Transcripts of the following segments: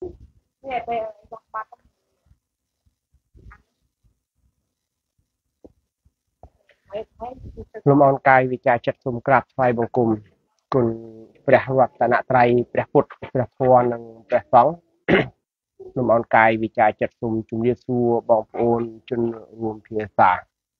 លំអរកាយវិចារចិត្តសូមក្រាបថ្វាយបង្គំគុណព្រះរតនត្រ័យព្រះពុទ្ធព្រះធម៌និងព្រះសង្ឃលំអរកាយវិចារចិត្តសូមជម្រាបសួរបងប្អូនជនរួមភាសា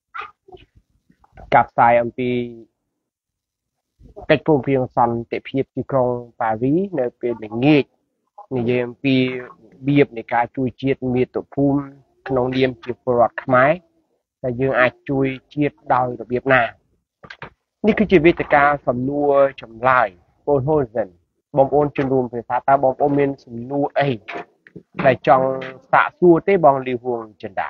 កាប់ផ្សាយអំពីកិច្ចព្រមព្រៀងសន្តិភាពទីក្រុងប៉ារីនៅពេលល្ងាចនិយាយអំពីរបៀបនៃការជួយជាតិមាតុភូមិក្នុងនាមជាពលរដ្ឋខ្មែរតែយើងអាចជួយជាតិដោយរបៀបណានេះគឺជាវេទិកាសំណួរចម្លើយបងប្អូនបងប្អូនជនរួមភាសាតើបងប្អូនមានសំណួរអីដែលចង់សាកសួរទេបងលីហួងចិន្តា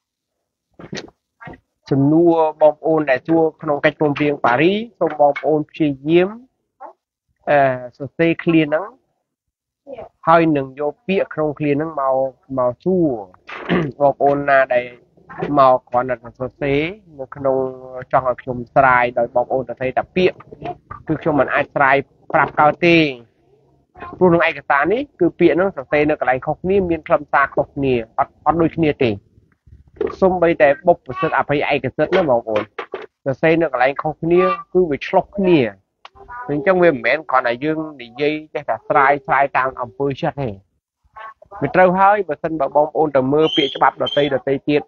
សំណួរបងប្អូនដែលសួរក្នុងកិច្ចព្រមព្រៀងប៉ារីសូមបងប្អូនព្យាយាមសរសេរឃ្លាហ្នឹងហើយនឹងយកពាក្យក្នុងឃ្លាហ្នឹងមកសួរបងប្អូនណាដែលមកគ្រាន់តែសរសេរនៅក្នុងចង់ឲ្យខ្ញុំស្រាយដោយបងប្អូនសរសេរតែពាក្យគឺខ្ញុំមិនអាចស្រាយប្រាប់កើតទេព្រោះក្នុងឯកសារនេះគឺពាក្យហ្នឹងសរសេរនៅកន្លែងខុសគ្នាមានខ្លឹមសារខុសគ្នាអត់ដូចគ្នាទេសូម្បីតែបុព្វសិទ្ធិអភ័យឯកសិទ្ធិណាបងប្អូនសរសេរនៅកន្លែងខុសគ្នាគឺវាឆ្លុះគ្នាអញ្ចឹងវាមិនមែនគ្រាន់តែយើងនិយាយចេះតែស្រាយតាមអំពើចិត្តទេវាត្រូវហើយបើសិនបើបងប្អូនទៅមើលពាក្យច្បាប់ដតីទៀត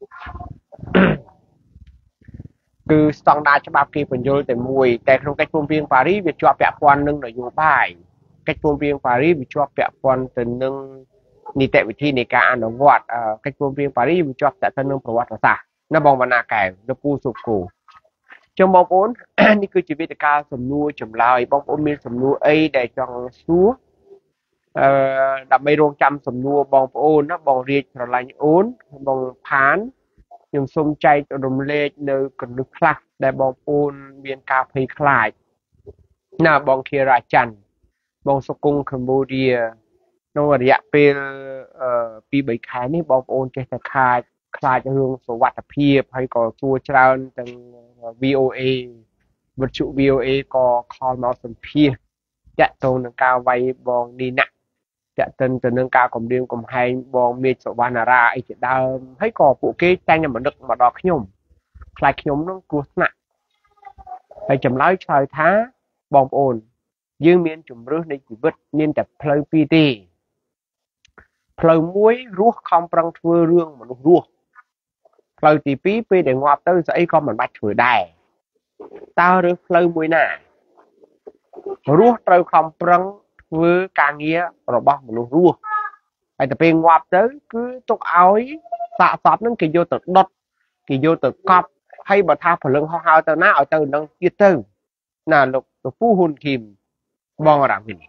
គឺស្តង់ដារច្បាប់គេបញ្យល់តែមួយតែក្នុងកិច្ចព្រមព្រៀងប៉ារីវាជាប់ពាក់ព័ន្ធនឹងនយោបាយកិច្ចព្រមព្រៀងប៉ារីវាជាប់ពាក់ព័ន្ធទៅនឹងនីតិវិធីនៃការអនុវត្តកិច្ចព្រមព្រៀងប៉ារីវាជាប់ទៅនឹងប្រវត្តិសាស្ត្រណាបងវណ្ណាកែវលោកពូសុគូចឹងបងប្អូននេះគឺជាវេទិកាសំណួរចម្លើយបងប្អូនមានសំណួរអីដែលចង់សួរដើម្បីរងចាំសំណួរបងប្អូនណាបងរាជស្រឡាញ់អូនបងផានខ្ញុំសូមចែករំលែកនៅកន្លឹះខ្លះដែលបងប្អូនមានការភ័យខ្លាចណាបងខៀរាច័ន្ទបងសុគង្គកម្ពុជាក្នុងរយៈពេល2-3 ខែនេះបងប្អូនចេះតែខ្លាចរឿងសុវត្ថិភាពហើយក៏សួរច្រើនទាំង VOA វិទ្យុ VOA ក៏ខលមកសម្ភាសតាក់ទងនឹងការវាយបងនីណាក់តាក់ទិនទៅនឹងការគម្រាមកំហែងបងមេឃសវណ្ណារាអីជាដើមហើយក៏ពួកគេតែងតែមកនឹកមកដល់ខ្ញុំខ្លាចខ្ញុំនឹងគ្រោះថ្នាក់ហើយចម្លើយឆ្លើយថាបងប្អូនយើងមានជំរឿសនៃជីវិតមានតែផ្លូវពីរទេផ្លូវមួយរស់ខំប្រឹងធ្វើរឿងមនុស្សរស់ផ្លូវទី2ពេលដែលងាប់ទៅស្អីក៏មិនបាច់ធ្វើដែរតើរើសផ្លូវមួយណារស់ត្រូវខំប្រឹងធ្វើការងាររបស់មនុស្សរស់ហើយទៅពេលងាប់ទៅគឺទុកឲ្យសាកសពហ្នឹងគេយកទៅដុតគេយកទៅកប់ហើយបើថាព្រលឹងហោះហើរទៅណាឲ្យទៅនឹងទៀតទៅណាលោកពូហ៊ុនគីមបងរ៉ាមីន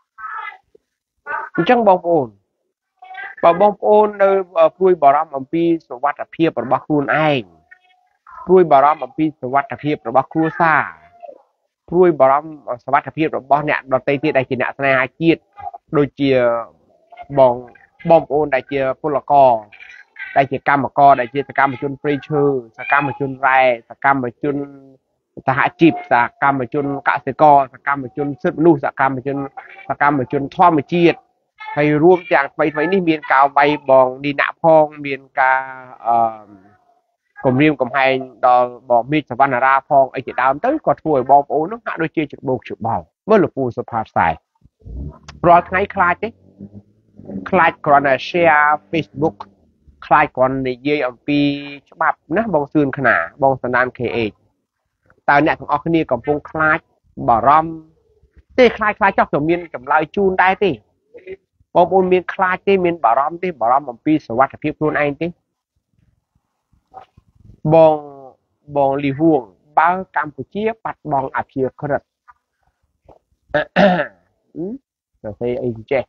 អញ្ចឹងបងប្អូនបើបងប្អូននៅព្រួយបារម្ភអំពីសុវត្ថិភាពរបស់ខ្លួនឯងព្រួយបារម្ភអំពីសុវត្ថិភាពរបស់គ្រួសារព្រួយបារម្ភសុវត្ថិភាពរបស់អ្នកដទៃទៀតដែលជាអ្នកស្នេហាជាតិដូចជាបងប្អូនដែលជាពលករដែលជាកម្មករដែលជាសកម្មជនព្រៃឈើសកម្មជនរ៉ែសកម្មជនសហជីពសកម្មជនកសិករសកម្មជនសិទ្ធិមនុស្សសកម្មជនធម្មជាតិហើយរួមទាំងថ្មីនេះមានការវាយបងនីណាក់ផងមានការគម្រាមកំហែងដល់បងមេឃសវណ្ណារាផងអីជាដើមទៅក៏ធ្វើឲ្យបងប្អូននោះហាក់ដូចជាច្បោកច្បល់មើលលោកពូសុផាផ្សាយរាល់ថ្ងៃខ្លាចទេខ្លាចគ្រាន់តែ share Facebook ខ្លាចគ្រាន់និយាយអំពីច្បាប់ណាបងសឿនខ្នាបងសណាន KH តើអ្នកទាំងអស់គ្នាកំពុងខ្លាចបារម្ភទេខ្លាចចោះខ្ញុំមានចម្លើយជូនដែរទេបងប្អូនមានខ្លាចទេមានបារម្ភទេបារម្ភអំពីសុវត្ថិភាពខ្លួនឯងទេបងលីហួងបើកម្ពុជាបាត់បង់អភិក្រិតទៅស្អីអីចេះ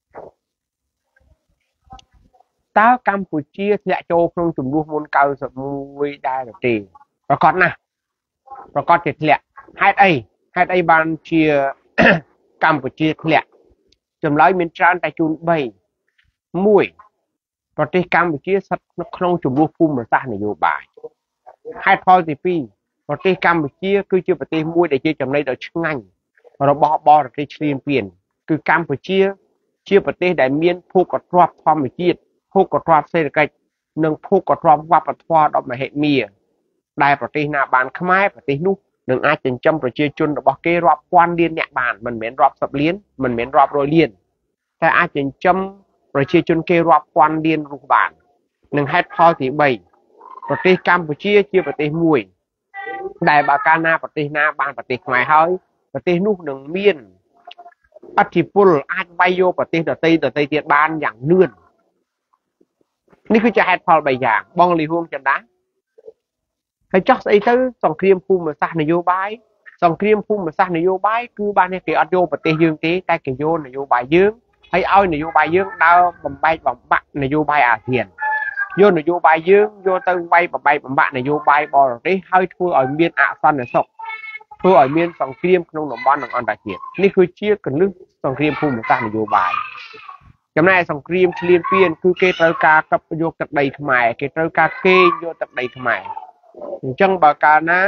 តើកម្ពុជាធ្លាក់ចូលក្នុងចំនួនមុន91ដែរទេប្រកាសណាស់ប្រកាសជាធ្លាក់ហេតុអីបានជាកម្ពុជាធ្លាក់ចម្លើយមានច្រើនតែជូន3 1ប្រទេសកម្ពុជាស្ថិតនៅក្នុងចំនួនភូមិសាស្ត្រនយោបាយហេតុផលទី2ប្រទេសកម្ពុជាគឺជាប្រទេសមួយដែលជាចំណីដ៏ឆ្ងាញ់របស់បរទេសឈ្លានពានគឺកម្ពុជា chia bờ tê đại miên phu cọt rọp thom ở chiết phu cọt rọp xây được cách nâng phu cọt rọp vấp ở thoa đó mà hệ mìa đại bờ tê na bàn khmai bờ tê nu nâng ai chỉnh châm rồi chia chun được bao kê rọp quan liên nhẹ bàn mình miễn rọp sập liên mình miễn rọp rồi liềnแต่อาจจะจำประชาชนเกรอบควันเดียนรูปบ้านหนึ่งให้พอที่ใบประเทศกัมพูชีเชื่อประเทศมวยได้บากานาประเทศนาบานประเทศใหม่เฮ้ยประเทศนู้นหนึ่งเมียนอัฐิปุลอาจใบโยประเทศเตยเตียบ้านอย่างเนื่อนนี่คือจะให้พอใบอย่างบองลีฮวงจันดาให้จักไอ้ตื้อสองเครียมภูมิศาสตร์นโยบายสองเครียมภูมิศาสตร์นโยบายคือบ้านเนี่ยเกี่ยวกับโยประเทศยืงตีแต่เกี่ยวโยนโยบายยืงให้เอานโยบายยืงดาวบำบัดนโยบายอาเซียนโยนโยบายยืงโยตึงใบบำบัดนโยบายบอลได้ให้ทั่วอ่อยเมียนอาซันในศกทั่วอ่อยเมียนสองเครียมขนมหนมบ้านหนังอันตรายนี่คือเชี่ยกันลึกสองเครียมภูมิศาสตร์นโยบายจำนายสองเครียมเฉลี่ยเปลี่ยนคือเกตรกากับโยตัดใดขมายเกตรกาเกยโยตัดใดขมายจังบากานะ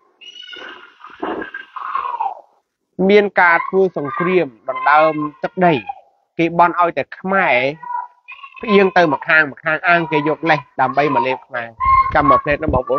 เมียนกาทั่วสองเครียมบันดาลตัดใดcái bon oiแต่ขมายเอียงเติมมาข้างอ้างเกยกเลยดำใบมาเล็บมากำมาเพลทน้ำบอกบน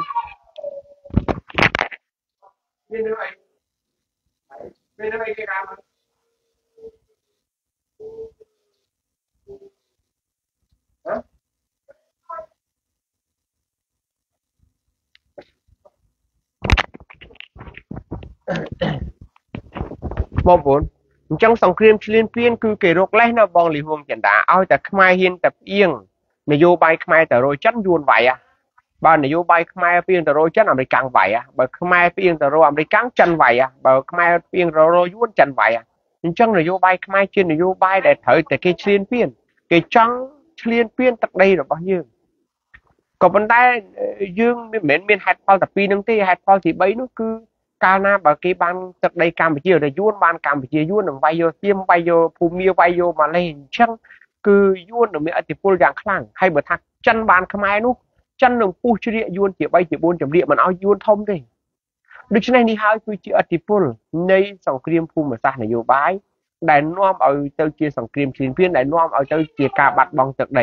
บอกบนtrong sòng kriêm liên phiên cứ kể rốt lấy nó bong lì huông chẳng đã aoแต่ขมายhiên tập yênนโยบายขมายแต่โรยจันยวนไหวอ่ะบ้านนโยบายขมายเพียงแต่โรยจันอเมริกันไหวอ่ะบ่ขมายเพียงแต่โรอเมริกันจันไหวอ่ะบ่ขมายเพียงแต่โรยวนจันไหวอ่ะtrongนโยบายขมายชื่อนโยบายได้เถยแต่เกชliên phiênเกจังliên phiênตักใดหรอบ่ยืงก็บันไดยืงเหม็นเหตุพอแต่ปีนึงที่เหตุพอที่ใบนู้คือการนาบางทีบางจากในการไปเจอในยุ่นบางการไปเจอยุ่นหนึ่งใบโยเทียมใบโยภูมิใบโยมาเลยช่างคือยุ่นหนึ่งมีอติปูอย่างคลั่งให้เบิดทักจันบานขมายนุกจันหนึ่งปูเฉลี่ยยุ่นเจียใบเจียบุญจำเรียมันเอายุ่นทมดิดูฉะนั้นนี่ฮะคือเจียอติปูในสองเครียมภูมิศาสตร์นโยบายได้น้อมเอาเจ้าเจียสองเครียมชิ้นเพี้ยนได้น้อมเอาเจ้าเจียกาบัดบองจากใด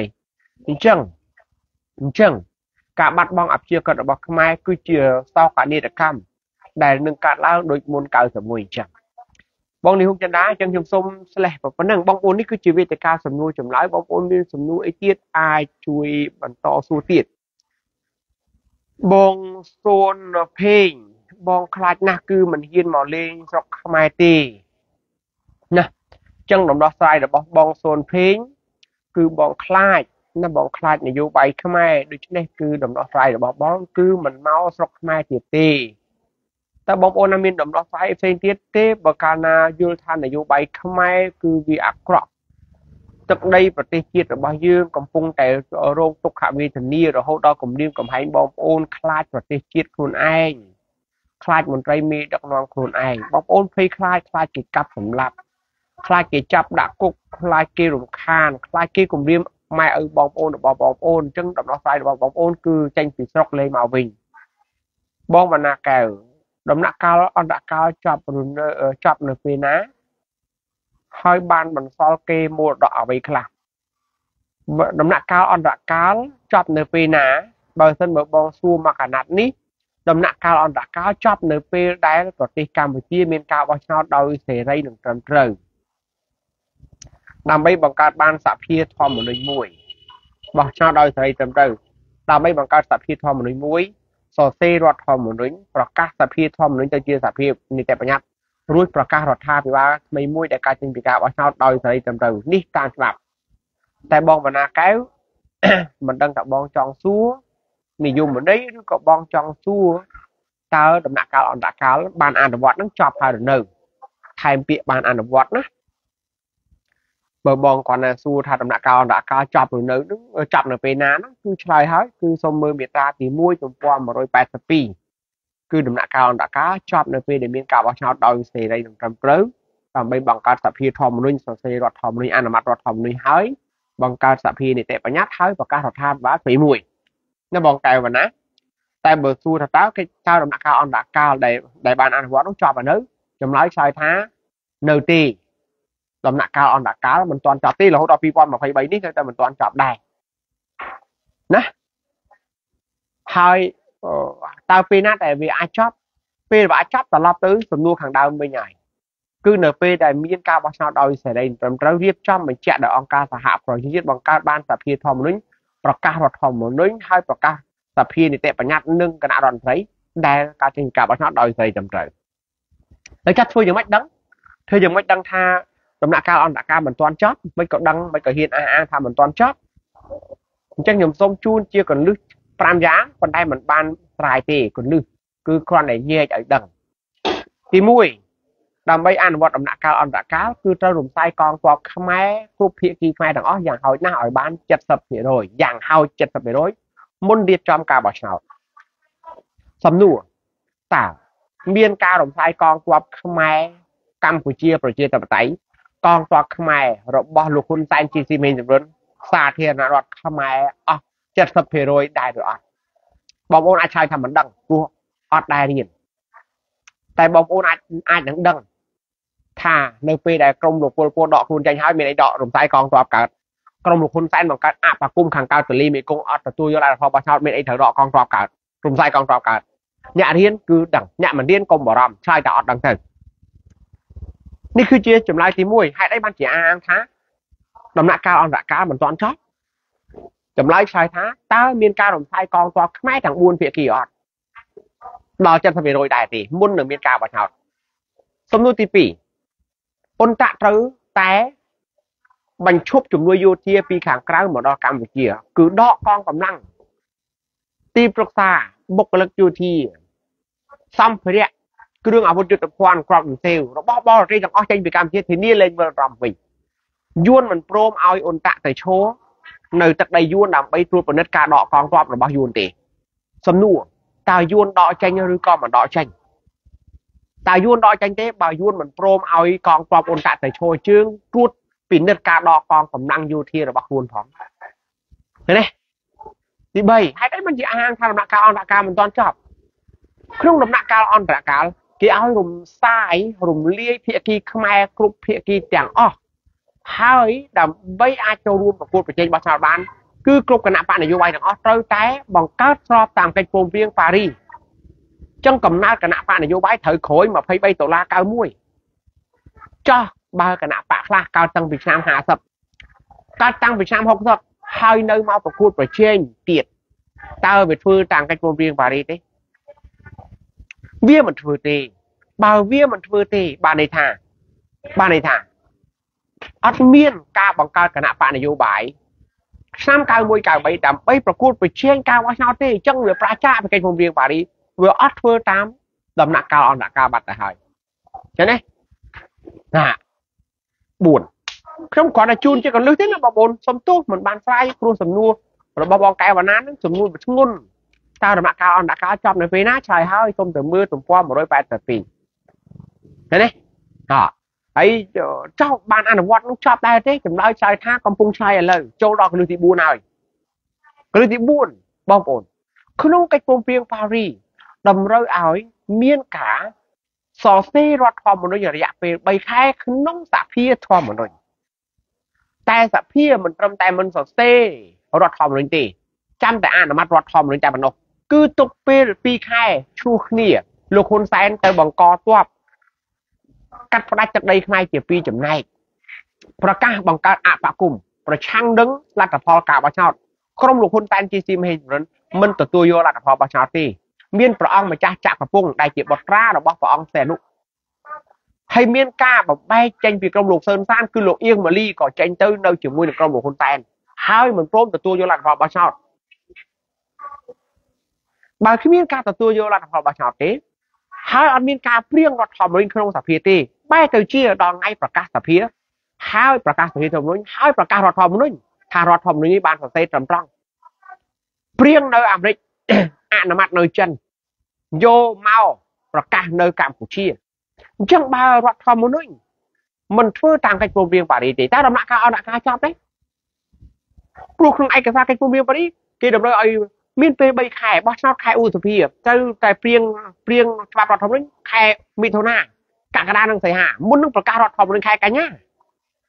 จังกาบัดบองอับเจียกระบอกขมายคือเจียเศร้าการเนตกรรมได้หนึ่งการเล่าโดยมวลเก่าสมุยจังบองนี้หุ่นจันดาจังชมส้มสลายแบบนั้นบองโอนนี่คือชีวิตแต่การสมุยจำร้ายบองโอนมีสมุยไอเทียดอายช่วยบรรทอสู้ติดบองโซนเพลงบองคลาดนักคือมันเฮียนหมอเลงสกขมายตีนะจังหนอมดอทรายแต่บองโซนเพลงคือบองคลาดนั่นบองคลาดในโยบายขมายโดยเฉพาะคือหนอมดอทรายแต่บองคือมันเมาสกขมายตีตีแต่บางคนมีดมรถไฟเส้นเตี้ยเต้บกานายูทานนโยบายขมายคือวิอักรอกจากในประเทศจีนบางยื่นกำปงแต่โรงตุกขวิถีนี้เราเขาดอกำเรียมกำให้บางโอนคลาดประเทศจีนคนเองคลาดมันไรมีดอกนองคนเองบางโอนเพยคลาดกิจกับสำหรับคลาดกิจจับดักกุกคลาดเกลุ่มคานคลาดเกลุ่มเรียมไม่บางโอนโอนจึงดมรถไฟบางโอนคือเจนปีสกเลยมาวิ่งบางวันนาแก่ดมนักกาลอันดักกาลจับรุ่นจับในปีนะให้บานมันซอลเกมดดอกเอาไปคลาดมนักกาลอันดักกาลจับในปีนะบางท่านบอกบางซูมาขนาดนี้ดมนักกาลอันดักกาลจับในปีได้ประเทศกัมพูชีมีการบังคับโดยเสรีหนึ่งตรัมเตอร์นำไปบังการบานสับเพียทอมเหมือนมวยบังคับโดยเสรีตรัมเตอร์นำไปบังการสับเพียทอมเหมือนมวยโซเซรอดทอมเหมือนริ้งประกาศสัพพีทอมเหมือนจะเจียสัพพีนี่แต่ปัญญารู้ประกาศรอดท่าไปว่าไม่มุ่ยแต่การจินปิกาว่าชาวดอยใส่จำเริญนี่การสลับแต่บองบรรณาแก้วมันดังกับบองจองซัวมีอยู่เหมือนนี้หรือกับบองจองซัวตาดำหนักการอ่อนดักการบานอ่านวัดนั่งจอบพายเดินหนึ่งไทม์เปียบานอ่านวัดนะเบอร์บองก่อนนะซัวทาดำหนักการอ่อนดักการจอบหรือหนึ่งจับหนึ่งไปนานนั่นคือชายเฮ้ยคือสมมือเบียดตาตีมุ่ยจนปอมมาโดย8 ปีคือดำหนักการดักการชอบในปีเดือนมีการว่าชาวดอยเสรีหนึ่งจำเริญทำไปบังการสัพพีทอมนุ่งโซเซรอดทอมนุ่งอนามัตรอดทอมนุ่งเฮ้ยบังการสัพพีนี่แต่ปัญญาเฮ้ยบังการถอดท่าว่าฝีมวยนั่นบองไก่วันนะแต่เบอร์ซูถ้าเต้าcáiเจ้าดำหนักการอันดักการได้บานอันหัวต้องจอบอันนึงจำร้อยชายท้าเนตีដំណាក់កាលអន្តរកាលមិនទាន់ចប់ទេរហូតដល់2023នេះគឺតែមិនទាន់ចប់ដែរណាហើយតើពេលណាដែលវាអាចចប់ពេលវាអាចចប់ត្រឡប់ទៅសំណួរខាងដើមវិញហើយគឺនៅពេលដែលមានការបោះឆ្នោតដោយសេរីត្រឹមត្រូវរៀបចំបញ្ជាក់ដោយអង្គការសហប្រជាជាតិបង្កើតបានសភាធម្មនុញ្ញប្រកាសរដ្ឋធម្មនុញ្ញហើយប្រកាសសភានីតិបញ្ញត្តិនិងគណៈរដ្ឋមន្ត្រីដែលការចេញការបោះឆ្នោតដោយសេរីត្រឹមត្រូវហើយចាត់ធ្វើយ៉ាងម៉េចដឹងថាដំណាក់កាលអន្តរកាលមិនទាន់ចប់មិនក៏ដឹងមិនក៏ហ៊ានអះអាងថាមិនទាន់ចប់អញ្ចឹងខ្ញុំសូមជូនជាកលឹះ5យ៉ាងប៉ុន្តែមិនបានស្រាយទេកលឹះគឺគ្រាន់តែញែកឲ្យដឹងទី1ដើម្បីអនុវត្តដំណាក់កាលអន្តរកាលគឺត្រូវរំសាយកងទ័ពខ្មែរគ្រប់ភាគីខ្មែរទាំងអស់យ៉ាងហោចណាស់ឲ្យបាន 70% យ៉ាងហោច 70% មុនរៀបចំការបោះឆ្នោតសំណួរតើមានការរំសាយកងទ័ពខ្មែរកម្ពុជាប្រជាធិបតេយ្យកងទ័ពខ្មែររបស់លោកហ៊ុនសែនជាស៊ីមេងចម្រុនសាធារណរដ្ឋខ្មែរអស់ 70% ដែរឬអត់បងប្អូនអាចឆ្លើយថាមិនដឹងព្រោះអត់ដែររៀនតែបងប្អូនអាចនឹងដឹងថានៅពេលដែលក្រមលោកពលពតដកខ្លួនចេញហើយមានអីដករំសាយកងទ័ពកើតក្រមលោកហ៊ុនសែនបង្កើតអបគុំខាងកើតទលីមេគង្គអត់ទទួលយកលទ្ធផលបោះឆ្នោតមានអីត្រូវដកកងទ័ពកើតរំសាយកងទ័ពកើតអ្នករៀនគឺដឹងអ្នកមិនរៀនកុំបារម្ភឆ្លើយតែអត់ដឹងទៅនេះគឺជាចម្លើយទី1ហេតុអីបានជាអាងថាដំណាក់កាលអន្តរកាលមិនទាន់ចប់ចម្លើយឆ្លើយថាតើមានការរំសាយកងទ័ពខ្មែរទាំង4ភាគីអត់ដល់ 70% ដែរទេមុននឹងមានការបោះឆ្នោតសំណួរទី2អ៊ុនតាក់ត្រូវតែបញ្ឈប់ជំនួយយោធាពីខាងក្រៅមកដល់កម្ពុជាគឺដកកងកម្លាំងទីប្រឹក្សាបុគ្គលិកយោធាសម្ភារៈគ្រឿងអាវុធយុទ្ធភ័ណ្ឌគ្រាប់សង្សេវរបស់បរទេសទាំងអស់ចេញពីកម្ពុជាធានាលែងវិលត្រឡប់វិញយួនមិនព្រមឲ្យអ៊ុនតាក់ទៅឈរនៅទឹកដីយួនដើម្បីត្រួតពិនិត្យការដកកងទ័ពរបស់យួនទេសំណួរតើយួនដកចេញឬក៏មិនដកចេញតើយួនដកចេញទេបើយួនមិនព្រមឲ្យកងទ័ពអ៊ុនតាក់ទៅឈរជើងត្រួតពិនិត្យការដកកងកម្លាំងយោធារបស់ខ្លួនផងឃើញទេទី3ហេតុអីមិនជាអាហារថាដំណាក់កាលអន្តរកាលមិនទាន់ចប់ក្នុងដំណាក់កាលអន្តរកាលគេឲ្យរំសាយរំលាយភាគីខ្មែរគ្រប់ភាគីទាំងអស់ហើយដើម្បីអាចចូលរួមប្រកួតប្រជែងបោះឆ្នោតបានគឺគ្រប់គណៈបកនយោបាយទាំងអស់ត្រូវតែបង្កើតស្របតាមកិច្ចព្រមព្រៀងប៉ារីសចឹងកំណើតគណៈបកនយោបាយត្រូវក្រោយ$23.91ចោះបើគណៈបកខ្លះកើតតាំងពីឆ្នាំ50កើតតាំងពីឆ្នាំ60ហើយនៅមកប្រកួតប្រជែងទៀតតើវាធ្វើតាមកិច្ចព្រមព្រៀងប៉ារីសទេវាមិនធ្វើទេបើវាមិនធ្វើទេបានន័យថាអត់មានការបង្កើតគណៈបកនយោបាយឆ្នាំ91 93ដើម្បីប្រកួតប្រជែងការបោះឆ្នោតទេអញ្ចឹងវាប្រជាពីកិច្ចព្រមព្រៀងប៉ារីសវាអត់ធ្វើតាមដំណាក់កាលអន្តរកាលបាត់ទៅហើយអញ្ចឹងណា4ខ្ញុំគ្រាន់តែជូនជាកលឹះទេណាបងប្អូនសុំទោសមិនបានស្រាយព្រោះសំណួររបស់បងកែវណ្ណានឹងសំណួរធ្ងន់តើដំណាក់កាលអន្តរកាលចប់នៅពេលណាឆ្លើយហើយសូមទៅមើលទំព័រ182ឃើញទេហើយចោលបានអនុវត្តនោះចប់ដែរទេចម្លើយឆ្លើយថាកំពុងឆ្លើយឥឡូវចូលដល់កលឹះទី4ហើយកលឹះទី4បងប្អូនក្នុងកិច្ចព្រមព្រៀងប៉ារីសតម្រូវឲ្យមានការសរសេររដ្ឋធម្មនុញ្ញរយៈពេល3ខែក្នុងសភាធម្មនុញ្ញតែសភាមិនត្រឹមតែមិនសរសេររដ្ឋធម្មនុញ្ញទេចាំតែអនុម័តរដ្ឋធម្មនុញ្ញតែប៉ុណ្ណោះគឺទុកពេល2ខែឈ្លោះគ្នាលោកហ៊ុនសែនទៅបង្កទ័ពកាត់ផ្ដាច់ទឹកដីខ្មែរជា2ចំណែកប្រកាសបង្កើតអបគុំប្រឆាំងនឹងលទ្ធផលការបោះឆ្នោតក្រុមលោកហ៊ុនសែនជាស៊ីមហេចម្រិនមិនទទួលយកលទ្ធផលបោះឆ្នោតទេមានព្រះអង្គម្ចាស់ចក្រពង្សដែលជាបុត្រារបស់ព្រះអង្គសីហនុហើយមានការបបែកចេញពីក្រុមលោកសឿនសានគឺលោកអៀងម៉ាលីក៏ចេញទៅនៅជាមួយនឹងក្រុមលោកហ៊ុនសែនហើយមិនព្រមទទួលយកលទ្ធផលបោះឆ្នោតបើគ្មានការទទួលយកលទ្ធផលបោះឆ្នោតទេហើយអត់មានការព្រៀងរដ្ឋធម្មនុញ្ញក្នុងសភាទេបែរទៅជាដល់ថ្ងៃប្រកាសសភាហើយប្រកាសសភាធម្មនុញ្ញហើយប្រកាសរដ្ឋធម្មនុញ្ញថារដ្ឋធម្មនុញ្ញនេះបានសរសេរត្រឹមត្រូវព្រៀងនៅអាមេរិកអនុម័តនៅចិនយកមកប្រកាសនៅកម្ពុជាអញ្ចឹងបើរដ្ឋធម្មនុញ្ញមិនធ្វើតាមកិច្ចព្រមព្រៀងប៉ារីសទេតែដំណាក់កាលអន្តរកាលចប់ទេព្រោះក្នុងឯកសារកិច្ចព្រមព្រៀងប៉ារីសគេតម្រូវឲ្យមានពេល3ខែបោះឆ្នោតខែឧសភាទៅតែព្រៀងច្បាប់រដ្ឋធម្មនុញ្ញខែមិថុនាកក្កដានិងសីហាមុននឹងប្រកាសរដ្ឋធម្មនុញ្ញខែកញ្ញា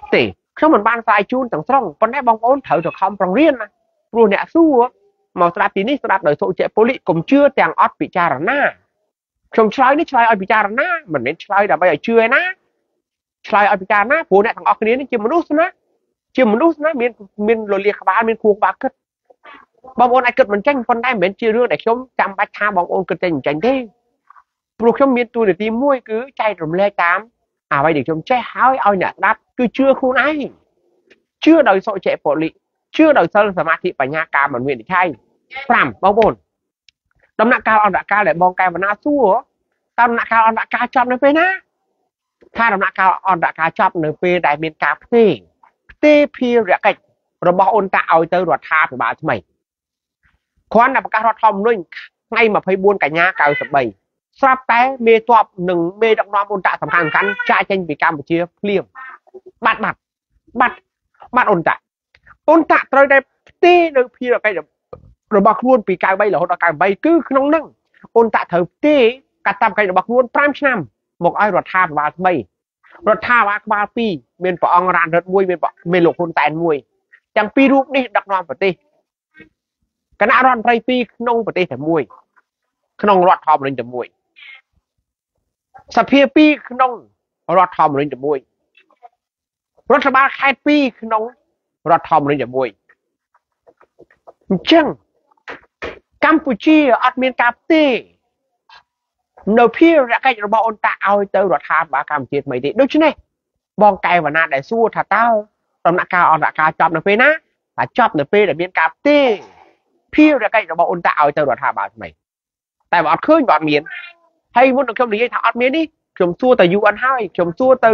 ទេខ្ញុំមិនបានស្រាយជូនទាំងស្រុងប៉ុន្តែបងប្អូនត្រូវតែខំប្រឹងរៀនណាព្រោះអ្នកសួរមកស្ដាប់ទីនេះស្ដាប់ដោយសុចរិតពលិកុំជឿទាំងអត់ពិចារណាខ្ញុំឆ្លើយនេះឆ្លើយឲ្យពិចារណាមិនមែនឆ្លើយដើម្បីឲ្យជឿឯណាឆ្លើយឲ្យពិចារណាព្រោះអ្នកទាំងអស់គ្នានេះជាមនុស្សណាមានលលាក្បាលមានខួរក្បាលគិតបងប្អូនអាចគិតមិនចេញប៉ុន្តែមិនមែនជារឿងដែលខ្ញុំចាំបាច់ថាបងប្អូនគិតចេញមិនចេញទេព្រោះខ្ញុំមានតួនាទីមួយគឺចែករំលែកតាមអ្វីដែលខ្ញុំចេះហើយឲ្យអ្នកស្ដាប់គឺជឿខ្លួនឯងជឿដោយសុចរិតពលិកជឿដោយសិលសមាធិបញ្ញាការមិនមាននិឆ័យ5បងប្អូនដំណាក់កាលអន្តរកាលដែលបងកែវណ្ណាសួរតើដំណាក់កាលអន្តរកាលចប់នៅពេលណាថាដំណាក់កាលអន្តរកាលចប់នៅពេលដែលមានការផ្ទេភារកិច្ចរបស់អ៊ុនតាឲ្យទៅរដ្ឋាភិបាលថ្មីគ្រាន់តែប្រកាសរដ្ឋធម្មនុញ្ញថ្ងៃ24កញ្ញា93ស្រាប់តែមេតបនិងមេដឹកនាំអ៊ុនតាសំខាន់ចាក់ចេញពីកម្ពុជាភ្លាមបាត់អ៊ុនតាត្រូវតែផ្ទេនៅភារកិច្ចរបស់ខ្លួនពី93រហូតដល់98គឺក្នុងហ្នឹងអ៊ុនតាត្រូវផ្ទេកាតព្វកិច្ចរបស់ខ្លួន5ឆ្នាំមកឲ្យរដ្ឋាភិបាលថ្មីរដ្ឋាភិបាលក្បាល2មានព្រះអង្គរានរដ្ឋ1មានលោកហ៊ុនសែន1ទាំងពីររូបនេះដឹកនាំប្រទេសគណៈរដ្ឋមន្ត្រី2ក្នុងប្រទេសតែមួយក្នុងរដ្ឋធម្មនុញ្ញតែមួយសភា2ក្នុងរដ្ឋធម្មនុញ្ញតែមួយរដ្ឋបាលខេត្ត2ក្នុងរដ្ឋធម្មនុញ្ញតែមួយអញ្ចឹងកម្ពុជាអត់មានការផ្ទេនៅភារកិច្ចរបស់អ៊ុនតាឲ្យទៅរដ្ឋាភិបាលកម្ពុជាថ្មីទេដូច្នេះបងកែវណ្ណាដែលសួរថាតើដំណាក់កាលអន្តរកាលចប់នៅពេលណាថាចប់នៅពេលដែលមានការផ្ទេភារកិច្ចរបស់អ៊ុនតាឲ្យទៅរដ្ឋាភិបាលថ្មីតែបើអត់ឃើញបើអត់មានហើយមុននឹងខ្ញុំនិយាយថាអត់មាននេះខ្ញុំសួរទៅ UN ហើយខ្ញុំសួរទៅ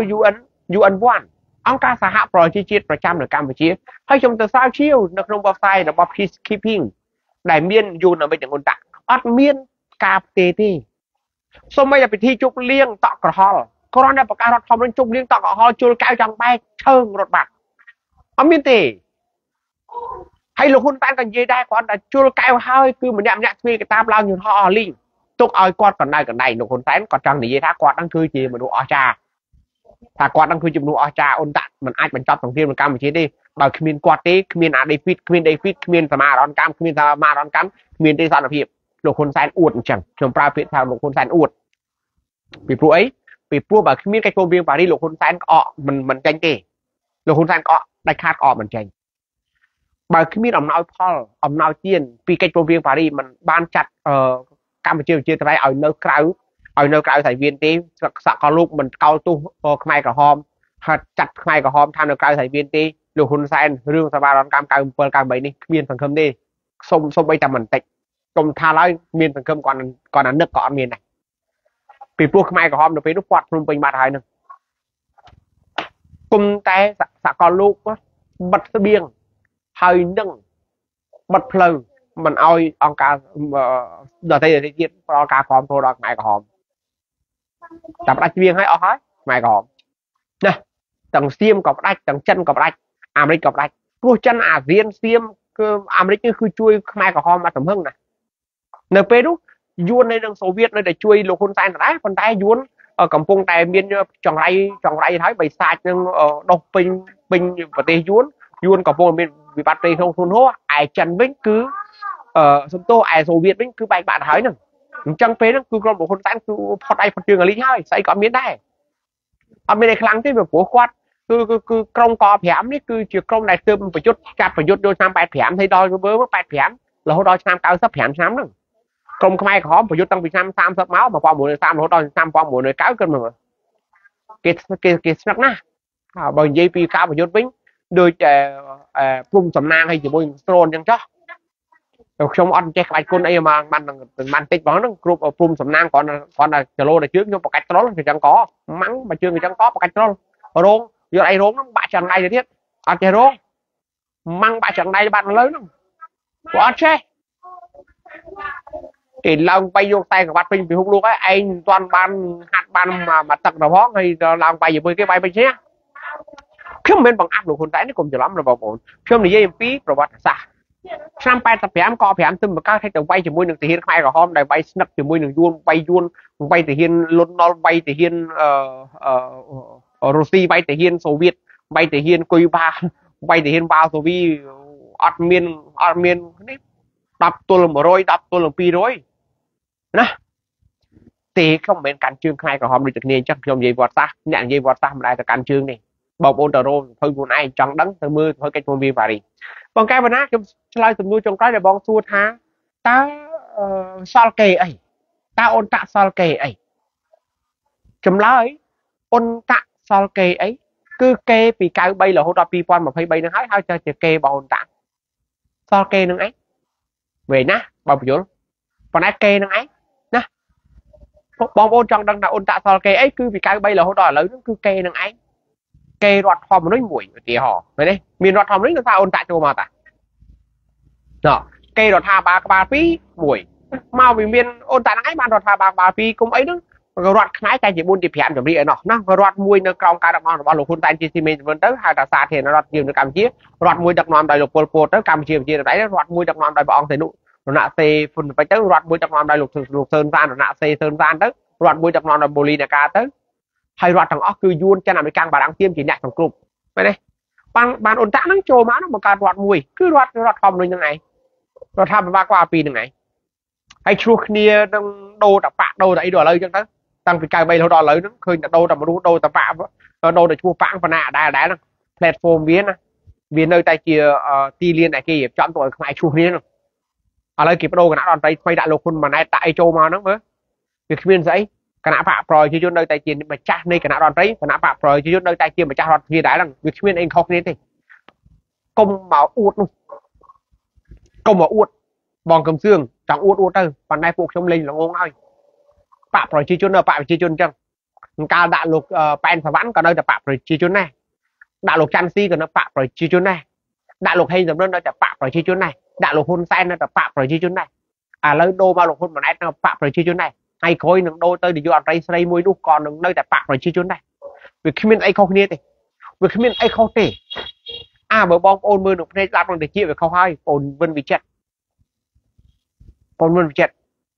UN1 អង្គការសហប្រជាជាតិប្រចាំនៅកម្ពុជាហើយខ្ញុំទៅស្រាវជ្រាវនៅក្នុង website របស់ Peacekeeping ដែលមាន UNAMID និងអ៊ុនតាអត់មានការផ្ទេទេសូម្បីតែពិធីជប់លៀងតក់ក្រហល់គ្រាន់តែប្រកាសរដ្ឋធម្មនុញ្ញជប់លៀងតក់ក្រហល់ជលកៅចង់បែកឈើងរត់បាត់អត់មានទេហើយលោកហ៊ុនសែនក៏និយាយដែរគ្រាន់តែជលកៅហើយគឺម្នាក់ទ្វេកតាមឡើងយន្តហោះអស់លីងទុកឲ្យគាត់កណ្ដៅកណ្ដៃលោកហ៊ុនសែនគាត់ចង់និយាយថាគាត់នឹងគឺជាមនុស្សអស្ចារ្យថាគាត់នឹងគឺជាមនុស្សអស្ចារ្យអ៊ុនតាក់មិនអាចបញ្ចប់សង្គ្រាមនៅកម្ពុជាទេដោយគ្មានគាត់ទេគ្មានអាដេវីតគ្មានសមារណកម្មគ្មានសមារណកម្មគ្មានទេសន្តិភាពលោកហ៊ុនសែនអួតអញ្ចឹងខ្ញុំប្រើពាក្យថាលោកហ៊ុនសែនអួតពីព្រោះអីពីព្រោះបើគ្មានកិច្ចព្រមព្រៀងប៉ារីសលោកហ៊ុនសែនក្អកមិនចេញទេលោកហ៊ុនសែនក្អកដាច់ខាតក្អកមិនចេញបើគ្មានអំណោយផលអំណោយទានពីកិច្ចព្រមព្រៀងប៉ារីសមិនបានចាត់កម្ពុជាប្រជាធិបតេយ្យឲ្យនៅក្រៅសាយវៀនទេសកលលោកមិនកោតទោសខ្មែរក្រហមហើយចាត់ខ្មែរក្រហមថានៅក្រៅសាយវៀនទេលោកហ៊ុនសែនរឿងសមារណកម្ម97 98នេះគ្មានសង្ឃឹមទេសុំបីតែមិនតិចខ្ញុំថាឡើយមានសង្ឃឹមគាត់នឹកក៏អត់មានដែរពីព្រោះខ្មែរក្រហមនៅពេលនោះគាត់ភ្នំពេញបាត់ហើយនឹងគុំតែសកលលោកបិទស្បៀងហើយនឹងបិទផ្លូវមិនអោយអង្គការដទៃទៀតផ្ដល់ការគ្រប់គ្រងដល់ខ្មែរក្រហមតែផ្ដាច់ស្បៀងឲ្យអស់ហើយខ្មែរក្រហមណាទាំងសៀមក៏ផ្ដាច់ទាំងចិនក៏ផ្ដាច់អាមេរិកក៏ផ្ដាច់ព្រោះចិនអាស៊ានសៀមគឺអាមេរិកគឺជួយខ្មែរក្រហមមកទំហឹងណានៅពេលនោះយួននៅនឹងសូវៀតនៅតែជួយលោកហ៊ុនសែនដែរប៉ុន្តែយួនកំពុងតែមានចង្រៃហើយបិសាចនឹងដុសពេញប្រទេសយួនកំពុងមានវិបត្តិផ្ទៃក្នុងធ្ងន់ធ្ងរឯចិនវិញគឺសំទោសឯសូវៀតវិញគឺបែកបាក់ទៅហើយហ្នឹងអញ្ចឹងពេលហ្នឹងគឺក្រុមលោកហ៊ុនសែនគឺផុតដៃផុតជើងអាលីងហើយស្អីក៏អត់មានដែរអត់មានអីខ្លាំងទេព្រោះគាត់គឺក្រុមក5នេះគឺជាក្រុមដែលទើបប្រយុទ្ធចាប់ប្រយុទ្ធយកឆ្នាំ85ហើយដល់មើល85រហូតដល់ឆ្នាំ95ឆ្នាំហ្នឹងក្រុមខ្មែរក្រហមប្រយុទ្ធតាំងពីឆ្នាំ30មក1930រហូតដល់ឆ្នាំ1990គិតមើលគេស្នឹកណាស់បើនិយាយពីការប្រយុទ្ធវិញដូចព្រំសំណាងឲ្យជាមួយស្រូនអញ្ចឹងចុះខ្ញុំអត់ចេះក្បាច់គុណអីមកបានតិចបងហ្នឹងគ្រប់ព្រំសំណាងគ្រាន់តែចលោតែជើងខ្ញុំបកាច់ត្រលអញ្ចឹងក៏ម៉ាំងបើជើងអញ្ចឹងក៏បកាច់ត្រលរោងយកអីរោងហ្នឹងបាក់ចង្ដៃទៅទៀតអត់ចេះរោងម៉ាំងបាក់ចង្ដៃបាត់លើហ្នឹងគាត់អត់ចេះគេឡើងបាយយកតែក្បាត់ពេញពីហុកលោកហើយឯងមិនទាន់បានហាត់បានមកទឹកទៅផងហើយឡើងបាយជាមួយគេបាយពេញឈ្នះខ្ញុំមិនមែនបង្អាប់លោកហ៊ុនសែនទេកុំច្រឡំណាបងប្អូនខ្ញុំនិយាយអំពីប្រវត្តិសាស្ត្រឆ្នាំ85ក5ទិមបកាឲ្យទៅវាយជាមួយនឹងទាហានខ្មែរក្រហមដែលវាយស្នឹកជាមួយនឹងយួនវាយទាហានលន់ណុលវាយទាហានរុស្ស៊ីវាយទាហានសូវៀត bay thể hiện quỳ ba bay thể hiện bao số vi admin đập tôi là một rồi đập tôi là pi rồi nè thì không bên cạnh chương hai của họ đi thực niên chắc trong gì vọt ta nhận gì vọt ta mà lại là cạnh chương này bọc ôn tờ rô thôi buồn ai chẳng đắng từ mưa thôi cái môn vi và đi bằng cái bên á trong slide từ nuôi trong cái là bong xua tha ta sao kề ấy ta ôn tạ sao kề ấy chấm lá ấy ôn tạ sao kề ấy cứ kê vì cái bay là hỗ trợ pi quan mà phải bay nó hai cho kê bảo ôn tạ sao kê nó ấy về nè bảo chỗ còn ai kê nó ấy nè bong ôn trong đang là ôn tạ sao kê ấy cứ vì cái bay là hỗ trợ lớn nó cứ kê nó ấy kê rót hòm nó mũi thì họ vậy đấy miền rót hòm nó sao ôn tạ cho mà ta đó kê rót hà ba phí mũi mau vì miền ôn tạ nó ấy ban rót hà ba phí cũng ấy đó rót khái cái chỉ buôn thì phèn chuẩn bị ở nó rót mùi nó trong cái đặc ngon bao lục khuôn tay chỉ mình vẫn tới hai ta xa thì nó rót nhiều nó cầm chiếc rót mùi đặc ngon đại lục pol tới cầm chiếc đấy rót mùi đặc ngon đại bọn thì nụ nó nạ xe phun phải tới rót mùi đặc ngon đại lục sơn gian nó nạ xe sơn gian tới rót mùi đặc ngon đại bồ na ca tới hay rót thằng óc cứ yuan cho làm cái càng bà đang tiêm chỉ nhặt thằng cục vậy đây ban ôn tạ nó trôi má nó một cái rót mùi cứ rót hòm lên như này rót tham ba qua pi như này hay chua kia đang đô tập bạc đô tại đồ lời chẳng tới tăng cái bay đo lấy nó khơi đô tập đô tập bạc đô để chua phẳng và nạ đá nó platform viên nơi tay chia ti liên này kia chọn tuổi không ai chua liên ở đây kịp đô cái nào tay quay đại lục mà này tại châu mà nó với việc viên giấy cái nào bạc rồi chứ nơi tay chia mà chắc này cái nào đòn đấy cái nào bạc rồi chứ nơi tay chia mà chắc đòn thì đá rằng việc viên anh không nên thì công máu uột luôn công máu uột bòn cầm xương chẳng uột từ phần này phục trong linh là ngon thôi bạc rồi chi chun là bạc chi chun chăng cao đại lục pen và vãn còn đây là bạc rồi chi chun này đại lục chăn si còn nó bạc rồi chi chun này đại lục hay dòng nó là bạc rồi chi chun này đại lục hôn sen nó là bạc rồi chi chun này à lấy đô bao lục hôn mà nãy nó bạc rồi chi chun này hay khối nó đôi tới đi vô đây xây mũi đúc còn nó đây là bạc rồi chi chun này việc khi mình ai không nghe thì việc khi mình ai không thể à bờ bom ôn mưa được đây làm bằng để chia về không hay ôn vân bị chết ôn vân bị chết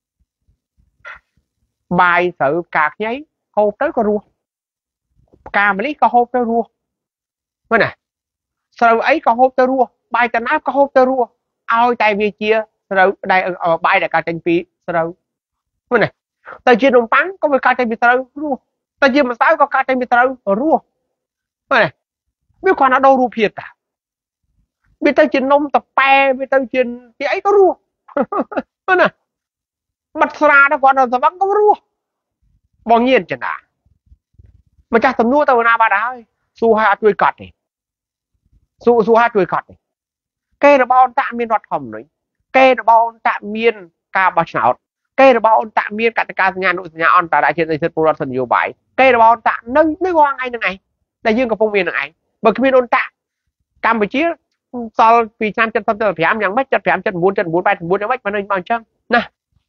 bài sự cạc nháy hộp tới có rùa cà mà lý có hộp tới rùa mới nè sau ấy có hộp tới rùa bài tần áp có hộp tới rùa ao tay về chia sau đây ở bài là cả tranh phí sau mới nè tay chia đồng bán có phải cả tranh bị sau rùa tay chia mà sao có cả tranh bị sau rùa mới nè biết còn ở đâu rùa thiệt à biết tay chuyện nông tập pe biết tay chuyện thì ấy có rùa mới nè mặt ra đó còn là vẫn có rùa bao nhiêu chẳng à mà chắc tầm nuôi tao nào bà đã su hai tuổi cọt này su hai tuổi cọt này cây là bao tạm miên hoạt hầm đấy cây là bao tạm miên ca bạch nào cây là bao tạm miên cả ca nhà nội nhà on ta đại trên đây rất pro thần nhiều bài cây là bao tạm nơi hoang ngay này đại dương có phong miên này bởi cái miên ôn tạm Campuchia sau vì trăm chân tâm tư phải nhàng mất chân bốn bay bốn mất mà nơi bằng chân nè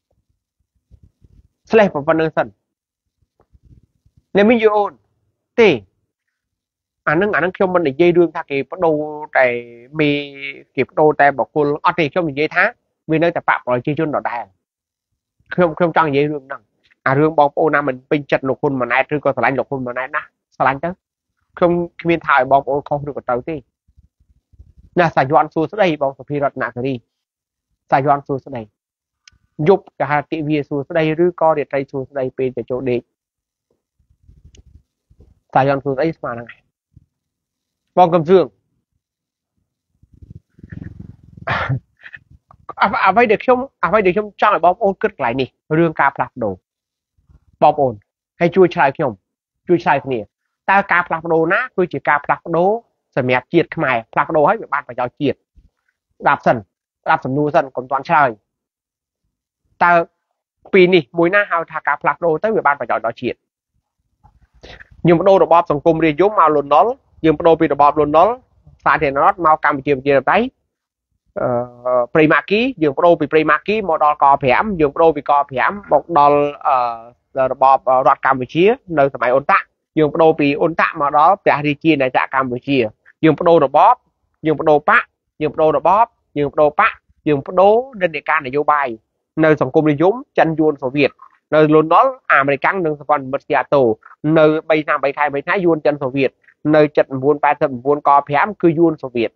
slave của văn sân nên mình ôn thì anh nó trong mình để dây đương thà kịp bắt đầu tại mi kịp đầu tại bảo cô ở thì trong mình dây tháng vì nơi tập rồi chơi chun đỏ đài không trong dây đương năng à đương bom ô nam mình pin chặt lục hôn mà nay chưa có lạnh lục hôn mà nay nè lạnh chứ không miền thải bom ô không được tới thì là sài gòn xua xuống đây bom phi rọt nạt đi sài gòn xua xuống đây giúp cả hai tỷ việt xua xuống đây rư co để tây xua xuống đây về chỗ đi sài gòn xua đây mà này bom cầm dương vậy được không cho lại bom ôn cất lại nè rương ca plak đồ bom ôn hay chui chài không chui chài nè ta ca plak đồ ná tôi chỉ ca plak đồ rồi mẹ chiết mày plak đồ hết bị ban phải cho chiết đạp sần nuôi sần còn toàn trời ta pin nè mùi na hao thà ca plak đồ tới bị ban phải cho chiết nhưng mà đô đồ bom sòng cung đi giống màu luôn đó nhưng mà đô bị đồ bom luôn đó xa thì nó mau cầm chia đấy Primaki dương pro bị Primaki một đòn cò phèm dương pro bị cò phèm một đòn bọp rót Campuchia nơi sài ôn tạ dương pro bị ôn tạ mà đó trả đi chia này trả Campuchia dương pro đồ bóp dương pro pá dương pro đồ bóp dương pro pá dương pro nên để can để vô bài nơi sòng cung đi dũng chân yuan Xô Viết nơi luôn đó American nâng phần mất Seattle nơi bay nam bay khai bay thái yuan chân Xô Viết nơi chật buôn bài tập buôn co phém cứ yun Xô Viết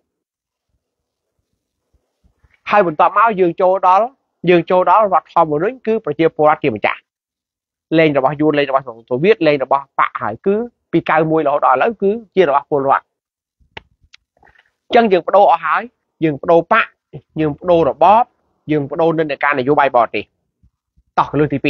hai bọn tọa máu dương châu đó vọt hòm một rinh cứ phải chia po ra mà trả lên rồi bao yun lên rồi bao Xô Viết lên rồi bao bạ hải cứ pi cao mùi lỗ đỏ lớn cứ chia rồi bao po loạn chân dừng đô ở hải dừng đô bạ dừng đô rồi bóp dừng đô nên để ca này vô bài bọt đi tỏ lương TP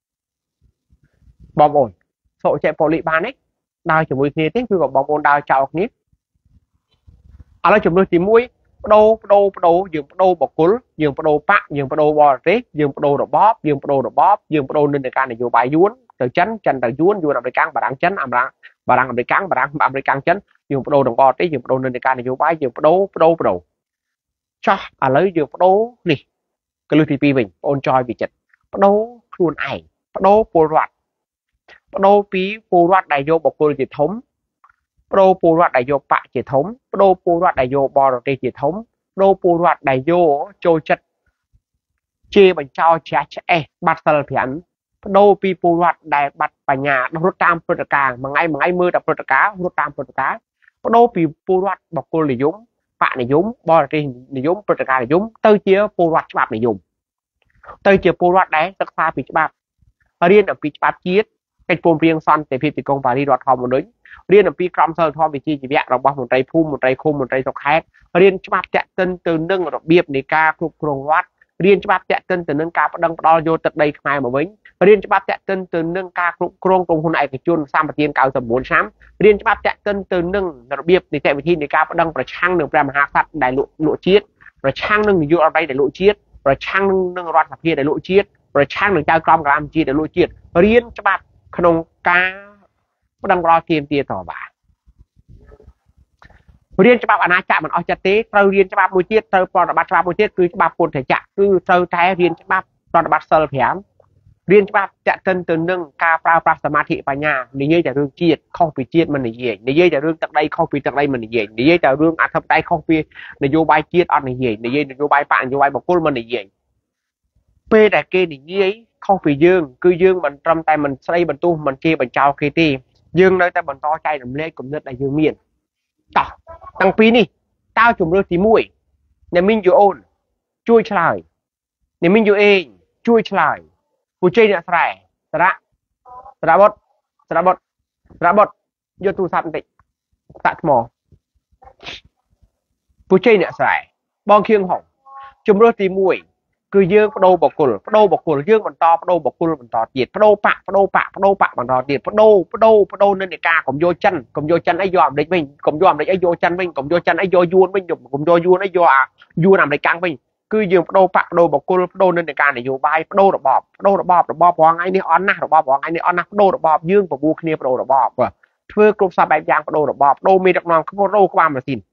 bom ổn sổ chạy bộ lị ban ấy đào chỉ mũi kia tiếng cứ gọi bom ổn đào chào nít à nó chụp đôi chỉ mũi đô dừng đô bọc cúl dừng đô bạ dừng đô bò rết dừng đô rồi bóp dừng đô nên để ca này vô bài yuốn từ chấn từ yuốn làm để căng bà đang chấn bà đang làm để căng bà đang chấn dừng đô đồng bò rết dừng đô nên để ca này vô bài dừng đô cho à lấy dừng đô nè cái lương TP mình ôn choi bị chật đô luôn ảnh đô po loạt đô pí po loạt đại vô bọc cúl truyền thống đô po loạt đại vô bạ truyền thống đô po loạt đại vô bò rê truyền thống đô po loạt đại vô trôi chất chia bằng trao chả bắt sờ phiền đô pi po loạt đại bắt bà nhà nó rút tam bờ cá mà ngay mưa đập bờ cá rút tam bờ cá đô pi po loạt bọc cúl để dũng bạ để dũng bò rê để dũng bờ cá để dũng tới chia po loạt bạc để dùng tới chia po loạt đấy tất xa bị bạc riêng ở bị bạc chiết cái phun riêng son để phi công và đi đoạt hòm một đứa riêng ở phi cầm sơ thom vị trí chỉ vẹn rồi bao một trái phun một trái khung một trái sọc khác riêng cho bác chạy tân từ nâng ở biệp này ca cục rồng loát riêng cho bác chạy tân từ nâng ca bắt đăng đo vô tận đây mai mà vĩnh riêng cho bác chạy tân từ nâng ca cục rồng cùng hôm nay cái chuôn sang một tiên cao tầm 4 sám riêng cho bác chạy tân từ nâng ở biệp này chạy vị trí này ca bắt đăng và trang đường làm hạ sắt đại lộ chiết rồi trang nâng vô ở đây để lộ chiết rồi trang nâng loạt sập kia để lộ chiết rồi trang đường trao com làm chi để lộ chiết riêng cho bác không ca đangรอเตรียมต่อบ่าเรียนฉบับอนาจักรมันเอาจะเตะเราเรียนฉบับมวยเทียเราปรบัตฉบับมวยเทียคือฉบับปนเถจักคือเราใช้เรียนฉบับปรบัตเซลแผงเรียนฉบับจะเตินตื่นนึ่งกาปราปราสมาธิปัญญาในเยื่อจากเรื่องเจียดข้องปีเจียดมันในเยื่อในเยื่อจากเรื่องตักได้ข้องปีตักได้มันในเยื่อในเยื่อจากเรื่องอัฐได้ข้องปีนโยบายเจียดอันในเยื่อในเยื่อนโยบายป่านนโยบายบอกกุ้ลมันในเยื่อเป้แต่เกในเยื่อข้องปียื่งคือยื่งมันทำแต่มันใส่บรรทุกมันเกบรรเจ้าเคตีdương nơi ta bận to chay đầm lê cũng rất là dương miền tỏ tăng pí đi tao chùm rơi tí mũi nhà minh dù ôn chui trời nhà minh dù ê chui trời phụ chơi nè sài sạ bột vô tu sạp tịnh tạ mò phụ chơi nè sài bong khiêng hỏng chùm rơi tí mũi cứ dương đô bọc cồn dương bằng to bọc cồn bằng to tiệt đô bạ bằng to tiệt đô nên để ca cũng vô chân ấy dòm đấy mình cũng dòm đấy ấy vô chân mình cũng vô chân ấy vô yuan mình cũng vô yuan ấy vô yuan làm đấy căng mình cứ dương đô bọc cồn đô nên để ca này vô bay đô bọp hoàng ấy đi on na bọp hoàng ấy đi on na đô bọp dương và bu kia đô bọp và thưa cục sa bài giang đô bọp đô mi đặc non không đô có mà xin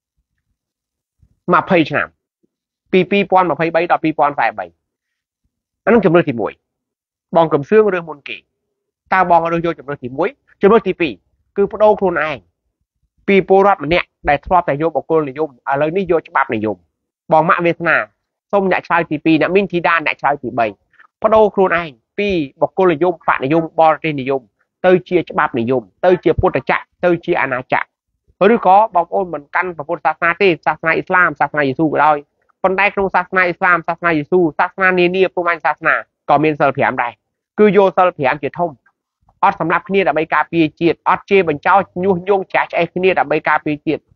mà pay chạmปีปอนมาพายใบต่อปีปอนฝ่ายใบนั่นจำเรื่องที่มวยบองกับเสื้อเรื่องมนกีตาบองเรื่องโยจำเรื่องที่มวยจำเรื่องที่ปีคือพระโอโครนไอปีโปรอดมันเนี่ยได้ทรอบแต่โยบอกโกลนิยมอะไรนี่โยฉบับนิยมบองมะเวทนาส้มเนี่ยชายที่ปีเนี่ยมิ้นที่ด้านเนี่ยชายที่ใบพระโอโครนไอปีบอกโกลนิยมปะนิยมบอลนิยมเตยเชียฉบับนิยมเตยเชียพุทธจักรเตยเชียอาณาจักรหรือก็บองโอนเหมือนกันพระพุทธศาสนาที่ศาสนาอิสลามศาสนายิวก็ได้คนได้ครูศาสนาอิสลามศาสนายิวศาสนาเนียพวกมันศาสนาก็มีเสลเพียมได้คือโยเสลเพียมเจียทมอดสำหรับขี้ดับใบกาปีเจียดอดเจบันเจ้ายุ่งแฉะไอ้ขี้ดับใบกาปีเจียด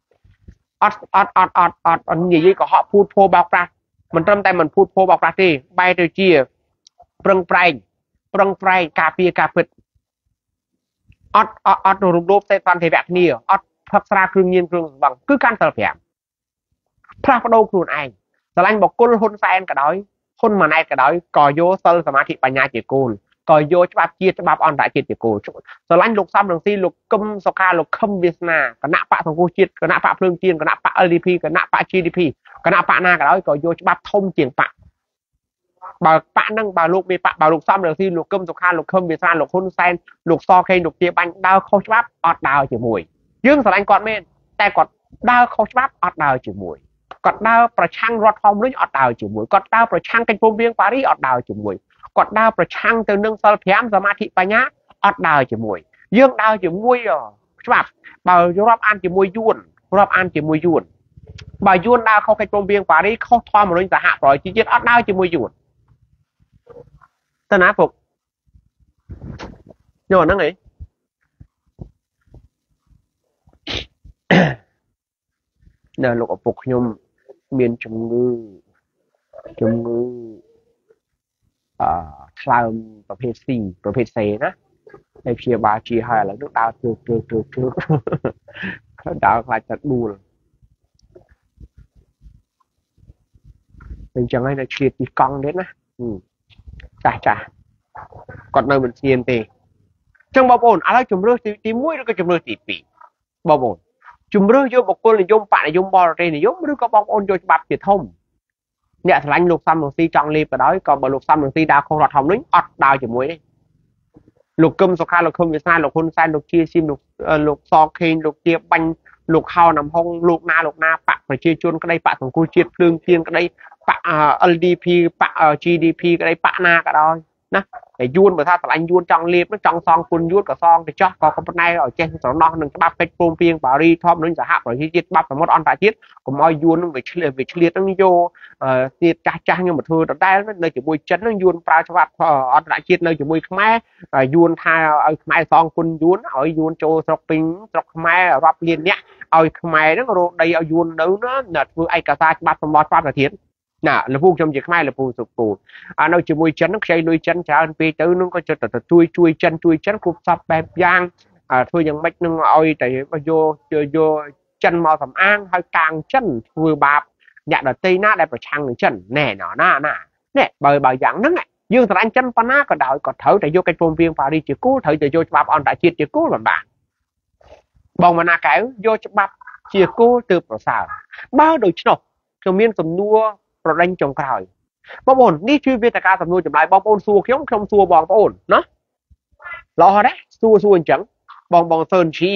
อดอย่างนี้ก็họพูดโพบอกปรามันทำแต่มันพูดโพบอกปราที่ใบเตยเจียปรังไฟกาปีกาปิดอดรูปเซตันเทแบบนี้อดพักษาเครื่องยินเครื่องบังคือการเสลเพียมพระประโดครูนไอสลังบอกกุลคนแซนกระดอยคนมาในกระดอยก่อโยเซลสมาธิปัญญาเจกูลก่อโยฉบับเจียฉบับออนไลน์เจกูลสลังลูกซ้ำหนึ่งซีลูกกึมสกาลูกคำวิสนาคณะปะทองกูจิตคณะปะเพลิงจีนคณะปะLDPคณะปะ GDP คณะปะนากระดอยก่อโยฉบับทมเจียงปะบ่าวปะนั่งบ่าวลูกมีปะบ่าวลูกซ้ำหนึ่งซีลูกกึมสกาลูกคำวิสนาลูกคนแซนลูกซอเคลูกเจียบันดาวเขาฉบับออดดาวเจียมวยยื่นสลังก่อนเมนแต่ก่อนดาวเขาฉบับออดดาวเจียมวยกอดดาวประชังรถทอมรุ่งอดดาวจุ่มวยกอดดาวประชังกันพรมเบียงปารีอดดาวจุ่มวยกอดดาวประชังเติมนึ่งเซลเพียมสมาธิปัญญาอดดาวจุ่มวยยื่งดาวจุ่มวยច្បាប់បើរាប់អានជាមួយយួនរាប់អានជាមួយយួនបើយួនដើរខុសកិច្ចព្រមព្រៀងប៉ារីខុសធម្មរុញសហប្រជាជាតិអត់ដើរជាមួយយួនតើណាពុកយកហ្នឹងអីនៅលោកឪពុកខ្ញុំមានជំងឺថ្លើមប្រភេទ C ប្រភេទ C ណាហើយព្យាបាលជាហើយឥឡូវនោះដើរជើដើរខ្លាចទឹកដួលអញ្ចឹងហើយនៅឆ្លៀតទីកង់ទៀតណាចាស់គាត់នៅមិនស្ងៀមទេអញ្ចឹងបងប្អូនឥឡូវជំរឿសទី1ឬក៏ជំរឿសទី2បងប្អូនជំរឿសយកបុគ្គលនិយមបកនិយមបរទេសនិយមឬក៏បងប្អូនយកច្បាប់ជាធំអ្នកឆ្លាញ់លោកសំរងស៊ីចង់លេបក៏ដោយក៏បើលោកសំរងស៊ីដើរខុសរដ្ឋធម្មនុញ្ញអត់ដើរជាមួយទេលោកកឹមសុខាលោកខឹមវាសនាលោកហ៊ុនសែនលោកជាស៊ីមលោកសខេងលោកជាបាញ់លោកហៅណាំហុងលោកណាបកប្រជាជនក្តីបកសង្គមជាតិភ្លើងទៀនក្តីបក LDP បក GDP ក្តីបកណាក៏ដោយណាតែយួនបើថាឆ្លាញ់យួនចង់លេបចង់សងគុណយួនក៏សងទៅចោះក៏ប៉ុន្តែឲ្យចេះស្រណោះនឹងច្បាប់កិច្ចព្រមព្រៀងប៉ារីធម្មនឹងសហប្រជាជាតិច្បាប់សមុទ្រអន្តរជាតិកុំឲ្យយួននឹងវាឆ្លៀតនឹងយកទៀតចាស់ខ្ញុំមកធ្វើដដែលនៅជាមួយចិននឹងយួនប្រើច្បាប់អន្តរជាតិនៅជាមួយខ្មែរយួនថាឲ្យខ្មែរសងគុណយួនឲ្យយួនចូលស្រុកពេញស្រុកខ្មែររាប់លានអ្នកឲ្យខ្មែរនឹងរកដីឲ្យយួននៅណាធ្វើឯកសារច្បាប់សម្បត្តិច្បាប់ប្រធានណាលពូខ្ញុំជាខ្មែរលពូសុគូនៅជាមួយចិននឹងខ្ចីលុយចិនច្រើនពេកទៅនឹងក៏ចិត្តទៅជួយចិនគ្រប់សពបែបយ៉ាងធ្វើយ៉ាងម៉េចនឹងឲ្យតែយកចិនមកសំអាងឲ្យកាងចិនធ្វើបាបអ្នកដទៃណាដែលប្រឆាំងនឹងចិនណែណានេះបើយ៉ាងហ្នឹងយើងស្រឡាញ់ចិនប៉ុណ្ណាក៏ដោយក៏ត្រូវតែយកកិច្ចព្រមព្រៀងប៉ារីជាគោលត្រូវតែយកច្បាប់អន្តរជាតិជាគោលបាទបងមណាកែវយកច្បាប់ជាគោលទើបប្រសើរបើដូច្នោះខ្ញុំមានសំណួរប្រដេញចុងក្រោយបងប្អូននេះជួយវេទិកាសំណួរចម្លើយបងប្អូនសួរខ្ញុំសួរបងប្អូនណាល្អដែរសួរអញ្ចឹងបងសឿនជី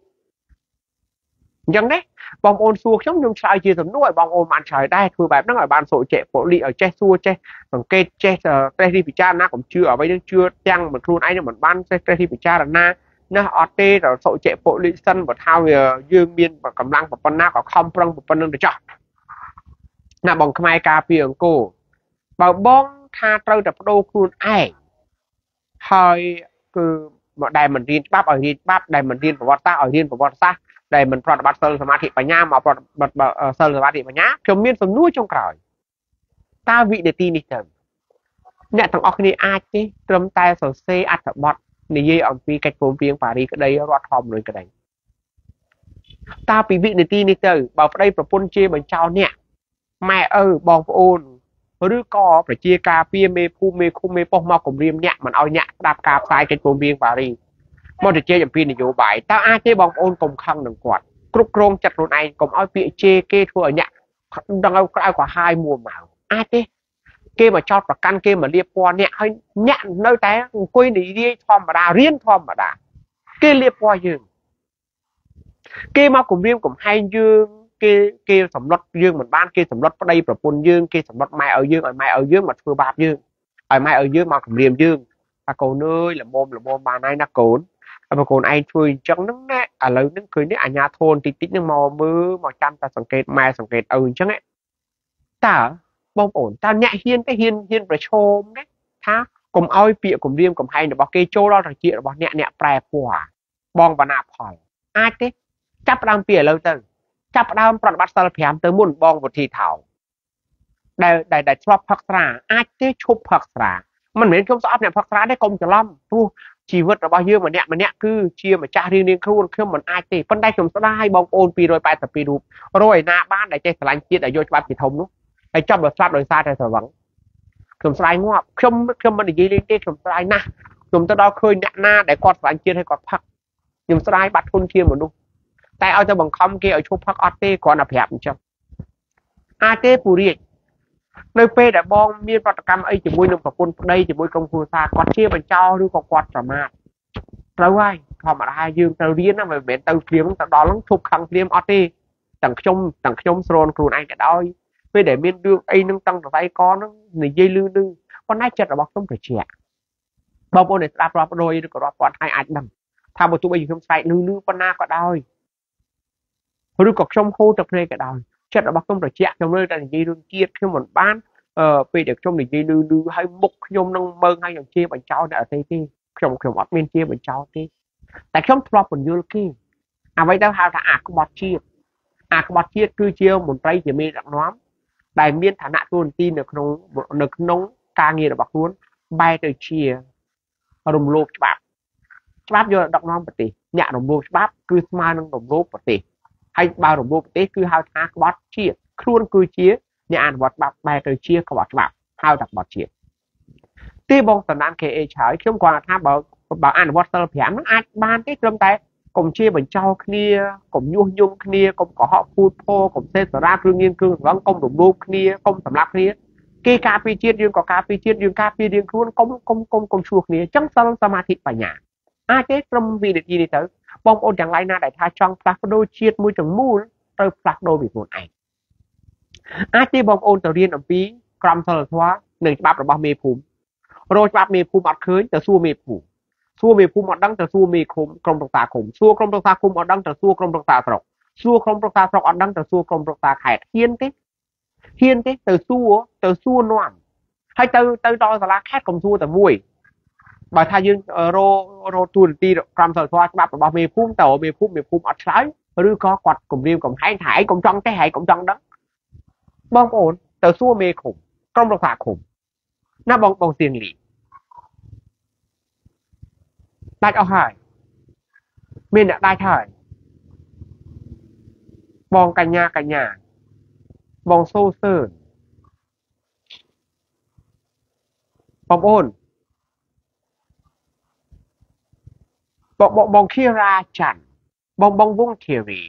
អញ្ចឹងដែរបងប្អូនសួរខ្ញុំឆ្លើយជាសំណួរឲ្យបងប្អូនបានឆ្លើយដែរធ្វើបែបហ្នឹងឲ្យបានសូចែកប៉ូលីឲ្យចេះសួរចេះសង្កេតចេះត្រេះរិះពិចារណាកុំជឿអ្វីនឹងជឿទាំងមិនខ្លួនឯងមិនបានចេះត្រេះរិះពិចារណាណាអត់ទេដល់សូចែកប៉ូលីសិនបើថាយើងមានកម្លាំងប៉ុណ្ណាក៏ខំប្រឹងប៉ុណ្្នឹងទៅចោះណាបងខ្មែរការពារអង្គរបើបងថាត្រូវតែបដូរខ្លួនឯងហើយគឺមកដែលមិនរៀនច្បាប់ឲ្យរៀនច្បាប់ដែលមិនរៀនប្រវត្តិសាស្ត្រឲ្យរៀនប្រវត្តិសាស្ត្រដែលមិនប្រតិបត្តិសិលសមាធិបញ្ញាមកប្រតិបត្តិសិលសមាធិបញ្ញាខ្ញុំមានសំណួរចុងក្រោយតើវិនាទីនេះទៅអ្នកទាំងអស់គ្នាអាចទេត្រឹមតែសរសេរអត្ថបទនិយាយអំពីកិច្ចព្រមព្រៀងប៉ារីក្តីរដ្ឋធម្មនុញ្ញក្តីតើពីវិនាទីនេះទៅបើប្តីប្រពន្ធជាបញ្ចោលអ្នកម៉ែឪបងប្អូនឬក៏ប្រជាការពារមេភូមិមេឃុំមេប៉ុស្តិ៍មកគម្រាមអ្នកមិនឲ្យអ្នកស្ដាប់ការផ្សាយកិច្ចព្រមព្រៀងប៉ារីមកទៅជេរអំពីនយោបាយតើអាចទេបងប្អូនកុំខឹងនឹងគាត់គ្រប់គ្រងចិត្តខ្លួនឯងកុំឲ្យពាក្យជេរគេធ្វើឲ្យអ្នកដឹងឲ្យក្រៅក៏ហាយមួម៉ៅអាចទេគេមកចោតប្រកាន់គេមកលៀបពណ៌អ្នកឲ្យអ្នកនៅតែអង្គុយនិយាយធម្មតារៀនធម្មតាគេលៀបពណ៌យើងគេមកគម្រាមកំហែងយើងគេសម្លុតយើងមិនបានគេសម្លុតប្តីប្រពន្ធយើងគេសម្លុតម៉ែឲ្យយើងឲ្យម៉ែឲ្យយើងមកធ្វើបាបយើងឲ្យម៉ែឲ្យយើងមកគម្រាមយើងថាកូនអើយល្មមបានហើយណាកូនបើកូនឯងធ្វើអញ្ចឹងហ្នឹងណាឥឡូវហ្នឹងឃើញនេះអាញាធនតិចហ្នឹងមកមើលមកចាំតែសង្កេតម៉ែសង្កេតឪអញ្ចឹងតើបងប្អូនតើអ្នកហ៊ានទេហ៊ានប្រឈមទេថាកុំឲ្យពាក្យគម្រាមកំហែងរបស់គេចូលដល់ត្រចៀករបស់អ្នកប្រែពណ៌បងបណ្ណាផលអាចទេចាប់ផ្ដើមពីឥឡូវទៅចាប់ផ្ដើមប្រតិបត្តិសិល5ទៅមុនបងវុធីថោដែលធ្លាប់ផឹកស្រាអាចទេឈប់ផឹកស្រាមិនមែនខ្ញុំស្អប់អ្នកផឹកស្រាទេកុំច្រឡំព្រោះជីវិតរបស់យើងម្នាក់គឺជាម្ចាស់រៀងខ្លួនខ្ញុំមិនអាចទេប៉ុន្តែខ្ញុំស្ដាយបងប្អូន282រូបរយណាបានដែលចេះស្រឡាញ់ជាតិដែលយកច្បាប់ជាធំនោះហើយចាប់បើស្លាប់ដោយសារតែស្រវឹងខ្ញុំស្ដាយងាប់ខ្ញុំមិននិយាយលេងទេខ្ញុំស្ដាយណាស់ខ្ញុំទៅដល់ឃើញអ្នកណាដែលគាត់ស្រឡាញ់ជាតិហើយគាត់ផឹកខ្ញុំស្ដាយបាត់ធនធានមនុស្សតែឲ្យទៅបង្ខំគេឲ្យឈប់ផឹកអត់ទេគ្រាន់តែប្រាប់អញ្ចឹងអាចទេពូរាជនៅពេលដែលបងមានប្រតិកម្មអីជាមួយនឹងប្រពន្ធប្តីជាមួយក្រុមគ្រួសារគាត់ជាបញ្ចោឬក៏គាត់ប្រមាថត្រូវហើយធម្មតាយើងត្រូវរៀនណាមិនមែនទៅព្រាមទៅដល់ហ្នឹងឈប់ខឹងព្រាមអត់ទេទាំងខ្ញុំស្រន់ខ្លួនឯងក៏ដោយពេលដែលមានរឿងអីនឹងតាំងតសៃកហ្នឹងនិយាយលឺប៉ុន្តែចិត្តរបស់ខ្ញុំត្រជាក់បងប្អូនដែលស្ដាប់រាប់រយឬក៏រាប់ពាន់ហើយអាចដឹងថាបើទោះបីខ្ញុំស្រែកលឺប៉ុណ្ណាក៏ដោយឬក៏ខ្ញុំហូរទឹកភ្នែកក៏ដោយចិត្តរបស់ខ្ញុំត្រជាក់ខ្ញុំលើតែនិយាយរឿងជាតិខ្ញុំមិនបានពេលដែលខ្ញុំនិយាយលឺហើយមុខខ្ញុំនឹងមើងហើយខ្ញុំជាបញ្ចោតអ្នកអតីតទេខ្ញុំអត់មានជាបញ្ចោតទេតែខ្ញុំធ្លាប់ពន្យល់គេអ្វីទៅហៅថាអាក្បត់ជាតិគឺជាមន្ត្រីជាមេដឹកនាំដែលមានឋានៈទូនទីនៅក្នុងការងាររបស់ខ្លួនបែរទៅជារំលោភច្បាប់យកដឹកនាំប្រទេសអ្នករំលោភច្បាប់គឺស្មើនឹងរំលោភប្រទេសហើយបើរំលោភប្រទេសគឺហៅថាក្បត់ជាតិខ្លួនគឺជាអ្នកអនុវត្តច្បាប់បែរទៅជាក្បត់ច្បាប់ហៅថាក្បត់ជាតិទីបងតំណាង KH ហើយខ្ញុំគាត់ថាបើអនុវត្តសិល5ហ្នឹងអាចបានទេត្រឹមតែកុំជាបញ្ចោគ្នាកុំញុះញង់គ្នាកុំកុហកពូតផោកុំសេសារាគ្រឿងញៀនគ្រឿងស្រវឹងកុំរំលោភគ្នាកុំសម្លាប់គ្នាគេការពារជាតិយើងក៏ការពារជាតិយើងការពាររៀងខ្លួនកុំឈ្លោះគ្នាអញ្ចឹងសិលសមាធិបញ្ញាអាចទេត្រឹមវិនាទីនេះទៅបងប្អូនទាំងឡាយណាដែលថាចង់ផ្លាស់ប្ដូរជាតិមួយទាំងមូលត្រូវផ្លាស់ប្ដូរពីខ្លួនឯងអាចទេបងប្អូនទៅរៀនអំពីក្រមសីលធម៌និងច្បាប់របស់មេភូមិរកច្បាប់មេភូមិអត់ឃើញទៅសួរមេភូមិអត់ដឹងទៅសួរមេឃុំក្រុមប្រឹក្សាឃុំសួរក្រុមប្រឹក្សាឃុំអត់ដឹងទៅសួរក្រុមប្រឹក្សាស្រុកសួរក្រុមប្រឹក្សាស្រុកអត់ដឹងទៅសួរក្រុមប្រឹក្សាខេត្តហ៊ានទេទៅសួរនាំហើយទៅដល់សាលាខេត្តកុំសួរតែមួយបើថាយើងរកទូរនទីក្រមសីលធម៌ច្បាប់របស់មេភូមិតើមេភូមិអត់ឆ្លើយឬក៏គាត់គម្រាមកំហែងថាឯងកុំចង់ទេឯងកុំចង់ដឹងបងប្អូនទៅសួរមេឃុំក្រុមប្រឹក្សាឃុំណាបងសៀងលីដាច់អស់ហើយមានអ្នកដាច់ហើយបងកញ្ញាបងសូសឿនបងប្អូនបងខៀរាច័ន្ទបងវងធារី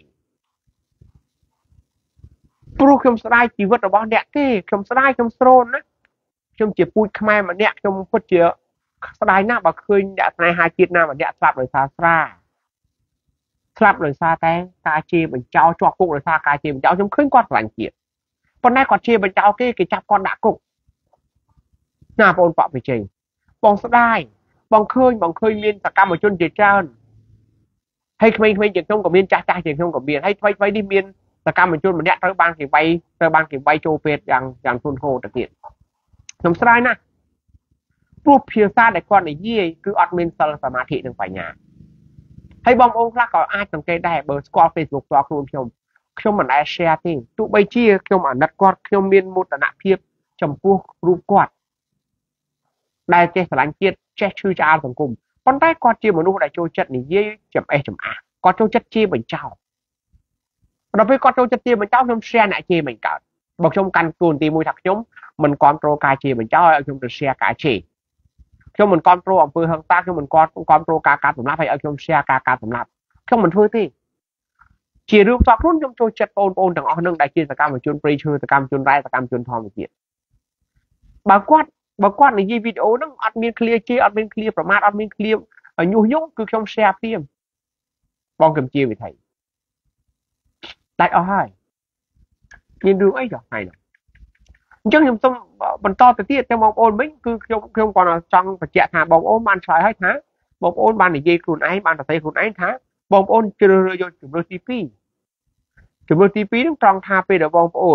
ព្រោះខ្ញុំស្ដាយជីវិតរបស់អ្នកទេខ្ញុំស្ដាយខ្ញុំស្រោនណាខ្ញុំជាពូជខ្មែរម្នាក់ខ្ញុំពិតជាស្ដាយណាស់បើឃើញអ្នកស្នេហាជាតិណាម្នាក់ស្លាប់ដោយសារស្រាស្លាប់ដោយសារតែការជេរបញ្ចោជាប់គុកដោយសារការជេរបញ្ចោខ្ញុំឃើញគាត់ស្រឡាញ់ជាតិប៉ុន្តែគាត់ជេរបញ្ចោគេចាប់គាត់ដាក់គុកណាបងប្អូនបកវិជ័យបងស្ដាយបងឃើញមានសកម្មជនជាច្រើនហើយក្មេងៗជាងខ្ញុំក៏មានចាស់ជាងខ្ញុំក៏មានហើយថ្មីនេះមានសកម្មជនម្នាក់ត្រូវបានគេវាយចូលពេទ្យយ៉ាងធ្ងន់ធ្ងរទៅទៀតខ្ញុំស្ដាយណាស់ព្រោះភាសាដែលគាត់និយាយគឺអត់មានសិលសមាធិនិងបញ្ញាហើយបងប្អូនខ្លះក៏អាចសង្កេតដែរបើស្គាល់ Facebook ផ្ទាល់ខ្លួនខ្ញុំមិនដែល share ទេទោះបីជាខ្ញុំអាណិតគាត់ខ្ញុំមានមោទនភាពចំពោះរូបគាត់ដែលចេះស្រឡាញ់ជាតិចេះឈឺឆ្អាលសង្គមប៉ុន្តែគាត់ជាមនុស្សដែលចូលចិត្តនិយាយចំអេះចំអាសគាត់ចូលចិត្តជាបញ្ចោដល់ពេលគាត់ចូលចិត្តជាបញ្ចោខ្ញុំ share អ្នកជាមិនកើតបើខ្ញុំកាន់ទួនាទីមួយថាខ្ញុំមិនគ្រប់គ្រងការជាបញ្ចោឲ្យខ្ញុំទៅ share ការជេរខ្ញុំមិនគ្រប់គ្រងអំពើហិង្សាខ្ញុំមិនគ្រប់គ្រងការកាប់សម្លាប់ហើយឲ្យខ្ញុំ share ការកាប់សម្លាប់ខ្ញុំមិនធ្វើទេជារឿងផ្ទាល់ខ្លួនខ្ញុំចូលចិត្តបងប្អូនទាំងអស់នឹងដែលជាសកម្មជនព្រៃឈើសកម្មជនរ៉ែសកម្មជនធម្មជាតិបើគាត់និយាយវីដេអូហ្នឹងអត់មានឃ្លាជេរអត់មានឃ្លាប្រមាថអត់មានឃ្លាញុះញង់គឺខ្ញុំ share ព្រាមបងកំជាវិធីដាច់អស់ហើយមានរឿងអីចុះថ្ងៃនេះអញ្ចឹងខ្ញុំសូមបន្តទៅទៀតទៅបងប្អូនវិញគឺខ្ញុំគាត់ចង់បញ្ជាក់ថាបងប្អូនបានឆ្លើយហើយថាបងប្អូនបាននិយាយខ្លួនឯងបានសរសេរខ្លួនឯងថាបងប្អូនជ្រើសរើសយកជំរើសទី2ហ្នឹងត្រង់ថាពេលដែលបងប្អូន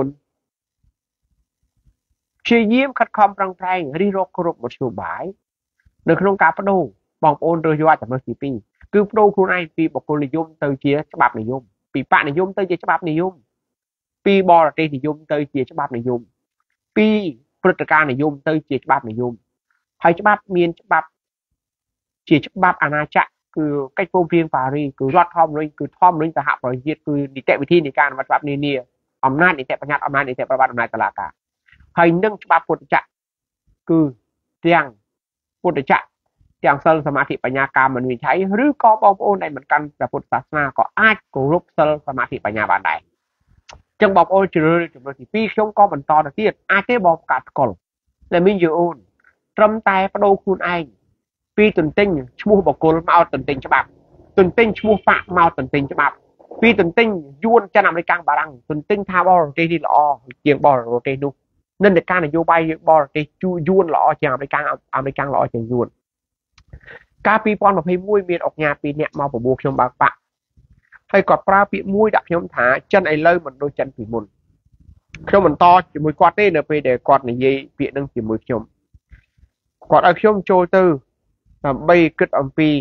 ព្យាយាមខិតខំប្រឹងប្រែងរិះរកគ្រប់មធ្យោបាយនៅក្នុងការបដូរបងប្អូនរើសយកជំរើសទី2គឺបដូរខ្លួនឯងពីបុគ្គលនិយមទៅជាច្បាប់និយមពីបកនិយមទៅជាច្បាប់និយមពីបរទេសនិយមទៅជាច្បាប់និយមពីព្រឹត្តិការណ៍និយមទៅជាច្បាប់និយមហើយច្បាប់មានច្បាប់ជាច្បាប់អាណាចក្រគឺកិច្ចព្រមព្រៀងប៉ារីសគឺរដ្ឋធម្មនុញ្ញគឺធម្មនុញ្ញសហប្រជាជាតិគឺនីតិវិធីនៃការអនុវត្តច្បាប់នានាអំណាចនីតិបញ្ញត្តិអំណាចនីតិប្រវត្តិអំណាចតុលាការហើយនឹងច្បាប់ពុទ្ធចក្រគឺទាំងពុទ្ធចក្រទាំងសិលសមាធិបញ្ញាការមិនវិនិច្ឆ័យឬក៏បងប្អូនដែលមិនកាន់ព្រះពុទ្ធសាសនាក៏អាចគោរពសិលសមាធិបញ្ញាបានដែរអញ្ចឹងបងប្អូនជ្រើសរើសជំរើសទី2ខ្ញុំក៏បន្តទៅទៀតអាចទេបងកាត់ស្គាល់តែមានយូអូនត្រឹមតែបដូរខ្លួនឯងពីទន្ទិញឈ្មោះបកគលមកទន្ទិញច្បាប់ទន្ទិញឈ្មោះបាក់មកទន្ទិញច្បាប់ពីទន្ទិញយួនចិនអាមេរិកបារាំងទន្ទិញថាបរទេសនេះល្អជាងបរទេសនោះនិន្នាការនយោបាយបរទេសយួនល្អជាងអាមេរិកល្អជាងយួនការពីប៉ុន21មានអង្គការពីរអ្នកមកបបួលខ្ញុំបើកបាក់ហើយគាត់ប្រើពាក្យមួយដាក់ខ្ញុំថាចិនឥឡូវមិនដូចចិនពីមុនខ្ញុំបន្តជាមួយគាត់ទេនៅពេលដែលគាត់និយាយពាក្យនឹងជាមួយខ្ញុំគាត់ឲ្យខ្ញុំចូលទៅដើម្បីគិតអំពី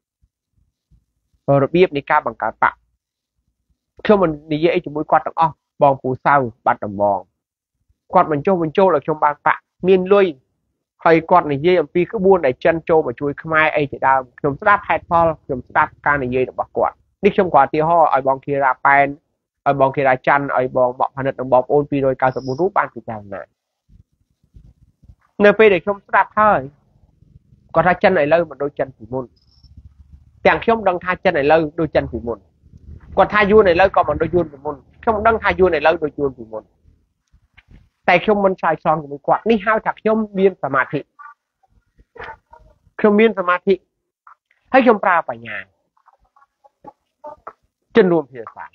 របៀបនៃការបង្កើតបកខ្ញុំមិននិយាយអីជាមួយគាត់ទាំងអស់បងពូសៅបាត់ដំបងគាត់បញ្ចុះបញ្ចូលឲ្យខ្ញុំបានបកមានលុយហើយគាត់និយាយអំពីក្បួនដែលចិនចូលមកជួយខ្មែរអីជាដើមខ្ញុំស្ដាប់ហេតុផលខ្ញុំស្ដាប់ការនិយាយរបស់គាត់នេះខ្ញុំក៏ឧទាហរណ៍ឲ្យបងធីរ៉ាប៉ែនឲ្យបងធីរ៉ាច័ន្ទឲ្យបងបកផានិតនិងបងប្អូន294រូបបានពិចារណានៅពេលដែលខ្ញុំស្ដាប់ហើយគាត់ថាចិនឥឡូវមិនដូចចិនពីមុនទាំងខ្ញុំដឹងថាចិនឥឡូវដូចចិនពីមុនគាត់ថាយួនឥឡូវក៏មិនដូចយួនពីមុនខ្ញុំដឹងថាយួនឥឡូវដូចយួនពីមុនតែខ្ញុំមិនឆ្លើយឆ្លងជាមួយគាត់នេះហៅថាខ្ញុំមានសមាធិខ្ញុំមានសមាធិហើយខ្ញុំប្រើបញ្ញាជំនួសភាសា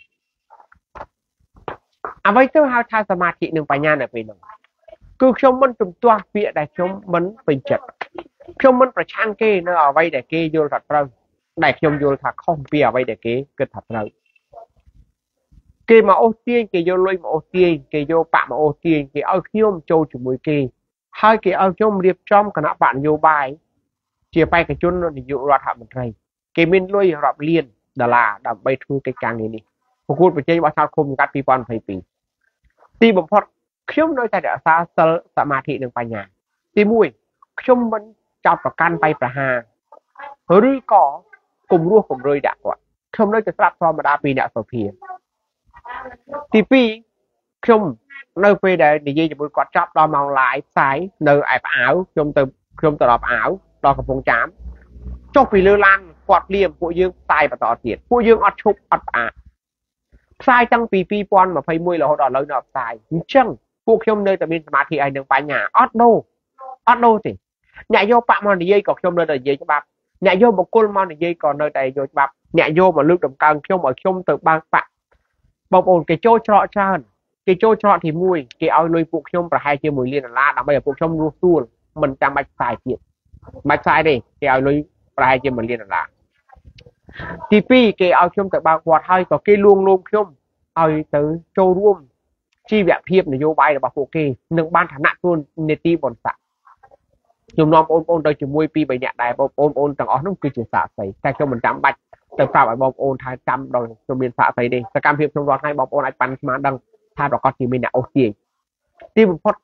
អ្វីទៅហៅថាសមាធិនិងបញ្ញានៅពេលនោះគឺខ្ញុំមិនជំទាស់ពាក្យដែលខ្ញុំមិនពេញចិត្តខ្ញុំមិនប្រឆាំងគេនៅអ្វីដែលគេយល់ថាត្រូវដែលខ្ញុំយល់ថាខុសពីអ្វីដែលគេគិតថាត្រូវគេមកអូសទាញគេយកលុយមកអូសទាញគេយកបាក់មកអូសទាញគេឲ្យខ្ញុំចូលជាមួយគេហើយគេឲ្យខ្ញុំរៀបចំគណៈបកនយោបាយជាបេក្ខជននាយករដ្ឋមន្ត្រីគេមានលុយរាប់លានដុល្លារដើម្បីធ្វើកិច្ចការងារនេះប្រកួតប្រជែងបោះឆ្នោតឃុំសង្កាត់2022ទីបំផុតខ្ញុំនៅតែរក្សាសិលសមាធិនិងបញ្ញាទី1ខ្ញុំមិនចោទប្រកាន់បៃប្រហារឬក៏គំរោះគំរើយដាក់គាត់ខ្ញុំនៅតែស្ដាប់ធម្មតាពីអ្នកសុភាទី2ខ្ញុំនៅពេលដែលនិយាយជាមួយគាត់ចប់ដល់ម៉ោង live ផ្សាយនៅឯផ្អាវខ្ញុំទៅដល់ផ្អាវដល់កំពង់ចាមចុះពីលើឡានគាត់ភ្លាមពួកយើងផ្សាយបន្តទៀតពួកយើងអត់ឈប់អត់ផ្អាកផ្សាយតាំងពី2021រហូតដល់ឥឡូវនៅផ្សាយអញ្ចឹងពួកខ្ញុំនៅតែមានសមាធិឲ្យនឹងបញ្ញាអត់ដូរទេអ្នកយកបាក់មកនិយាយក៏ខ្ញុំនៅតែនិយាយច្បាប់អ្នកយកបកគលមកនិយាយក៏នៅតែយកច្បាប់អ្នកយកមកលើកតម្កើងខ្ញុំឲ្យខ្ញុំទៅបើកបាក់បងប្អូនគេចូលច្រកច្រើនគេចូលច្រកទី1គេឲ្យលុយពួកខ្ញុំប្រហែលជា1លានដុល្លារដើម្បីឲ្យពួកខ្ញុំរស់ស្រួលមិនចាំបាច់ផ្សាយទៀតមិនបាច់ផ្សាយទេគេឲ្យលុយប្រហែលជា1លានដុល្លារទី2គេឲ្យខ្ញុំទៅបើកវត្តហើយក៏គេលួងលោមខ្ញុំឲ្យទៅចូលរួមជីវភាពនយោបាយរបស់ពួកគេនឹងបានឋានៈទូនាទីបនស័កខ្ញុំនាំបងប្អូនទៅជាមួយ2 3នាក់ដែរបងប្អូនទាំងអស់នោះគឺជាសាក្សីតែខ្ញុំមិនចាំបាច់ទៅប្រាប់ឲ្យបងប្អូនថាចាំដល់ខ្ញុំមានសាក្សីទេសកម្មភាពខ្ញុំរាល់ថ្ងៃបងប្អូនអាចប៉ាន់ស្មានដឹងថាប្រកាសជាមានអ្នកអូសទាញទីបំផុត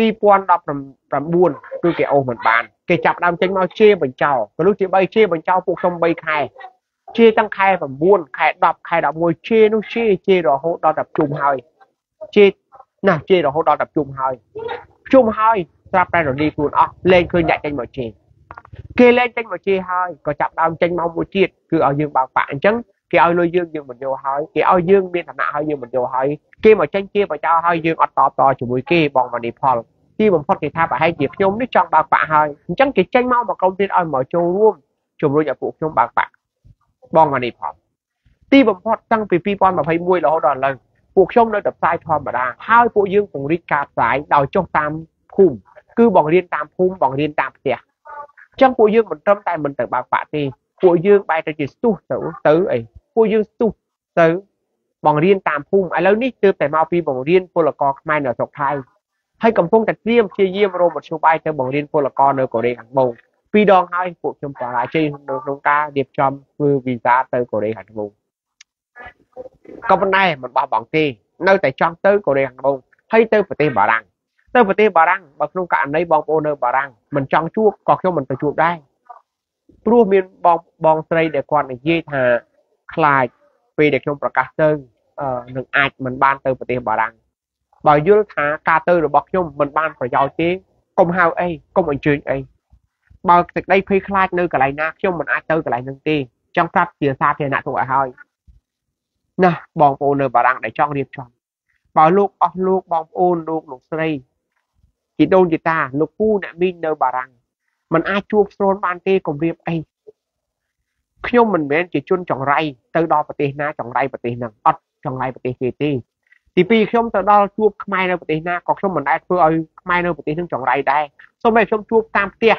2019គឺគេអូសមិនបានគេចាប់ដើមចេញមកជេរបញ្ចោមនុស្សជា3ជេរបញ្ចោពួកខ្ញុំ3ខែជេរទាំងខែ9ខែ10ខែ11ជេរនោះជេររហូតដល់តែជុំហើយជេររហូតដល់តែជុំហើយស្រាប់តែរលីខ្លួនអស់លែងឃើញអ្នកចេញមកជេរគេលែងចេញមកជេរហើយក៏ចាប់ដើមចេញមកមួយទៀតគឺឲ្យយើងបើកបាក់អញ្ចឹងគេឲ្យលុយយើងមិនយកហើយគេឲ្យយើងមានឋានៈហើយយើងមិនយកហើយគេមកចេញជាបច្ចោហើយយើងអត់តបតជាមួយគេបងវណ្ណីផលទីបំផុតគេថាប្រហែលជាខ្ញុំនេះចង់បើកបាក់ហើយអញ្ចឹងគេចេញមកក្រុមទៀតឲ្យមកចូលរួមជំរុញឲ្យពួកខ្ញុំបើកបាក់បងវណ្ណីផលទីបំផុតតាំងពី2021រហូតដល់ឥឡូវពួកខ្ញុំនៅតែផ្សាយធម្មតាហើយពួកយើងពង្រីកការផ្សាយដោយចុះតាមភូមិគឺបងរៀនតាមភូមិបងរៀនតាមផ្ទះអញ្ចឹងពួកយើងមិនត្រឹមតែមិនទៅបើកបាក់ទេពួកយើងបែរទៅជាស្ទុះទៅអីពួកយើងស្ទុះទៅបងរៀនតាមភូមិឥឡូវនេះទើបតែមកពីបងរៀនពលករខ្មែរនៅស្រុកថៃហើយកំពុងតែត្រៀមព្យាយាមរកមធ្យោបាយទៅបងរៀនពលករនៅកូរ៉េខាងត្បូង2 ដងហើយពួកខ្ញុំបរាជ័យនៅក្នុងការរៀបចំធ្វើវីសាទៅកូរ៉េខាងត្បូងក៏ប៉ុន្តែមិនបោះបង់ទេនៅតែចង់ទៅកូរ៉េខាងត្បូងហើយទៅប្រទេសបារាំងបើក្នុងករណីបងប្អូននៅបារាំងមិនចង់ជួបក៏ខ្ញុំមិនទៅជួបដែរព្រោះមានបងស្រីដែលគាត់និយាយថាខ្លាចពេលដែលខ្ញុំប្រកាសទៅនឹងអាចមិនបានទៅប្រទេសបារាំងបើយល់ថាការទៅរបស់ខ្ញុំមិនបានប្រយោជន៍ទេកុំហៅអីកុំអញ្ជើញអីបើទឹកដីភ័យខ្លាចនៅកន្លែងណាខ្ញុំមិនអាចទៅកន្លែងហ្នឹងទេចង់ប្រាប់ជាសាធារណៈទៅឲ្យហើយណាបងប្អូននៅបារាំងដែលចង់រៀបចំបើលោកអស់លោកបងប្អូនលោកស្រីជីដូនជីតាលោកពូអ្នកមីងនៅបារាំងมันអាចជួបស្រូនបានទេកុំរៀបអីខ្ញុំមិនមែនជាជនចង្រៃទៅដល់ប្រទេសណាចង្រៃប្រទេសហ្នឹងអត់ចង្រៃប្រទេសគេទេទី2ខ្ញុំទៅដល់ជួបខ្មែរនៅប្រទេសណាក៏ខ្ញុំមិនដែលធ្វើឲ្យខ្មែរនៅប្រទេសហ្នឹងចង្រៃដែរសូម្បីខ្ញុំជួបតាមផ្ទះ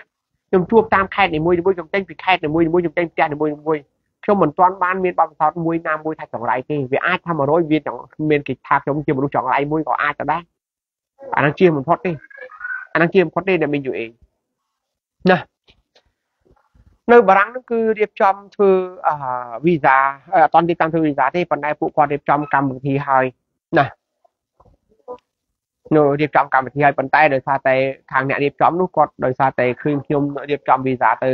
ខ្ញុំជួបតាមខេត្តនីមួយៗខ្ញុំចេញពីខេត្តនីមួយៗខ្ញុំចេញផ្ទះនីមួយៗខ្ញុំមិនទាន់បានមានបទពិសោធន៍មួយណាមួយថាចង្រៃទេវាអាចថា100វាចង់មានគេថាខ្ញុំជាមនុស្សចង្រៃមួយក៏អាចទៅដែរអានឹងជាមិនផុតទេអានឹងជាមិនផុតទេដែលមាន UA ណានៅបារាំងនោះគឺរៀបចំធ្វើវីសាអត់ទាន់ធ្វើវីសាទេប៉ុន្តែពួកគាត់រៀបចំកម្មវិធីហើយណានៅរៀបចំកម្មវិធីហើយប៉ុន្តែដោយសារតែខាងអ្នករៀបចំនោះគាត់ដោយសារតែឃើញខ្ញុំរៀបចំវីសាទៅ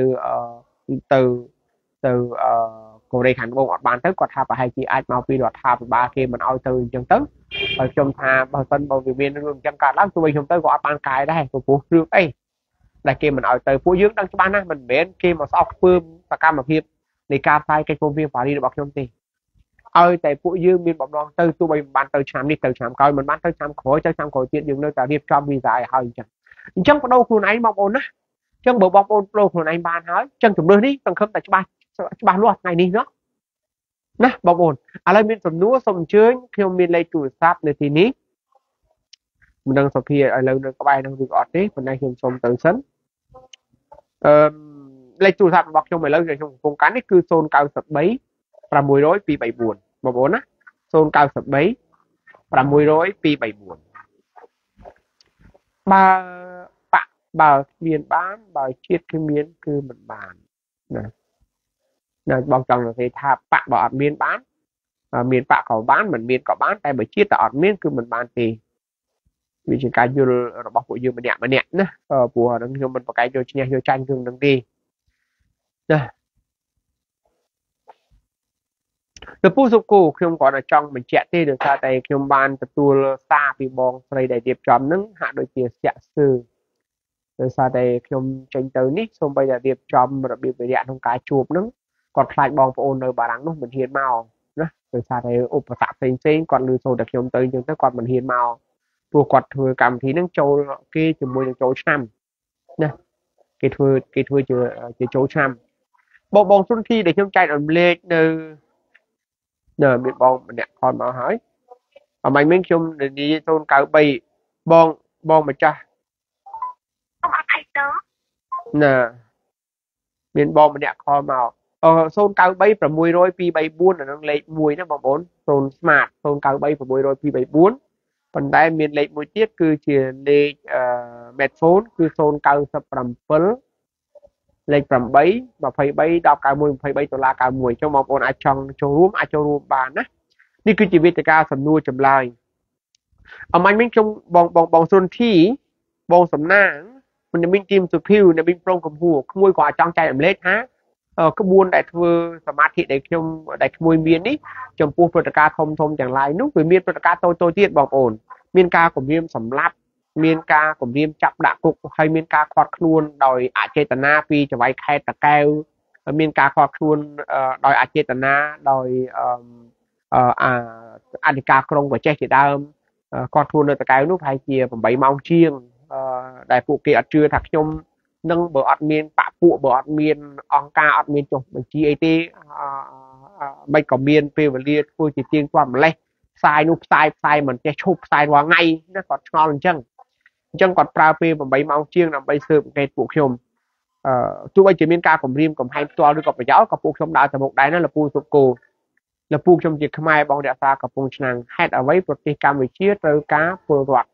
ទៅកូរ៉េខាងត្បូងអត់បានទៅគាត់ថាប្រហែលជាអាចមកពីរដ្ឋាភិបាលគេមិនអោយទៅអញ្ចឹងទៅហើយខ្ញុំថាបើសិនបើវាមានរឿងអញ្ចឹងកើតឡើងទោះបីខ្ញុំទៅក៏អត់បានកាយដែរព្រោះរឿងអីដែលគេមិនអោយទៅពួកយើងដឹងច្បាស់ណាស់មិនមែនគេមកស្អប់ធ្វើសកម្មភាពនៃការផ្សាយកិច្ចព្រមព្រៀងប៉ារីសរបស់ខ្ញុំទេឲ្យតែពួកយើងមានបំណងទៅទោះបីមិនបានទៅឆ្នាំនេះទៅឆ្នាំក្រោយមិនបានទៅឆ្នាំក្រោយទៅឆ្នាំក្រោយទៀតយើងនៅតែរៀបចំវីសាឲ្យហើយអញ្ចឹងបដូរខ្លួនឯងបងប្អូនណាអញ្ចឹងបើបងប្អូនបដូរខ្លួនឯងបានហើយអញ្ចឹងជំរឿននេះសង្ឃឹមតែច្បាស់លាស់ថ្ងៃនេះណាបងប្អូនឥឡូវមានសំណួរសូមអញ្ជើញខ្ញុំមានលេខទូរស័ព្ទនៅទីនេះមិនដឹងសុភាឥឡូវនៅក្បែរនឹងឬក៏អត់ទេប៉ុន្តែខ្ញុំសូមទៅសិនលេខទូរស័ព្ទរបស់ខ្ញុំឥឡូវខ្ញុំកំពុងកាន់នេះគឺ093 600 234បងប្អូនណា093 600 234បើគ្មានបានបើជាតិគ្មានគឺមិនបានណាបងចង់និយាយថាបាក់បើអត់មានបានមានបាក់ក៏បានមិនមានក៏បានតែបើជាតិតែអត់មានគឺមិនបានទេវាជាការយល់របស់ពួកយើងម្នាក់ណាព្រោះហ្នឹងខ្ញុំមិនប្រកែកយកឈ្នះយកចាញ់រឿងហ្នឹងទេណាទៅពូសុគូខ្ញុំគាត់តែចង់បញ្ជាក់ទេដោយសារតែខ្ញុំបានទទួលសារពីបងស្រីដែលរៀបចំហ្នឹងហាក់ដូចជាស្ទាក់ស្ទើរដោយសារតែខ្ញុំចេញទៅនេះសូម្បីតែរៀបចំរបៀបវិរៈក្នុងការជួបហ្នឹងគាត់ខ្លាចបងប្អូននៅបារាំងនោះមិនហ៊ានមកណាដោយសារតែឧបសគ្គផ្សេងគាត់លឺសូរតែខ្ញុំទៅអញ្ចឹងទៅគាត់មិនហ៊ានមកព្រោះគាត់ធ្វើកម្មវិធីហ្នឹងចូលគេជាមួយនឹងចូលឆ្នាំណាគេធ្វើជាចូលឆ្នាំបងសុនធីដែលខ្ញុំចែករំលែកនៅមានបងម្នាក់ខលមកហើយអមាញ់មិញខ្ញុំនិយាយ093បងម្ចាស់អត់អីទៅណាមានបងម្នាក់ខលមក093 600 234នៅនឹងលេខ1ណាបងប្អូន0 smart 093 600 234ប៉ុន្តែមានលេខមួយទៀតគឺជាលេខMedphone គឺ097លេខ8 23 1091 $23.91ចឹងបងប្អូនអាចចង់ចូលរួមបានណានេះគឺជាវេទិកាសំណួរចម្លើយអមាញ់មិញខ្ញុំបងសុនធីបងសំណាងមិនមានទីមសុភីវនៅមានប្រងកំហួរក្មួយក៏អាចចង់ចែករំលែកថាក្បួនដែលធ្វើសមាធិដែលក្មួយមាននេះចំពោះព្រឹត្តិការណ៍ធំទាំងឡាយនោះវាមានព្រឹត្តិការណ៍តូចទៀតបងប្អូនមានការគំរាមសម្លាប់មានការគំរាមចាប់ដាក់គុកហើយមានការខាត់ខ្លួនដោយអចេតនាពីចៅហ្វាយខេត្តតាកែវមានការខាត់ខ្លួនដោយអចេតនាដោយអធិការក្រុងបច្ចេកជាដើមគាត់ខ្លួននៅតាកែវនោះប្រហែលជា8ម៉ោងជាងដែលពួកគេអត់ជឿថាខ្ញុំនឹងបើអត់មានបាក់ពួកបើអត់មានអង្គការអត់មានចុះបញ្ជីអីទេមិនក៏មានពេលវេលាធ្វើជាទៀងទាត់ម្លេះផ្សាយនោះផ្សាយមិនចេះឈប់ផ្សាយរាល់ថ្ងៃណាគាត់ឆ្ងល់អញ្ចឹងគាត់ប្រើពេល8ម៉ោងជាងដើម្បីស៊ើបអង្កេតពួកខ្ញុំទោះបីជាមានការគំរាមកំហែងផ្ទាល់ឬក៏ប្រយោលក៏ពួកខ្ញុំដើរទៅមុខដែរណាលពូសុគោលពូខ្ញុំជាខ្មែរបងរក្សាកំពង់ឆ្នាំងហេតុអ្វីប្រទេសកម្ពុជាត្រូវការពលរដ្ឋ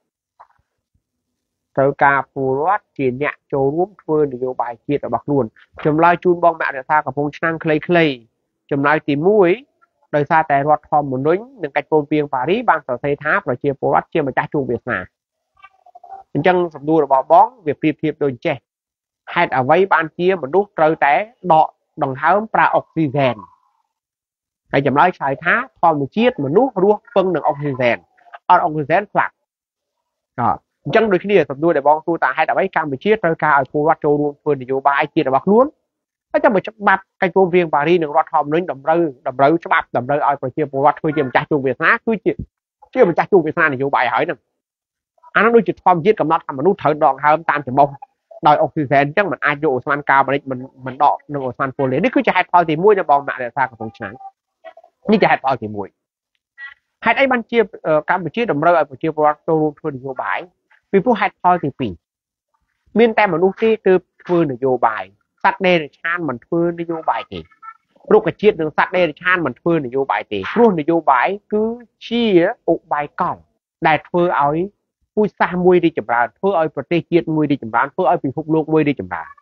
ជាអ្នកចូលរួមធ្វើនយោបាយជាតិរបស់ខ្លួនចម្លើយជូនបងមគ្គរក្សាកំពង់ឆ្នាំងខ្លីៗចម្លើយទី1ដោយសារតែរដ្ឋធម្មនុញ្ញនិងកិច្ចព្រមព្រៀងប៉ារីសបានសរសេរថាប្រជាពលរដ្ឋជាម្ចាស់ជោគវាសនាអញ្ចឹងសំណួររបស់បងវាប្រៀបធៀបដូចចេះហេតុអ្វីបានជាមនុស្សត្រូវតែដកដង្ហើមប្រើអុកស៊ីហ្សែនហើយចម្លើយឆ្លើយថាធម្មជាតិមនុស្សរស់ពឹងនឹងអុកស៊ីហ្សែនអត់អុកស៊ីហ្សែនផ្លាក់អញ្ចឹងដូចគ្នាសំណួរដែលបងសួរថាហេតុអ្វីកម្ពុជាត្រូវការឲ្យពលរដ្ឋចូលរួមធ្វើនយោបាយជាតិរបស់ខ្លួនហើយតែបើច្បាប់កិច្ចព្រមព្រៀងប៉ារីសនិងរដ្ឋធម្មនុញ្ញតម្រូវច្បាប់តម្រូវឲ្យប្រជាពលរដ្ឋធ្វើជាម្ចាស់ជោគវាសនាគឺជាម្ចាស់ជោគវាសនានយោបាយហើយហ្នឹងអានោះដូចជាធម្មជាតិកំណត់ថាមនុស្សត្រូវដកហើមតាមចំមុះដោយអុកស៊ីហ្សែនអញ្ចឹងมันអាចយកអូស្មန်កាបូនិកមិនដកនឹងអូស្មန်ពុលនេះគឺជាហេតុផលទី1ដែលបងមគ្គរក្សាកំពង់ឆ្នាំងនេះជាហេតុផលទី1ហេតុអីបានជាកម្ពុជាតម្រូវឲ្យប្រជាពលរដ្ឋចូលរួមធ្វើនយោបាយពីព្រោះហេតុផលទី miền Tây mà nuôi thế từ phương là vô bài sát đây là chan mình phương đi vô bài thì lúc cái chiết đường sát đây là chan mình phương là vô bài thì luôn là vô bài cứ chia ụ bài còng đại phương ấy vui xa mui đi chậm ra phương ấyประเทศជាតិmui đi chậm ra phương ấy bị hụt luôn mui đi chậm ra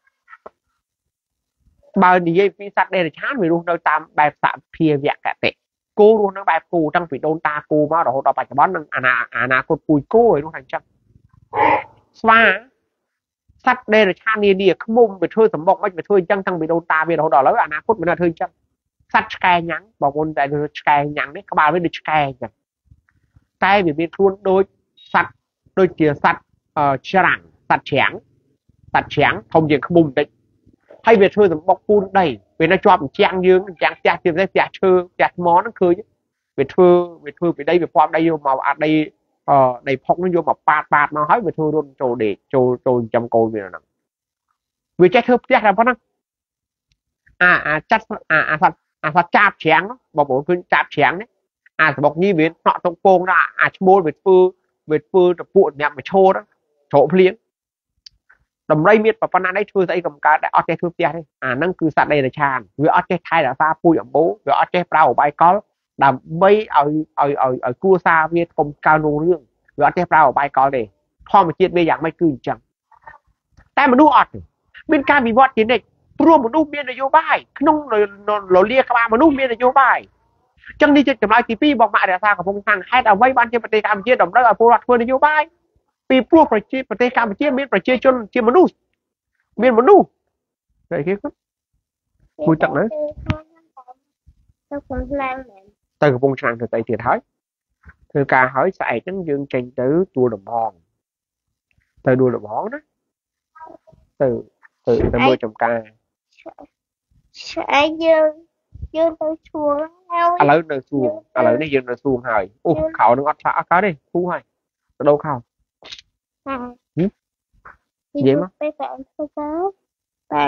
bao nhiêu phi sát đây là chan mình luôn nơi tam bài phạm phia vẹn cả tệ cô luôn nó bài cô trong vị đôn ta cô mà đó bài bón à cột cùi cô ấy luôn thành chắc xóa sát đây là chan đi đi không mồm bị thôi sầm bọc mấy bị thôi chân thằng bị đôn ta bị đó lấy à cốt mình là thôi chân sát sky nhắnบอกคนแต่sky ញ៉ាំនេះក្បាលវាដូច sky ចឹងតែវាមានខ្លួនដូចសត្វដូចជាសត្វច្រាំងសត្វច្រាំងធំជាងខ្មុំបន្តិចហើយវាធ្វើសម្បុកពូនដីវានៅជាប់ចាំងយើងចាំងផ្ទះទៀតផ្ទះឈើផ្ទះថ្មហ្នឹងឃើញវាធ្វើពីដីវាពណ៌ដីយកមកអាដីដីផុកនោះយកមកប៉ាតមកហើយវាធ្វើរុនចូលដេកចូលចាំកូនវាហ្នឹងវាចេះធ្វើផ្ទះតែប៉ុណ្ណឹងចាត់សត្វចាប់ច្រាំងបងប្អូនឃើញចាប់ច្រាំងនេះសម្បុកនេះវាណក់តុងពងដល់ឈ្មោលវាធ្វើតពួកអ្នកមកឈោទៅជ្រោកភ្លៀងដំរីមានប៉ុណ្ណានេះធ្វើស្អីកំកើតតែអត់ចេះធ្វើផ្ទះទេហ្នឹងគឺសត្វដីរឆានវាអត់ចេះថែរក្សាពូជអម្បូរវាអត់ចេះប្រើឧបាយកលដើម្បីឲ្យគួរសារវាកុំកើនរឿងវាអត់ចេះប្រើឧបាយកលទេធម្មជាតិវាយ៉ាងម៉េចគឺអញ្ចឹងតែមនុស្សអត់ទេមានការវិវត្តជានិច្ចព្រោះមនុស្សមាននយោបាយក្នុងលលាក្បាលមនុស្សមាននយោបាយចឹងនេះជាចម្លើយទី2បងម៉ាក់រក្សាកំពុងខាងហេតុអ្វីបានជាប្រទេសកម្ពុជាតម្រូវឲ្យពលរដ្ឋធ្វើនយោបាយពីព្រោះប្រទេសកម្ពុជាមានប្រជាជនជាមនុស្សមានមនុស្សតែគេគាត់មួយទឹកណាទៅកំពុងឆ្នាំទៅកំពុងឆ្នាំទៅទៀតហើយធ្វើការហើយស្អែកហ្នឹងយើងចេញទៅទួលដំបងទៅដួលដំបងណាទៅមើលចំការស្អែកយើងទៅឈួងហើយឥឡូវនៅសួងឥឡូវនេះយើងនៅសួងហើយអូខោនឹងអត់ឆ្លាក់អត់កើតទេធូរហើយទៅដូរខោនិយាយមកពេលតែធ្វើការតែ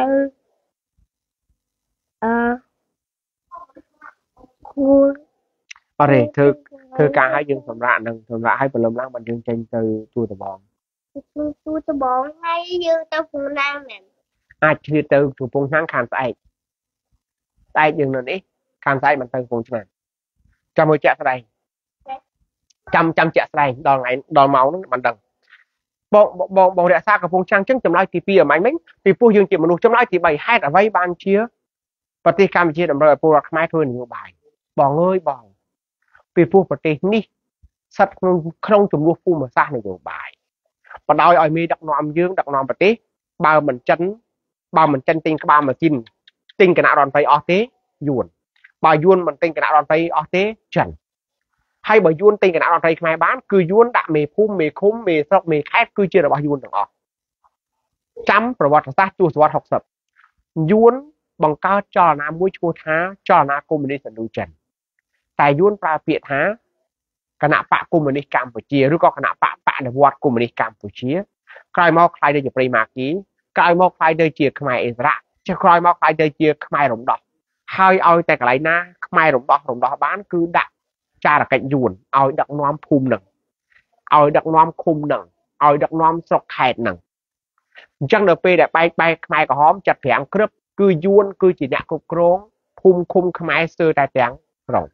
គួរអរេធ្វើការឲ្យយើងសម្រាប់នឹងសម្រាប់ឲ្យព្រលឹមឡើងបានយើងចេញទៅទួលដំបងហើយយើងទៅពងណាមែនអាចជ្រៀតទៅកំពង់ឆ្នាំងខាងស្អែកយើងនៅនេះខាងស្អែកមិនទៅកំពង់ឆ្នាំងចាំមើលចាក់ស្ដែងចាំចាក់ស្ដែងដល់ថ្ងៃដល់ម៉ោងហ្នឹងមិនដឹងបងរក្សាកំពង់ឆ្នាំងចឹងចម្លើយទី2អមាញ់មិញពីព្រោះយើងជាមនុស្សចម្លើយទី3ហេតុអ្វីបានជាប្រទេសកម្ពុជាតម្រូវឲ្យពលរដ្ឋខ្មែរធ្វើនយោបាយបងអើយបងពីព្រោះប្រទេសនេះស្ថិតក្នុងចំនួនភូមិសាស្ត្រនយោបាយបដោយឲ្យមេដឹកនាំយើងដឹកនាំប្រទេសបើមិនចិនទិញក្បាលម៉ាស៊ីនទិញគណៈរដ្ឋមន្ត្រីអស់ទេយួនបើយួនមិនទិញគណៈរដ្ឋមន្ត្រីអស់ទេចិនហើយបើយួនទិញគណៈរដ្ឋមន្ត្រីខ្មែរបានគឺយួនដាក់មេភូមិមេឃុំមេស្រុកមេខេត្តគឺជារបស់យួនទាំងអស់ចាំប្រវត្តិសាស្ត្រទសវត្សរ៍60យួនបង្កើតចលនាមួយឈ្មោះថាចលនាកុម្មុយនីសឥណ្ឌូចិនតែយួនប្រើពាក្យថាគណៈបកកុម្មុយនីសកម្ពុជាឬក៏គណៈបកបដិវត្តកុម្មុយនីសកម្ពុជាក្រោយមកខ្លាយទៅជាព្រៃម៉ាគីក្រោយមកខ្លាយទៅជាខ្មែរអិសរាចុះក្រោយមកខ្លាយទៅជាខ្មែររំដោះហើយឲ្យតែកន្លែងណាខ្មែររំដោះបានគឺដាក់ចារកិច្ចយួនឲ្យដឹកនាំភូមិនឹងឲ្យដឹកនាំឃុំនឹងឲ្យដឹកនាំស្រុកខេត្តនឹងអញ្ចឹងនៅពេលដែលបែកខ្មែរក្រហមចាត់5ក្រឹបគឺយួនគឺជាអ្នកគ្រប់គ្រងភូមិឃុំខ្មែរស្ទើរតែទាំងស្រុង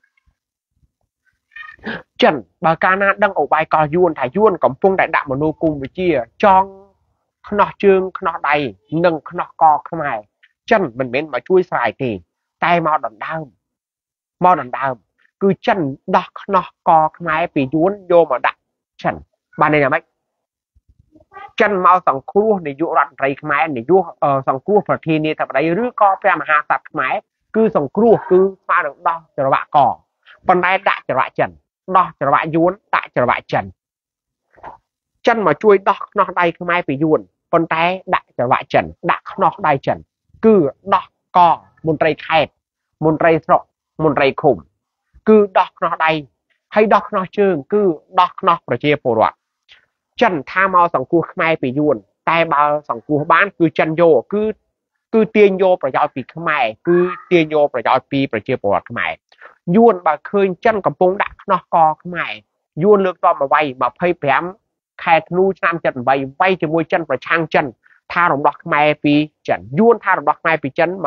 ចិនបើកាលណាដឹងឧបាយកលយួនថាយួនកំពុងតែដាក់មនោគមវិជ្ជាចង់ខ្នោះជើងខ្នោះដៃនិងខ្នោះកខ្មែរចិនមិនមែនមកជួយស្រាយទេតែមកដណ្ដើមគឺចិនដោះខ្នោះកខ្មែរពីយួនយកមកដាក់ចិនបានន័យថាម៉េចចិនមកសង្គ្រោះនាយករដ្ឋមន្ត្រីខ្មែរនាយកសង្គ្រោះប្រធានាធិបតីឬក៏ព្រះមហាក្សត្រខ្មែរគឺសង្គ្រោះគឺស្មើនឹងដោះច្រវាក់កប៉ុន្តែដាក់ច្រវាក់ចិនដោះច្រវាក់យួនដាក់ច្រវាក់ចិនមកជួយដោះខ្នោះដៃខ្មែរពីយួនប៉ុន្តែដាក់ច្រវាក់ចិនដាក់ខ្នោះដៃចិនគឺដោះកមន្ត្រីខេត្តមន្ត្រីស្រុកមន្ត្រីឃុំគឺដោះខ្នោះដៃហើយដោះខ្នោះជើងគឺដោះខ្នោះប្រជាពលរដ្ឋចិនថាមកសង្គ្រោះខ្មែរពីយួនតែបើសង្គ្រោះបានគឺចិនយកគឺទាញយកប្រយោជន៍ពីខ្មែរគឺទាញយកប្រយោជន៍ពីប្រជាពលរដ្ឋខ្មែរយួនបើឃើញចិនកំពុងដាក់ខ្នោះកខ្មែរយួនលើកតបមកវាយ25ខ khẹt nu nam chân bay bay cho môi chân và trang chân tha đồng đọc mai pi chân yuan tha đồng đọc mai pi chân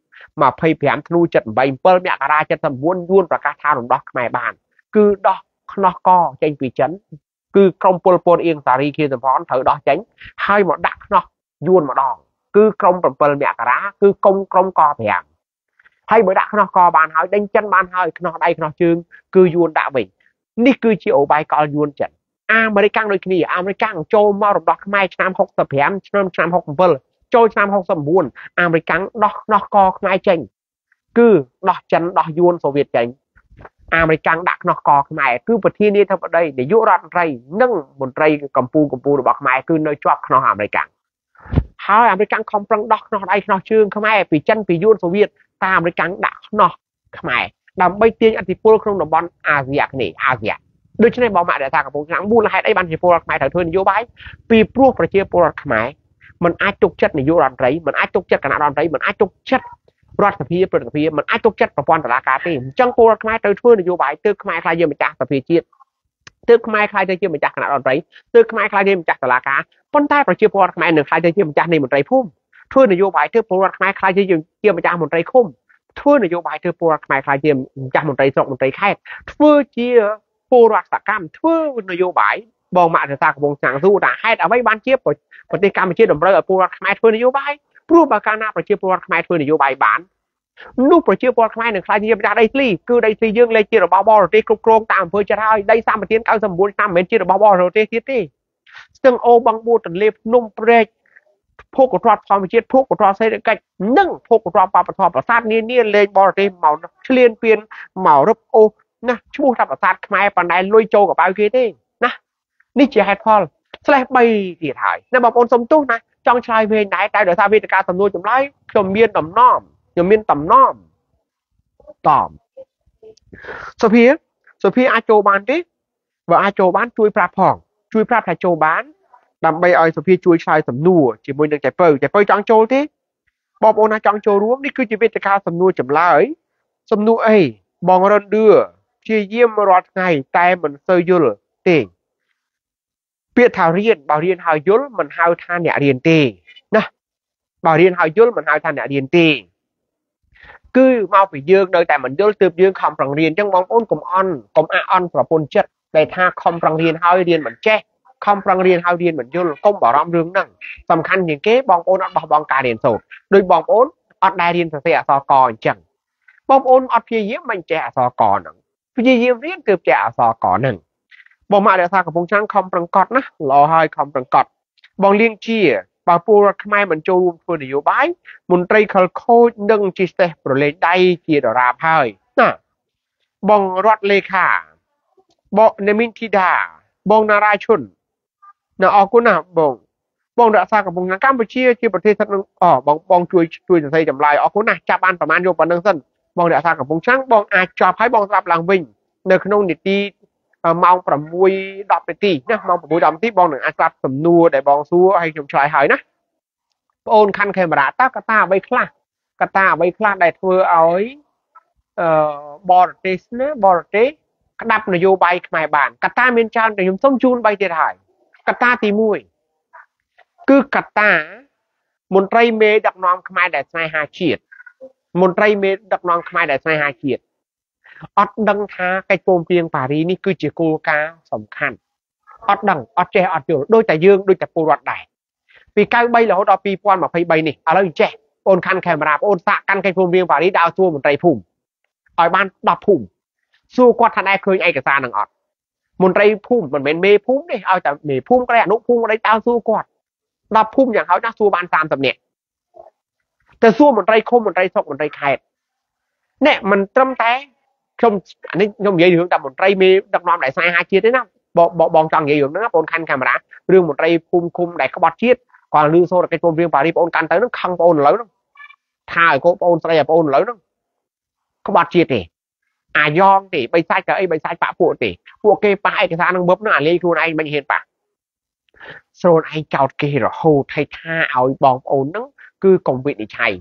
mà phây phèm nu chân bay bơ mẹ ra chân thầm buôn yuan và các tha đồng đọc mai bàn cứ đọc nó co trên pi chân cứ không pol pol yên tari kia tầm phón thử đó tránh hai một đắc nó yuan một đòn cứ không tầm bơ mẹ ra cứ công công co phèm hay bởi đắc nó co bàn hỏi đánh chân bàn hỏi nó đây nó chương cứ yuan đã bìnhนี่คือเจียวใบกอลยูนจันอเมริกันโดยที่อเมริกันโจมารดอกไม้ชาม6 แผงชาม6 เปิลโจชาม6 สมบูรณ์อเมริกันดอกกอไม้เจงคือดอกจันดอกยูนโซเวียตเจงอเมริกันดักดอกกอไม้คือประเทศนี้ทั้งประเทศในยุโรปไรนึ่งบนไรกัมพูดอกไม้คือในจอบขนมอเมริกันเขาอเมริกันคอมปรังดอกนอไอขนมชื่อไม้ปีจันปียูนโซเวียตตามอเมริกันดักนอกไม้ดำใบเตียงอัติปูลของบอลอาเซียนี่อาเซียโดยเฉพาะบอลมาเดือดทางกับพวกนักบุญให้ได้บันทีปูลขมายถ่ายทอดนโยบายปีพวกประเทศปูลขมายมันอาจจุกจัดในยุโรปไรมันอาจจุกจัดขนาดรอนไรมันอาจจุกจัดรัฐพีเปิดพีมันอาจจุกจัดประปอนตลาดการที่จังปูลขมายถ่ายทอดนโยบายตึกขมายคลายเยอะมาจากประเทศจีนตึกขมายคลายเยอะมาจากขนาดรอนไรตึกขมายคลายเยอะมาจากตลาดการป้นใต้ประเทศปูลขมายหนึ่งคลายเยอะมาจากในมันไรพุ่มทอดนโยบายตึกปูลขมายคลายเยอะมาจากมันไรคุ้มทั่วนโยบายเธอปูรักไม้คลายเยี่ยมจากมนตรีสกมนตรีแค่ทั่วเชียปูรักษากรรมทั่วนโยบายบองมาเถอะตากบงสังสู้แต่ให้เอาไว้บ้านเชียบปฏิกรรมเชียดมเรือปูรักไม้ทั่วนโยบายปรูปการนาประเชียปูรักไม้ทั่วนโยบายบ้านลูกประเชียปูรักไม้หนึ่งคลายเยี่ยมจากได้ซีคือได้ซียื่นเลยเชียร์บอลโรตีโครงตามเพื่อจะได้สามประเทศเก้าสมบูรณ์ตามเหมือนเชียร์บอลโรตีที่ซึ่งโอบังบูตันเล็บนุ่มเปรย์พวกกระทอดความเชื่อพวกกระทอดเศรษฐกิจนึ่งพวกกระทอดปลาประทอดประสาทนี่เลยบอลเตมเหมาเฉลี่ยเปลี่ยนเหมารบโอนะชั่วโมงทำประสาทขมายปันไดลุยโจกับไปกี่ที่นะนี่เจ้าแฮทพอลสไลด์ใบที่ถ่ายนะบอกอนสมตู้นะจองชายเวรไหนแต่เดี๋ยวทราบวิธีการสำนวนจำไรจมเมียนต่ำน้อมจมเมียนต่ำน้อมต่อมสพีอาโจบานที่ว่าอาโจบานช่วยปราบผ่องช่วยปราบถ่ายโจบานดำไปเอาสพีช่วยชายสำนัวจีมวยหนึ่งใจเปิลจังโจที่บอกโอนาจังโจรวมนี่คือจีเวตการสำนัวจำไรสำนัวบองรันเดือเชี่ยเยี่ยมรอดไงแต่มันเซยุลเต่งเปียทาเรียนบ่าวเรียนหายุลมันหาทานเนี่ยเรียนเต่นะบ่าวเรียนหายุลมันหาทานเนี่ยเรียนเต่คือมาไปยืงโดยแต่มันยุลตืบยืงคำปรังเรียนจังบองอ้นกลมอ่อนประปนจัดแต่ถ้าคำปรังเรียนหาเรียนเหมือนแจ้คำปรังเรียนหาเรียนเหมือนยุลก้มบ่อรำเรื่องนั่งสำคัญอย่างเก๋บองอ้นอัดบองการเรียนโสดโดยบองอ้นอัดได้เรียนเสียสอกรจังบองอ้นอัดเพียเยี่ยมมันแจ้สอกรหนึ่งเพียเยี่ยมเรียนเกือบแจ้สอกรหนึ่งบองมาเดี๋ยวทางกับพงช่างคำปรังกอดนะรอให้คำปรังกอดบองเลี้ยงเชี่ยป่าปูรักไม่เหมือนโจรคนนโยบายมุนตรีเขาโคดึงจิสเตโปรเลได้เชี่ยดราพายนะบองรอดเลขาบองเนมินทิดาบองนาราชนนะออกกูนะบองเดือดซากับพงช่างกัมพูชีที่ประเทศทั้งนึงบองช่วยจะใส่จำลายออกกูนะจับอันประมาณโยปนังสั้นบองเดือดซากับพงช่างบองอาจจับให้บองสลับหลังวิ่งในขนมนิตีมองประมวยดอกไปตีนะมองประมวยดอกที่บองหนึ่งอาจรับสำนัวแต่บองซัวให้ชมชายหายนะโอนคันเคมราตากระตาใบคลากระตาใบคลาได้เธอเอาบอร์เตสนะบอร์เตสกระดับนโยบายขมายบานกระตาเมียนจานแต่ยมส้มจูนใบเตถ่ายกระตาตีมวยคือกระตามนตรีเมดักนอมขมายได้ใส่หาเฉียดมนตรีเมดักนอมขมายได้ใส่หาเฉียดอดดังท้าไก่โจมเพียงปารีนี่คือเจ้าโกกาสำคัญอดดังอดเจอดอยู่โดยแต่ยืงโดยแต่ปูรอดได้ปีใกล้ใบแล้วดอปีปอนมาไฟใบนี่อะไรอีกแจ้โอนคันแคมราโอนสะกันไก่โจมเพียงปารีดาวซัวมนตรีพุ่มอ่อยบ้านดับพุ่มสู้กอดทันได้เคยไอ้กระซาหนังอดมนตรีพุ่มมันเป็นเมพุ่มนี่เอาแต่เมพุ่มก็ได้นุพุ่มอะไรดาวสู้กอดดับพุ่มอย่างเขาจะสู้บ้านตามสำเนียงแต่สู้มนตรีคมมนตรีศกมนตรีไข่เนี่ยมันตรมแต่ชมอันนี้ชมเยอะอยู่แต่มนตรีมีดักนอมได้ใส่หาเชียดด้วยนะบองจังเยอะอยู่นะปนคันแคมราเรื่องมนตรีคุมได้ขบฏเชียดก่อนลือโซ่ไก่โจมเพียงปารีปนกันแต่นั่งคังปนแล้วนั่งถ่ายก็ปนใส่ปนแล้วนั่งขบฏเชียดดิอายองดิไปใส่กับไอ้ไปใส่ปะปวดดิพวกเกย์ปะไอ้กระซานังบ๊บนั่นอะไรคือไอ้ไม่เห็นปะโซนไอ้เจ้าเกย์หรอโหไทยท่าเอาบองปนนั่งคือกองวินิชัย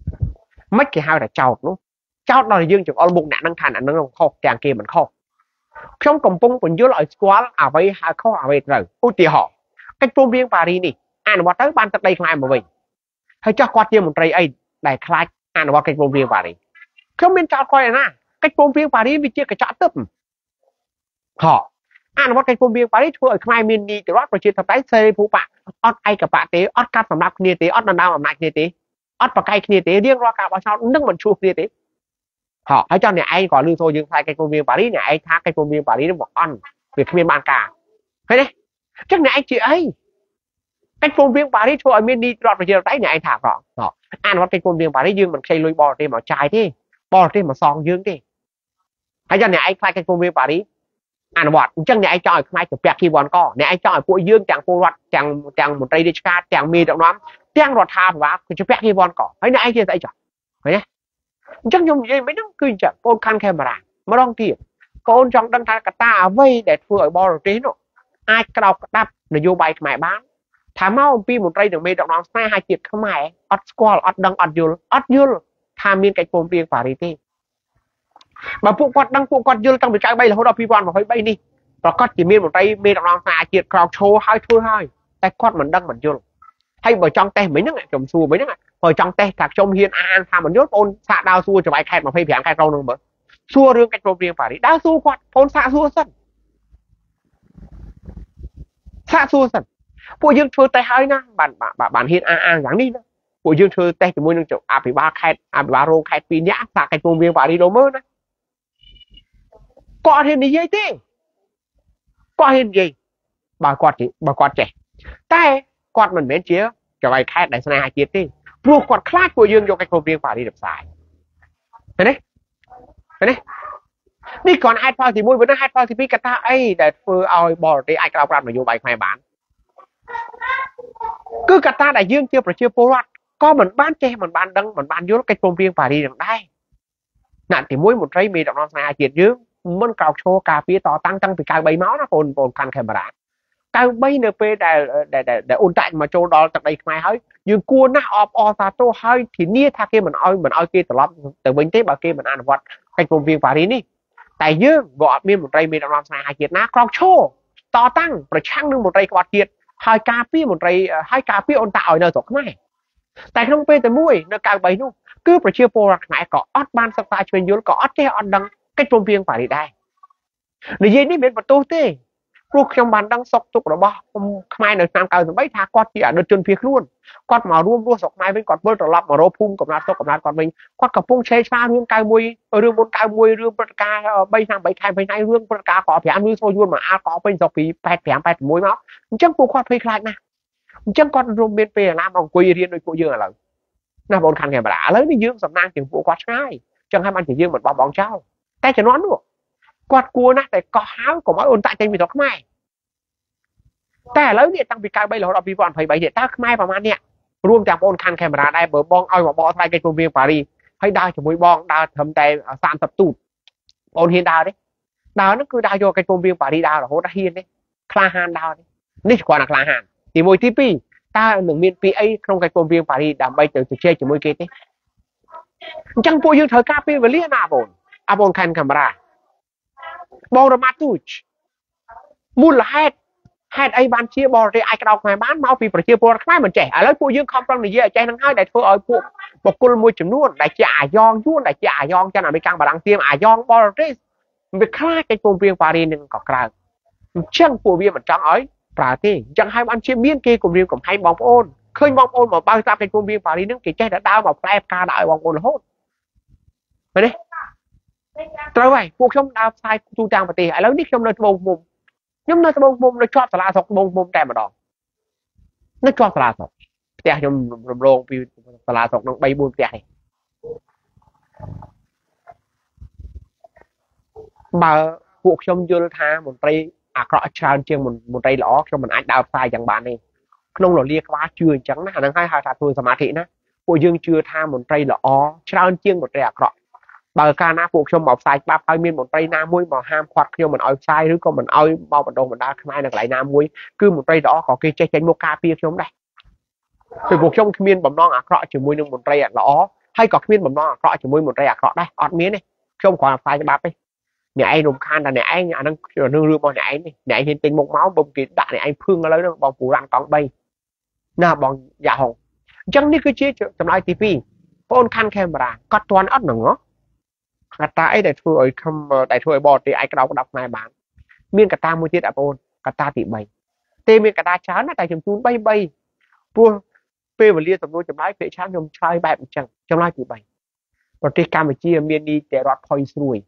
ไม่เกี่ยวกับเจ้าเนาะเจ้าเรายื่นจากอลบุกหนักนั่งทันอันนั้นเราข้อแจงเกมมันข้อខ្ញុំកំពុងបញ្យល់ឲ្យស្គាល់អ្វីហៅខុសអ្វីត្រូវឧទាហរណ៍កិច្ចព្រមព្រៀងប៉ារីនេះអនុវត្តទៅបានទឹកដីខ្មែរមកវិញហើយចោះគាត់ជាមន្ត្រីអីដែលខ្លាចអនុវត្តកិច្ចព្រមព្រៀងប៉ារីខ្ញុំមានចោតគាត់ឯណាកិច្ចព្រមព្រៀងប៉ារីវាជាកញ្ចក់ទឹកហ៎អនុវត្តកិច្ចព្រមព្រៀងប៉ារីធ្វើឲ្យខ្មែរមាននីតិរដ្ឋប្រជាធិបតេយ្យសេរីភូប៉ាអត់ឯកបៈទេអត់កាត់សម្រាប់គ្នាទេអត់ដណ្ដើមអំណាចគ្នាទេអត់ប្រកែកគ្នាទេរៀងរាល់ការបោះឆ្នោតនឹងមិនឈ្លោះគ្នាទេហ៎ហើយចង់អ្នកឯងក៏លឺសូរយើងផ្សាយកិច្ចព្រមព្រៀងប៉ារីអ្នកឯងថាកិច្ចព្រមព្រៀងប៉ារីនឹងអន់វាគ្មានបានការឃើញទេអញ្ចឹងអ្នកឯងជាអីកិច្ចព្រមព្រៀងប៉ារីធ្វើឲ្យមាននីតិរដ្ឋប្រជាធិបតេយ្យអ្នកឯងថាអត់អនុវត្តកិច្ចព្រមព្រៀងប៉ារីយើងមិនខ្ចីលុយបរទេសមកចាយទេបរទេសមកសងយើងទេហើយយ៉ាងអ្នកឯងខ្លាចកិច្ចព្រមព្រៀងប៉ារីអនុវត្តអញ្ចឹងអ្នកឯងចង់ឲ្យខ្មែរទៅពាក់គីវ៉ាន់កអ្នកឯងចង់ឲ្យពួកយើងទាំងពលរដ្ឋទាំងមន្ត្រីរាជការទាំងមេដឹកនាំទាំងរដ្ឋាភិបាលគឺពាក់គីវ៉ាន់កហើយអ្នកឯងជាស្អីចោះឃើញទេអញ្ចឹងខ្ញុំនិយាយមិនហ្នឹងគឺអញ្ចឹងបងខាន់ខេមរ៉ាម្ដងទៀតបងចង់ដឹងថាកត្តាអ្វីដែលធ្វើឲ្យបរទេសនោះអាចក្រោបក្តាប់នយោបាយខ្មែរបានថាមកអំពីមន្ត្រីនិងមេដឹកនាំស្នេហាជាតិខ្មែរអត់ស្គាល់អត់ដឹងអត់យល់ថាមានកិច្ចព្រមព្រៀងប៉ារីទេបើពួកគាត់ដឹងពួកគាត់យល់តាំងពី93រហូតដល់2023នេះប្រកាសជាមានមន្ត្រីមេដឹកនាំស្នេហាជាតិក្រោកឈរហើយធ្វើហើយតែគាត់មិនដឹងមិនយល់ហើយបើចង់តេស្តមិញហ្នឹងខ្ញុំសួរមិញហ្នឹងបើចង់តេស្តថាខ្ញុំហ៊ានអានថាមិនយល់បងសាកដើរសួរចង្វាយខេត្ត25ខេត្តក្រុងហ្នឹងមើលសួររឿងកិច្ចព្រមព្រៀងប៉ារីដើរសួរគាត់បងសាកសួរសិនពួកយើងធ្វើតេស្តហើយណាបានហ៊ានអានយ៉ាងនេះណាពួកយើងធ្វើតេស្តជាមួយនឹងអភិបាលខេត្តអភិបាលរងខេត្ត2នាក់សាកកិច្ចព្រមព្រៀងប៉ារីដល់មើលណាគាត់ហ៊ាននិយាយទេគាត់ហ៊ាននិយាយបើគាត់ចេះតែគាត់មិនមែនជាចៅហ្វាយខេត្តដែលស្នេហាជាតិទេព្រោះគាត់ខ្លាចពួកយើងយកកិច្ចព្រមព្រៀងប៉ារីទៅផ្សាយឃើញទេនេះគ្រាន់ហេតុផលទី1វិញហេតុផលទី2កត្តាអីដែលធ្វើឲ្យបរទេសអាចក្រោបក្តាប់នយោបាយខ្មែរបានគឺកត្តាដែលយើងជាប្រជាពលរដ្ឋក៏មិនបានចេះមិនបានដឹងមិនបានយល់កិច្ចព្រមព្រៀងប៉ារីនឹងដែរណាត់ទី1មន្ត្រីមេដឹកនាំស្នេហាជាតិយើងមិនក្រោកឈរការពារតតាំងពី93មកណាបងខាន់ខេមរ៉ា93នៅពេលដែលអ៊ុនតាក់មកចូលដល់ទឹកដីខ្មែរហើយយើងគួរណាស់អបអរសាទរហើយធានាថាគេមិនអោយគេត្រឡប់ទៅវិញទេបើគេមិនអនុវត្តកិច្ចព្រមព្រៀងប៉ារីនេះតែយើងក៏អត់មានមន្ត្រីមេដឹកនាំស្នេហាជាតិណាក្រោកឈរតតាំងប្រឆាំងនឹងមន្ត្រីក្បត់ជាតិហើយការពារមន្ត្រីហើយការពារអ៊ុនតាក់ឲ្យនៅស្រុកខ្មែរតែក្នុងពេលតែមួយនៅ93នោះគឺប្រជាពលរដ្ឋខ្មែរក៏អត់បានសិក្សាជ្រាបយល់ក៏អត់ចេះអត់ដឹងកិច្ចព្រមព្រៀងប៉ារីដែរនិយាយនេះមិនបន្ទោសទេព្រោះខ្ញុំបានដឹងសុខទុក្ខរបស់ខ្មែរនៅឆ្នាំ93ថាគាត់ជាអតីតជនភៀសខ្លួនគាត់មករួមរស់ស្រុកខ្មែរវិញគាត់វិលត្រឡប់មករកភូមិកំណត់ស្រុកកំណត់គាត់វិញគាត់កំពុងឆេឆ្លារឿង91រឿងមុន91រឿងព្រឹត្តិការណ៍3ឆ្នាំ3ខែ2ថ្ងៃរឿងព្រឹត្តិការណ៍ក5រឿងសូយួនមកអាលកពេញស្រុកពី85 86មកអញ្ចឹងពួកគាត់ភ័យខ្លាចណាស់អញ្ចឹងគាត់រួមមានពេលណាមកអង្គុយរៀនដោយពួកយើងឥឡូវណាបងខាន់ខេមរ៉ាឥឡូវនេះយើងសំណាងជាងពួកគាត់ឆ្ងាយអញ្ចឹងហើយបានជាយើងមិនបោះបង់ចោលតែជំនាន់នោះគាត់គួរណាស់តែកោះហៅកុំឲ្យអ៊ុនតាក់ចេញពីស្រុកខ្មែរតែឥឡូវនេះតាំងពី93រហូតដល់2023នេះតើខ្មែរប្រហែលអ្នករួមទាំងបងខាន់ខេមរ៉ាដែរបើបងឲ្យមកបកស្រាយកិច្ចព្រមព្រៀងប៉ារីហើយដើរជាមួយបងដើរត្រឹមតែ30ទូតបងហ៊ានដើរទេដើរហ្នឹងគឺដើរយកកិច្ចព្រមព្រៀងប៉ារីដើររហូតដល់ហ៊ានទេក្លាហានដើរទេនេះគ្រាន់តែក្លាហានទី1ទី2តើនឹងមានពីអីក្នុងកិច្ចព្រមព្រៀងប៉ារីដើម្បីទៅជជែកជាមួយគេទេអញ្ចឹងពួកយើងត្រូវការពេលវេលាណាបងខាន់ខេមរ៉ាបងរមាត់ទូចមូលហេតុអីបានជាបរទេសអាចក្រោកខ្មែរបានមកពីប្រជាពលរដ្ឋខ្មែរមិនចេះឥឡូវពួកយើងខំប្រឹងនិយាយឲ្យចេះនឹងហើយដែលធ្វើឲ្យពួកបុគ្គលមួយចំនួនដែលជាអាយ៉ងយួនដែលជាអាយ៉ងចិនអាមេរិកបារាំងទៀមអាយ៉ងបរទេសវាខ្លាចកិច្ចព្រមព្រៀងប៉ារីនឹងក៏ក្រៅអញ្ចឹងពួកវាមិនចង់ឲ្យប្រើទេអញ្ចឹងហើយបានជាមានគេគម្រាមកំហែងបងប្អូនឃើញបងប្អូនមកបើកស្ដាប់កិច្ចព្រមព្រៀងប៉ារីនឹងគេចេះតែដើរមកផ្លែផ្កាដាក់ឲ្យបងប្អូនរហូតឃើញទេត្រូវហើយពួកខ្ញុំដើរផ្សាយទូទាំងប្រទេសឥឡូវនេះខ្ញុំនៅត្បូងឃ្មុំខ្ញុំនៅត្បូងឃ្មុំនៅជាប់សាលាស្រុកត្បូងឃ្មុំតែម្ដងនៅជាប់សាលាស្រុកផ្ទះខ្ញុំរំលងពីសាលាស្រុកនឹង3 4ផ្ទះនេះបើពួកខ្ញុំយល់ថាមន្ត្រីអាក្រក់ច្រើនជាងមន្ត្រីល្អខ្ញុំមិនអាចដើរផ្សាយយ៉ាងបានទេក្នុងរលាក្បាលជឿអញ្ចឹងណាអាហ្នឹងហើយហៅថាធ្វើសមាធិណាពួកយើងជឿថាមន្ត្រីល្អច្រើនជាងមន្ត្រីអាក្រក់បើកាលណាពួកខ្ញុំមកផ្សាយច្បាប់ហើយមានមន្ត្រីណាមួយមកហាមឃាត់ខ្ញុំមិនឲ្យផ្សាយឬក៏មិនឲ្យមកបណ្ដុះបណ្ដាលខ្មែរនៅកន្លែងណាមួយគឺមន្ត្រីល្អក៏គេចេះចេញមកការពារខ្ញុំដែរពេលពួកខ្ញុំគ្មានបំណងអាក្រក់ជាមួយនឹងមន្ត្រីល្អហើយក៏គ្មានបំណងអាក្រក់ជាមួយមន្ត្រីអាក្រក់ដែរអត់មានទេខ្ញុំគ្រាន់តែផ្សាយច្បាប់ទេ nhà anh rùng khan là nhà anh đang nương rương bao nhà anh hiện tình một máu bông kịt đạn này anh phương ở lấy đó bằng phủ răng con bay nào bằng dạ hồng chẳng ní cứ chế trong lại tivi phone khăn camera cắt toàn ớt nữa cả ta ấy để thôi không để thôi bỏ thì ai cái đó đọc này bạn miên cả ta mua tiết apple cả ta tỷ bảy tê miên cả ta chán là tại chấm chun bay bay vua phê và liên tập đôi chấm lái phê chán nhom trai bài chẳng chấm lái tỷ bảy còn tê Campuchia miên đi để rót point rồi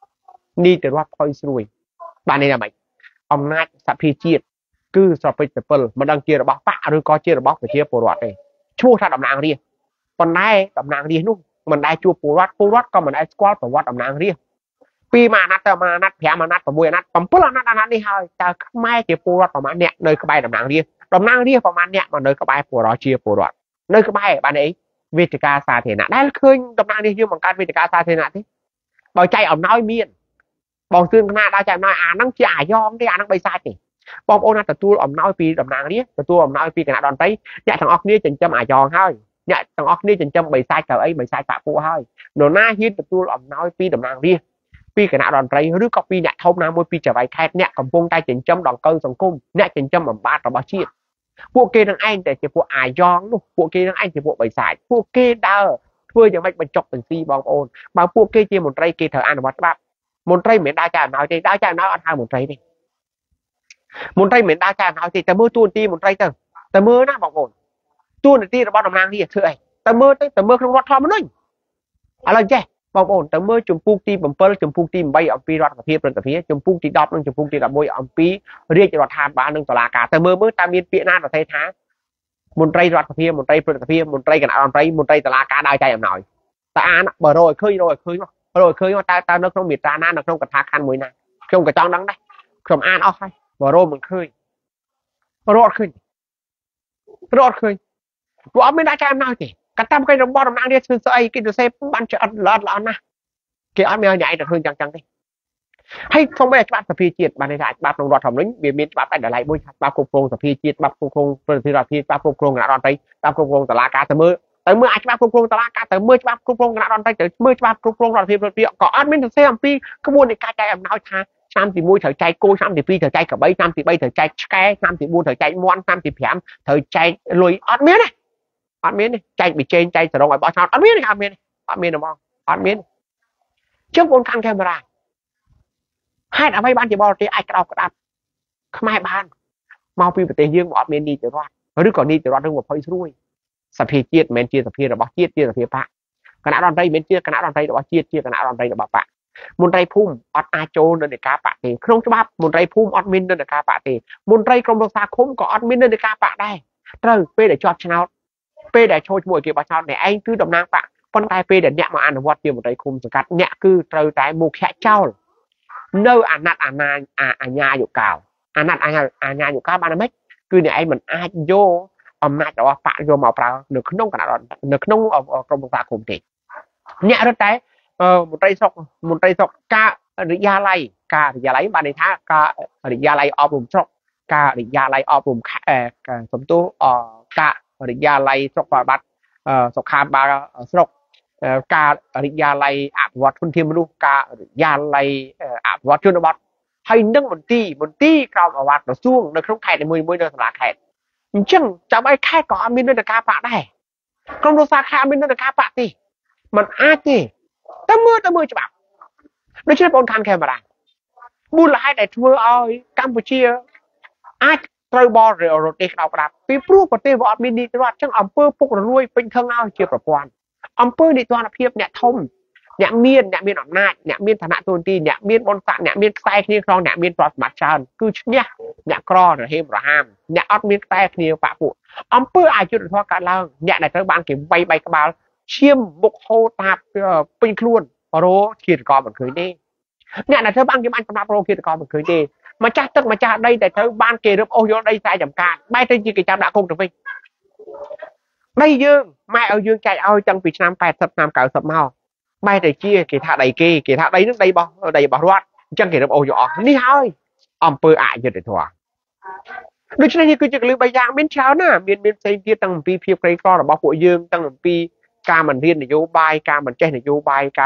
đi để rót point rồi bạn này là mày ông nát sắp phi chiết cứ sắp phi tập mà đăng kia là bóc bạ rồi có chia là bóc phải chia phổ rót này chua ra đầm nàng đi còn nay đầm nàng đi luôn mìnhได้chua phổ rótก็mìnhได้squat phổ rót đầm nàng đi ពីមួយអាណត្តិទៅមួយអាណត្តិ5អាណត្តិ6អាណត្តិ7អាណត្តិនេះហើយតើខ្មែរជាពលរដ្ឋប្រមាណអ្នកនៅក្បែរតំណាងរាស្ត្រប្រមាណអ្នកមកនៅក្បែរពលរដ្ឋជាពលរដ្ឋនៅក្បែរបានអីវេទិកាសាធារណៈដែលឃើញតំណាងរាស្ត្រយើងបង្កើតវេទិកាសាធារណៈទេបើចែកអំណោយមានបងទឿនគណៈដល់ចែកអំណោយអាហ្នឹងជាអាយ៉ងទេអាហ្នឹងបីសាច់ទេបងប្អូនណាទទួលអំណោយពីតំណាងរាស្ត្រទទួលអំណោយពីគណៈតន្ត្រីអ្នកទាំងអស់គ្នាចិញ្ចឹមអាយ៉ងហើយអ្នកទាំងអស់គ្នាចិញ្ចឹមបីសាច់ទៅអីបីសាច់បាក់ពួកហើយនរណាហ៊ានទទួលអំណោយពីតំណាងរាស្ត្រ ពីគណៈរដ្ឋមន្ត្រីឬក៏ពីអ្នកធំណាមួយពីចៅហ្វាយខេត្តអ្នកកំពុងតែចិញ្ចឹមដង្កូវសង្គមអ្នកចិញ្ចឹមបំបត្តិរបស់ជាតិពួកគេនឹងឯងតែជាពួកអាយ៉ងនោះពួកគេនឹងឯងជាពួកបិសាចពួកគេដើរធ្វើយ៉ាងម៉េចបញ្ចុកទាំងពីរបងប្អូនបើពួកគេជាមន្ត្រីគេត្រូវអនុវត្តច្បាប់មន្ត្រីមិនដើរចែកអំណោយទេដើរចែកអំណោយអត់ហៅមន្ត្រីទេមន្ត្រីមិនដើរចែកអំណោយទេតែមើលទួនាទីមន្ត្រីទៅតែមើលណាបងប្អូនទួនាទីរបស់តំណាងនេះធ្វើអីតែមើលទៅតែមើលក្នុងរដ្ឋធម្មនុញ្ញឥឡូវចេះ បងប្អូនទៅមើលជំពូកទី7ជំពូកទី8អំពីរដ្ឋសភាព្រឹទ្ធសភាជំពូកទី10និងជំពូកទី11អំពីរាជរដ្ឋាភិបាលនិងតុលាការទៅមើលមើលតើមានពាក្យណាប្រទេសថាមន្ត្រីរដ្ឋសភាមន្ត្រីព្រឹទ្ធសភាមន្ត្រីគណៈរដ្ឋមន្ត្រីមន្ត្រីតុលាការដើរចែកអំណោយតើអានបើរកឲ្យឃើញតើនៅក្នុងមាត្រាណានៅក្នុងកថាខណ្ឌមួយណាខ្ញុំក៏ចង់ដឹងដែរខ្ញុំអានអស់ហើយបើរកមិនឃើញរកអត់ឃើញព្រោះអត់មានដាក់ចែកអំណោយទេ កតាំគេរបស់តំណាងរាស្ត្រស្អីគេទៅសេបានឆ្អិតល្អណាស់គេអត់មានញ៉ៃទៅឃើញចឹងទេហើយខ្ញុំមិនច្បាប់សភាជាតិបានថាច្បាប់ក្នុងរដ្ឋធម្មនុញ្ញវាមានច្បាប់តែដៃមួយច្បាប់គ្រប់គ្រងសភាជាតិច្បាប់គ្រប់គ្រងប្រតិរដ្ឋាភិបាលច្បាប់គ្រប់គ្រងគណៈរដ្ឋមន្ត្រីច្បាប់គ្រប់គ្រងតុលាការទៅមើលអាចច្បាប់គ្រប់គ្រងតុលាការទៅមើលច្បាប់គ្រប់គ្រងគណៈរដ្ឋមន្ត្រីទៅមើលច្បាប់គ្រប់គ្រងរដ្ឋាភិបាលក៏អត់មានសរសេរអំពីក្បួននៃការចែកអំណោយថាឆ្នាំទី1ត្រូវចែកគោឆ្នាំទី2ត្រូវចែកក្របីឆ្នាំទី3ត្រូវចែកឆ្កែឆ្នាំទី4ត្រូវចែកមាន់ឆ្នាំទី5ត្រូវចែកលុយអត់មានទេ អត់មានទេចែកបិជែងចែកសរងឲ្យបោះឆ្នោតអត់មានទេហ្មងអត់មានជើងបងខាងកាមេរ៉ាហេតុអ្វីបានជាបរទេសអាចក្តោបក្តាប់ខ្មែរបានមកពីប្រទេសយើងមកអត់មាននីតិរដ្ឋឬក៏នីតិរដ្ឋនឹង20ស្រួយសភាជាតិមិនមែនជាសភារបស់ជាតិជាសភាបកគណៈរដ្ឋមន្ត្រីមិនមែនជាគណៈរដ្ឋមន្ត្រីរបស់ជាតិជាគណៈរដ្ឋមន្ត្រីរបស់បកមន្ត្រីភូមិអត់អាចចូលនៅនៃការបកទេក្នុងច្បាប់មន្ត្រីភូមិអត់មាននៅនៃការបកទេមន្ត្រីក្រមរក្សាឃុំក៏អត់មាននៅនៃការបកដែរត្រូវពេលដែលជាប់ឆ្នោត ពេលដែលចូលជាមួយគេបោះឆ្នោតអ្នកឯងគឺតំណាងបកប៉ុន្តែពេលដែលអ្នកមកអនុវត្តជាមន្ត្រីឃុំសង្កាត់អ្នកគឺត្រូវតែមុខចោលនៅអាណត្តិអាញាយុកាលអាណត្តិអាញាយុកាលបានហ្មងគឺអ្នកឯងមិនអាចយកអំណាចរបស់បកយកមកប្រើនៅក្នុងគណៈរដ្ឋនៅក្នុងក្រមរក្សាឃុំទេអ្នករត់តែមន្ត្រីស្រុកការរិយាល័យបានន័យថាការរិយាល័យអប់រំស្រុកការរិយាល័យអប់រំសំទោសការ រិយាល័យស្រុកបាត់សុខាភិបាលស្រុកការរិយាល័យអភិវឌ្ឍធនធានមនុស្សការរិយាល័យអភិវឌ្ឍជនបទហើយនឹងមន្ទីរក្រមអាវ៉ាត់ក្រសួងនៅក្នុងខេត្តមួយនៅសាលាខេត្តអញ្ចឹងចាំឲ្យខេត្តក៏អត់មាននៅការបកដែរក្រុមរក្សាខេត្តអត់មាននៅការបកទេมันអាចទេតែមើលច្បាប់ដូចជាបងខាងកាមេរ៉ាមូលហេតុដែលធ្វើឲ្យកម្ពុជាអាច ត្រូវបរិរទេសក្តៅក្តាប់ពីព្រោះប្រទេសវាអត់មាននីតិរដ្ឋចឹងអំពើពុករលួយពេញខឹងឲ្យជាប្រព័ន្ធអំពើនីតិរដ្ឋភាពអ្នកធំអ្នកមានអំណាចអ្នកមានឋានៈទូនទីអ្នកមានបុណ្យស័ក្តិអ្នកមានខ្សែគ្នាក្នុងអ្នកមានប្រតិបត្តិច្រើនគឺឈ្នះអ្នកក្ររហេមរហាមអ្នកអត់មានខ្សែគ្នាបាក់ពួកអំពើអយុត្តិធម៌កើតឡើងអ្នកដែលត្រូវបានគេវាយបែកក្បាលឈាមមុខហូរតាពេញខ្លួនរោជាតកមិនឃើញទេអ្នកដែលត្រូវបានគេបាញ់សម្រាប់រោជាតកមិនឃើញទេ ម្ចាស់ទឹកម្ចាស់ដីដែលត្រូវបានគេរឹបអូសយកដីស្រែចម្ការបែរទៅជាគេចាប់ដាក់គុកទៅវិញដីយើងម៉ែឲ្យយើងចែកឲ្យតាំងពីឆ្នាំ80ឆ្នាំ90មកបែរទៅជាគេថាដីគេថាដីនឹងដីរបស់រដ្ឋអញ្ចឹងគេរឹបអូសយកអស់នេះហើយអំពើអយុត្តិធម៌ដូច្នេះនេះគឺជាកលឹះ3យ៉ាងមានច្រើនណាមានផ្សេងទៀតតាំងពីភាពក្រីក្ររបស់ពួកយើងតាំងពីការមិនរៀននយោបាយការមិនចេះនយោបាយការ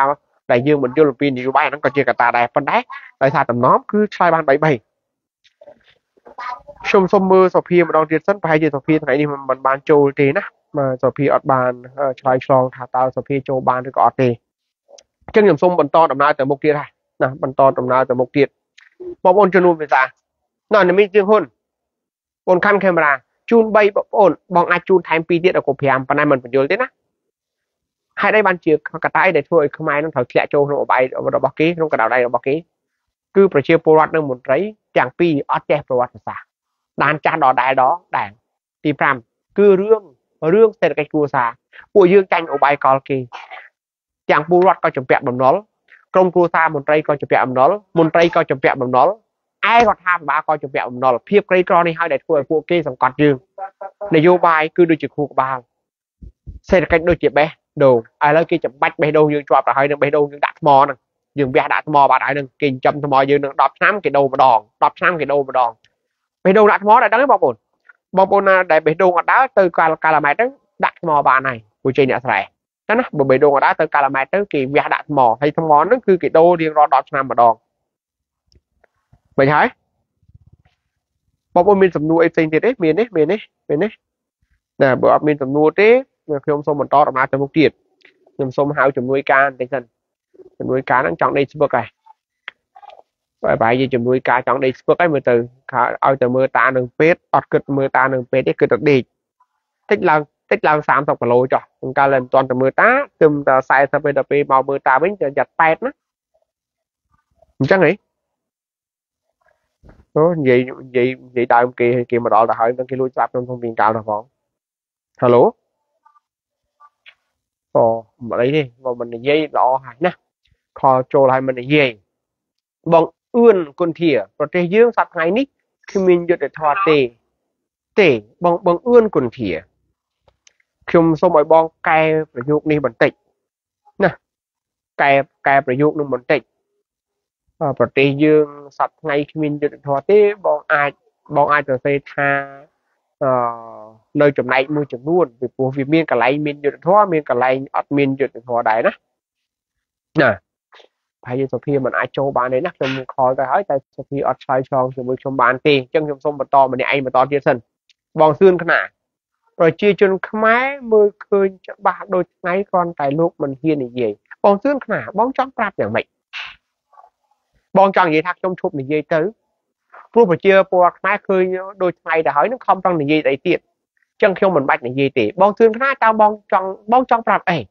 đại dương mình vô làm pin nhiều bài nó còn chưa cả ta đẹp phân đấy tại sao tầm nó cứ sai ban bảy bảy xôm mưa sọp phi mà đong tiền sân phải gì sọp phi này đi mình ban châu thì nè mà sọp phi ở bàn trai strong thả tao sọp phi châu ban thì có thì chân nhầm xôm bận to đầm nai từ một kia này nè bận to đầm nai từ một kia bom ôn cho luôn về sao nó là mình riêng hơn ôn khăn camera chun bay ôn bong ai chun time pi tiết ở cổ phiam pan này mình phải vô thế nè hai đây ban chiều cả tay để thôi không ai nó thật lẹ châu nó bay ở đó bọc ký nó cả đào đây nó bọc ký cứ phải chia polat nó một đấy chẳng pi ở chép polat sao đàn cha đỏ đài đó đàn tìm làm cứ rương tên cái cua xà của dương tranh ở bài col kì chẳng polat coi chụp vẹn bằng nó công cua xa một trai coi chụp vẹn bằng nó một trai coi chụp vẹn bằng nó ai còn tham ba coi chụp vẹn bằng nó phiếp cây con đi hai đại thôi của kê xong còn dương để vô bài cứ đôi chữ khu ba xe cách đôi chữ bé đồ ai lấy kia chụp bách bé đâu dương cho hai đừng bé đâu dương đặt mò nè dương bé đặt mò bà đại đừng kinh châm mò dương đừng đập năm cái đầu mà đòn đập năm cái đầu mà đòn bé đâu đặt mò đã đắng bong bồn đại bé đâu đá từ calamite đó đặt mò bà này của chị nhẹ sẻ đó nó bởi bé đâu đá từ calamite tới kỳ bé đặt mò hay thằng mò nó cứ cái đô đi ro đập năm mà đòn mày thấy bong bồn miền sầm nuôi xinh thì đấy miền đấy nè bữa miền sầm nuôi thế khi ông xong mình to mà cho một tiền nhưng xong hao chùm nuôi can tinh thần nuôi cá nó chọn đây super này vậy bài gì chùm nuôi cá chọn đây super cái mưa từ ao từ mưa ta đường pet ọt cực mưa ta đường pet cái cực đi tích lần 30 lô cho ca lên toàn từ mưa tá tùm sai sao bây giờ màu mưa ta với giặt pet nó chắc nghĩ đó vậy đại ông kia mà đó là hỏi đăng ký lui sạp trong thông tin cao được không hello mà lấy đi và mình dây đỏ hả nè kho trồ lại mình dây bằng ươn con thìa và trái dương sạch ngay nít khi mình được thoa tê bằng ươn con thìa khi mình xong rồi bong cayประยุกต์នេះបន្តិចណាកែប្រយុទ្ធនឹងបន្តិចប្រទេសយើងសប្តាហ៍ថ្ងៃគ្មានយុទ្ធធម៌ទេបងអាចទៅសេថានៅចំណែកមួយចំនួនពីព្រោះវាមានកន្លែងមានយុទ្ធធម៌មានកន្លែងអត់មានយុទ្ធធម៌ដែរណាហើយសុភាមិនអាចចូលបានទេណាខ្ញុំខលទៅហើយតែសុភាអត់ឆ្លើយឆ្លងជាមួយខ្ញុំបានទេអញ្ចឹងខ្ញុំសូមបន្តម្នាក់ឯងបន្តទៀតសិនបងសឿនខ្នាប្រជាជនខ្មែរមើលឃើញច្បាស់ដូចថ្ងៃគ្រាន់តែលោកមិនហ៊ាននិយាយបងសឿនខ្នាបងចង់ប្រាប់យ៉ាងម៉េចបងចង់និយាយថាខ្ញុំឈប់និយាយទៅព្រោះប្រជាពលរដ្ឋខ្មែរឃើញដូចថ្ងៃទៅហើយនឹងខំប្រឹងនិយាយអីទៀតអញ្ចឹងខ្ញុំមិនបាច់និយាយទេបងសឿនខ្នាតើបងចង់ប្រាប់អី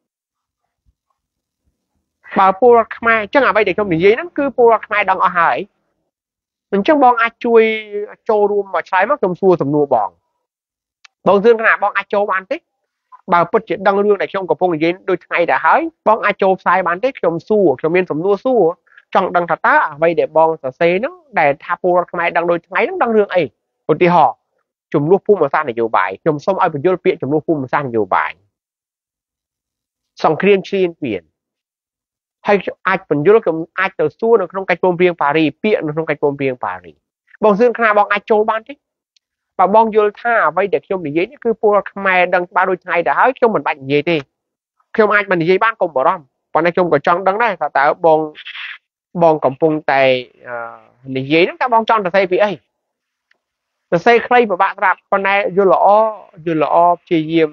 បើពលរដ្ឋខ្មែរអញ្ចឹងអ្វីដែលខ្ញុំនិយាយហ្នឹងគឺពលរដ្ឋខ្មែរដឹងអស់ហើយអញ្ចឹងបងអាចជួយចូលរួមមកឆ្លើយមកខ្ញុំសួរសំណួរបងសឿនខ្នាបងអាចចូលបានទេបើពិតជាដឹងរឿងដែលខ្ញុំកំពុងនិយាយដូចថ្ងៃទៅហើយបងអាចចូលផ្សាយបានទេខ្ញុំមានសំណួរសួរចង់ដឹងថាតើអ្វីដែលបងសរសេរហ្នឹងដែលថាពលរដ្ឋខ្មែរដឹងដូចថ្ងៃហ្នឹងដឹងរឿងអីឧទាហរណ៍ចំនួនភូមិសាស្ត្រនយោបាយខ្ញុំសូមឲ្យបញ្យល់ពាក្យចំនួនភូមិសាស្ត្រនយោបាយសង្គ្រាមឈ្លានពានហើយអាចបញ្យល់ខ្ញុំអាចទៅសួរនៅក្នុងកិច្ចព្រមព្រៀងប៉ារីពាក្យនៅក្នុងកិច្ចព្រមព្រៀងប៉ារីបងសឿនខ្នាបងអាចចូលបានទេបើបងយល់ថាអ្វីដែលខ្ញុំនិយាយនេះគឺពលរដ្ឋខ្មែរដឹងច្បាស់ដូចថ្ងៃទៅហើយខ្ញុំមិនបាច់និយាយទេខ្ញុំអាចមិននិយាយបានកុំបារម្ភប៉ុន្តែខ្ញុំក៏ចង់ដឹងដែរថាតើបងកំពុងតែនិយាយហ្នឹងតើបងចង់ទៅស្អីពីអីទៅស្អីខ្លីពិបាកស្រាប់ប៉ុន្តែយល់ល្អព្យាយាម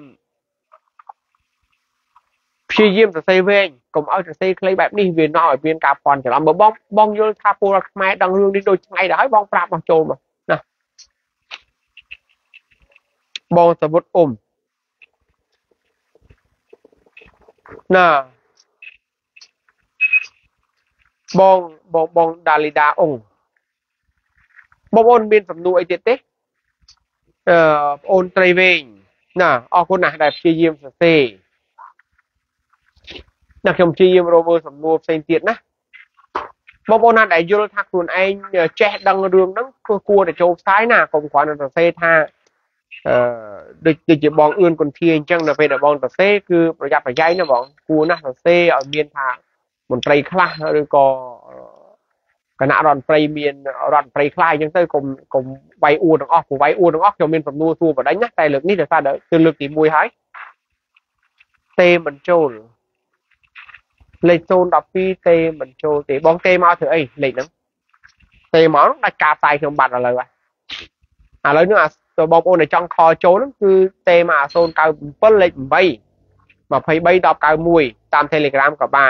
សរសេរវែងកុំឲ្យសរសេរខ្លីបែបនេះវានាំឲ្យមានការភ័ន្តច្រឡំបើបងយល់ថាពលរដ្ឋខ្មែរដឹងរឿងនេះដូចថ្ងៃទៅហើយបងប្រាប់មកចូលមកណាបងសវុតណាបងដាលីដាអ៊ុងបងអូនមានសំណួរអីទៀតទេបងអូនត្រីវែងណាអរគុណណាស់ដែលព្យាយាមសរសេរណាខ្ញុំព្យាយាមរកមើលសំណួរផ្សេងទៀតណាបងប្អូនណាដែលយល់ថាខ្លួនឯងចេះដឹងរឿងហ្នឹងគួរតែចូលផ្សាយណាកុំគ្រាន់តែសរសេរថាដូចជាបងអឿនគុនធាអញ្ចឹងនៅពេលដែលបងសរសេរគឺប្រយ័ត្នប្រយែងណាបងគួរណាស់សរសេរឲ្យមានថាមន្ត្រីខ្លះឬក៏គណៈរដ្ឋមន្ត្រីមានរដ្ឋមន្ត្រីខ្លះអញ្ចឹងទៅកុំវាយអួរទាំងអស់ព្រោះវាយអួរទាំងអស់ខ្ញុំមានសំណួរសួរបដិញណាតែលើកនេះដោយសារគឺលើកទី1ហើយទេមិនចូលលេខ012ទេមិនចូលទេបងទេមកធ្វើអីលេខហ្នឹងទេមកដាច់ការផ្សាយខ្ញុំបាត់ឥឡូវហ្នឹងទៅបងប្អូនដែលចង់ខលចូលហ្នឹងគឺទេមក097លេខ8 23 1091តាម Telegram ក៏បាន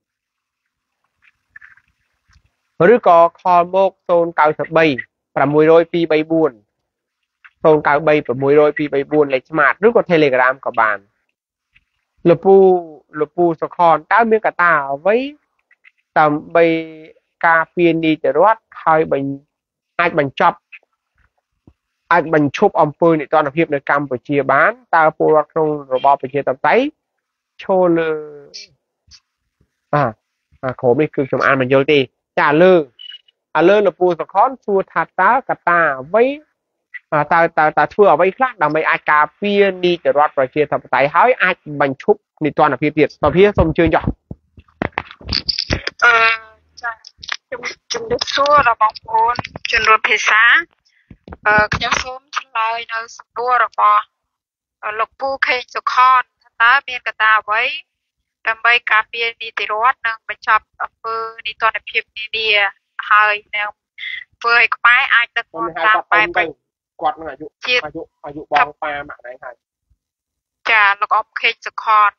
ឬក៏ខលមក093 600 234 093 600 234លេខ Smart ឬក៏ Telegram ក៏បានលពូសុខនតើមានកត្តាអ្វីដើម្បីការពារនីតិរដ្ឋហើយអាចបញ្ឈប់អំពើនីតិរដ្ឋភាពនៅកម្ពុជាបានតើពលរដ្ឋក្នុងរបបប្រជាធិបតេយ្យឈលលើក្រុមនេះគឺខ្ញុំអានមិនយល់ទេចាឥឡូវលពូសុខនសួរថាតើកត្តាអ្វីតើធ្វើអ្វីខ្លះដើម្បីអាចការពារនីតិរដ្ឋប្រជាធិបតេយ្យហើយអាចបញ្ឈប់នីតិរដ្ឋភាពទៀតបើវាសូមអញ្ជើញចុះចាជំរាបសួរដល់បងប្អូនជនរួមភាសាខ្ញុំសូមឆ្លើយនៅសំណួររបស់លោកពូខេងសុខនថាតើមានកត្តាអ្វីដើម្បីការពារនីតិរដ្ឋនិងបញ្ចប់អំពើនីតិរដ្ឋភាពនានាហើយនឹងធ្វើឲ្យខ្មែរអាចដឹកនាំតាមបែបគាត់នឹងអាយុបងប៉ាម៉ាក់ណៃហើយចាលោកអ៊ំខេងសុខន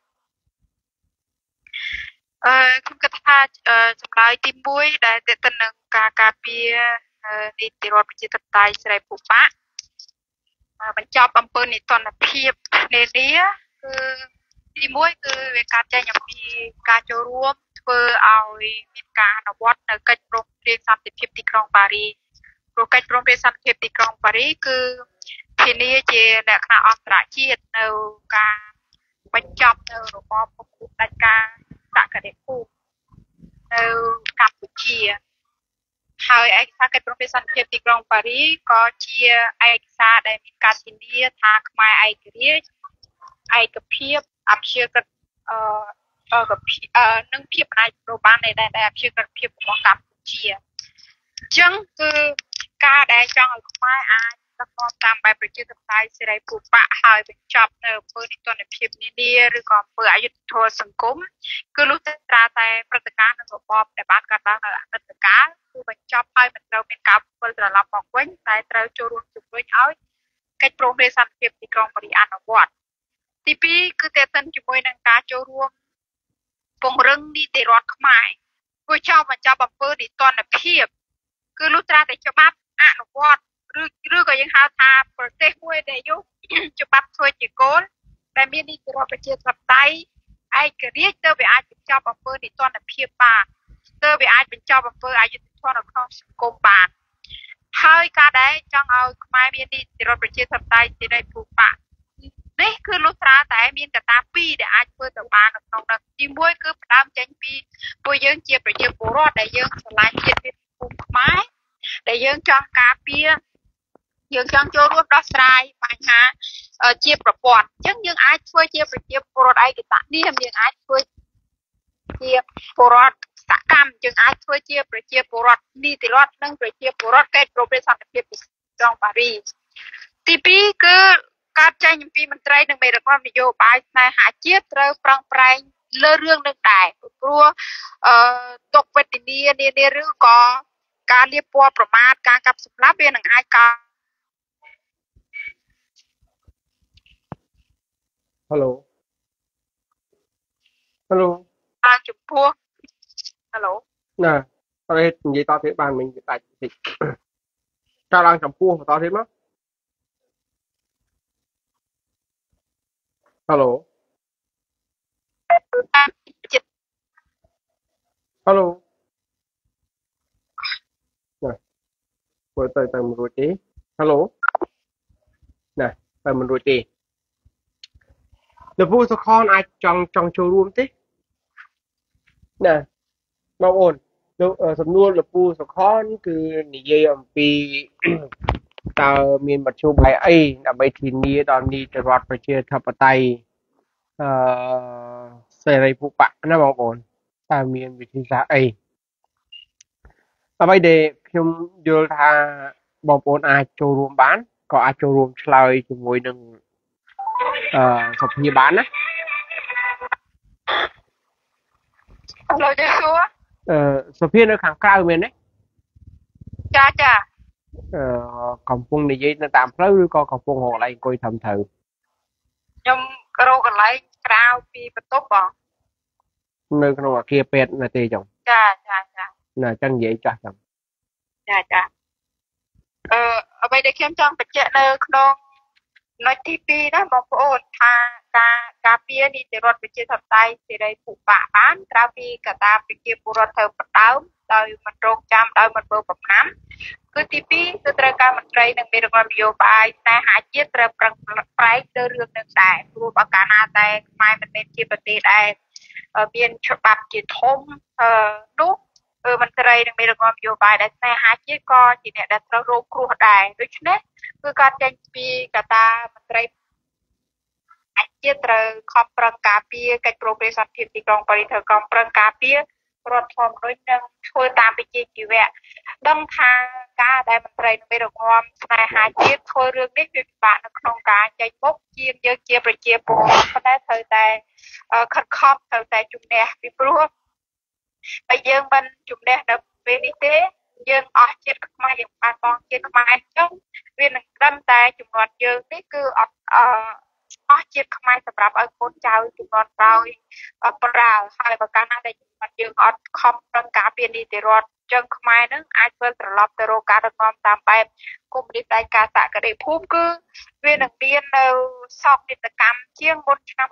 ខ្ញុំគិតថាចម្លើយទី1ដែលទាក់ទងនឹងការការពារនីតិរដ្ឋប្រជាធិបតេយ្យសេរីភូប៉ាបញ្ចប់អំពើនីតិរដ្ឋភាពនានាគឺទី1គឺវាការចែងអំពីការចូលរួមធ្វើឲ្យមានការអនុវត្តនៅកិច្ចព្រមព្រៀងសន្តិភាពទីក្រុងប៉ារីសព្រោះកិច្ចព្រមព្រៀងសន្តិភាពទីក្រុងប៉ារីសគឺធានាជាលក្ខណៈអន្តរជាតិនៅការបញ្ចប់នៅរបបពុករផ្ដាច់ការសក្តិភូមិនៅកម្ពុជាហើយឯកសារកិច្ចព្រមព្រៀងសន្តិភាពទីក្រុងប៉ារីសក៏ជាឯកសារដែលមានការធានាថាខ្មែរឯករាជ្យឯកភាពអព្យាក្រឹតនិងភាពអំណាចប្របាននៃដែនដីអព្យាក្រឹតភាពរបស់កម្ពុជាអញ្ចឹងគឺការដែលចង់ឲ្យខ្មែរអាចដឹកនាំតាមបែបប្រជាធិបតេយ្យសេរីភូប៉ាហើយបញ្ចប់នៅអំពើនីតិរដ្ឋភាពនានាឬក៏អំពើអយុត្តិធម៌សង្គមគឺលុះត្រាតែព្រឹត្តិការណ៍និងរបបដែលបានកើតឡើងនៅអតីតកាលគឺបញ្ចប់ហើយមិនត្រូវមានការវិលត្រឡប់មកវិញតែត្រូវចូលរួមជំរុញឲ្យកិច្ចព្រមព្រៀងសន្តិភាពទីក្រុងប៉ារីសអនុវត្តទី2គឺទាក់ទិនជាមួយនឹងការចូលរួមពង្រឹងនីតិរដ្ឋខ្មែរគួរចោលបញ្ចប់អំពើនីតិរដ្ឋភាពគឺលុះត្រាតែច្បាប់អនុវត្តឬក៏យើងហៅថាប្រទេសមួយដែលយកច្បាប់ធ្វើជាគោលដែលមាននីតិរដ្ឋប្រជាធិបតេយ្យឯករាជ្យទៅវាអាចបញ្ចប់អំពើនីតិរដ្ឋភាពបានទៅវាអាចបញ្ចប់អំពើអយុត្តិធម៌នៅក្នុងសង្គមបានហើយការដែលចង់ឲ្យខ្មែរមាននីតិរដ្ឋប្រជាធិបតេយ្យសេរីភូប៉ានេះគឺលុះត្រាតែមានកត្តា2ដែលអាចធ្វើទៅបាននៅក្នុងនោះទី1គឺផ្ដើមចេញពីពួកយើងជាប្រជាពលរដ្ឋដែលយើងឆ្លាញ់ជាតិមាតុភូមិខ្មែរដែលយើងចង់ការពារយើងចង់ចូលរួមដោះស្រាយបញ្ហាជាប្រព័ន្ធអញ្ចឹងយើងអាចធ្វើជាប្រជាពលរដ្ឋឯកតនាមយើងអាចធ្វើជាពលរដ្ឋសកម្មយើងអាចធ្វើជាប្រជាពលរដ្ឋនីតិរដ្ឋនិងប្រជាពលរដ្ឋកិច្ចប្រព្រឹត្តសន្តិភាពទីក្រុងប៉ារីសទី2គឺការចែងអំពីមន្ត្រីនិងមេដឹកនាំនយោបាយស្នេហាជាតិត្រូវប្រឹងប្រែងលើរឿងនឹងដែរព្រោះទុកវេទនានានាឬក៏ការលៀបពណ៌ប្រមាថការកាប់សម្លាប់វានឹងអាចកើត Hello ចំពោះ Hello ណាអរេនិយាយតទៀតបានមិញវាដាច់បន្តិចតើឡើងចំពោះបន្តទៀតមក Hello Hello ណាមើលទៅមិនរួចទេ Hello ណាទៅមិនរួចទេលោកពូសុខនអាចចង់ចូលរួមទេណាបងប្អូនលោកសំណួរលោកពូសុខនគឺនិយាយអំពីតើមានមធ្យោបាយអីដើម្បីធានាដល់នីតិរដ្ឋប្រជាធិបតេយ្យសេរីភូប៉ាណាបងប្អូនតើមានវិធីសាស្ត្រអីអ្វីដែលខ្ញុំយល់ថាបងប្អូនអាចចូលរួមបានក៏អាចចូលរួមឆ្លើយជាមួយនឹងសភាបានណា Lo cho xua. Số phiên ở kháng cao mình đấy. Cha. Còn phun này dây nó tạm phơi rồi còn phun họ lại coi thầm thử. Nhưng rô còn lại crowd pi bật tốt bỏ. Nơi nó kia pet là tê chồng. Cha. Là chân dễ cho chồng. Cha. Ở đây để kiếm trong bật chạy nơi không nói tivi đó bóng ổn tha cà phê đi từ rốt bật chạy thật tay thì đây phụ bạ bán cà phê cả ta bật chạy phụ rốt thơ bật đáo đời mình rốt chăm đời mình bơ bập nắm cứ tivi cứ trời ca mình trời nâng bê được làm vô bài ta hạ chiết trời bằng phải đưa rương nâng đại phụ bà cả nà tay mai mình nên chia bật đi đây biên cho bạp chỉ thông nút mình trời nâng bê được làm vô bài đây ta hạ chiết co chỉ nè đặt ra rô kru đại đối chứគឺគាត់ចេញពីកត្តាមន្ត្រីអាចជាត្រូវខំប្រឹងការពារកិច្ចប្រព្រឹត្តសន្តិភាពទីក្រុងប៉ារីសត្រូវខំប្រឹងការពាររដ្ឋធម្មនុញ្ញនិងធ្វើតាមវិជ្ជាជីវៈដឹងថាការដែលមន្ត្រីនឹងមានរងំស្នេហាជាតិធ្វើរឿងនេះវាពិបាកនៅក្នុងការចេញមុខជាងយើងជាប្រជាពលរដ្ឋប៉ុន្តែត្រូវតែខិតខំត្រូវតែជំនះពីព្រោះបើយើងមិនជំនះនៅពេលនេះទេយើងអស់ជាតិខ្មែរយើងបានបងជាតិខ្មែរអញ្ចឹងវានឹងត្រឹមតែចំនួនយើងនេះគឺអត់អស់ជាតិខ្មែរសម្រាប់ឲ្យកូនចៅចំនួនក្រោយប្រើហើយបើកាលណាដែលចំនួនយើងអត់ខំប្រឹងការពារនីតិរដ្ឋចឹងខ្មែរនឹងអាចធ្វើត្រឡប់ទៅរកការដឹកនាំតាមបែបកុម្មុយនីសឯកាសកដេភូមិគឺវានឹងមាននៅសោកនាដកម្មជាងមុនឆ្នាំ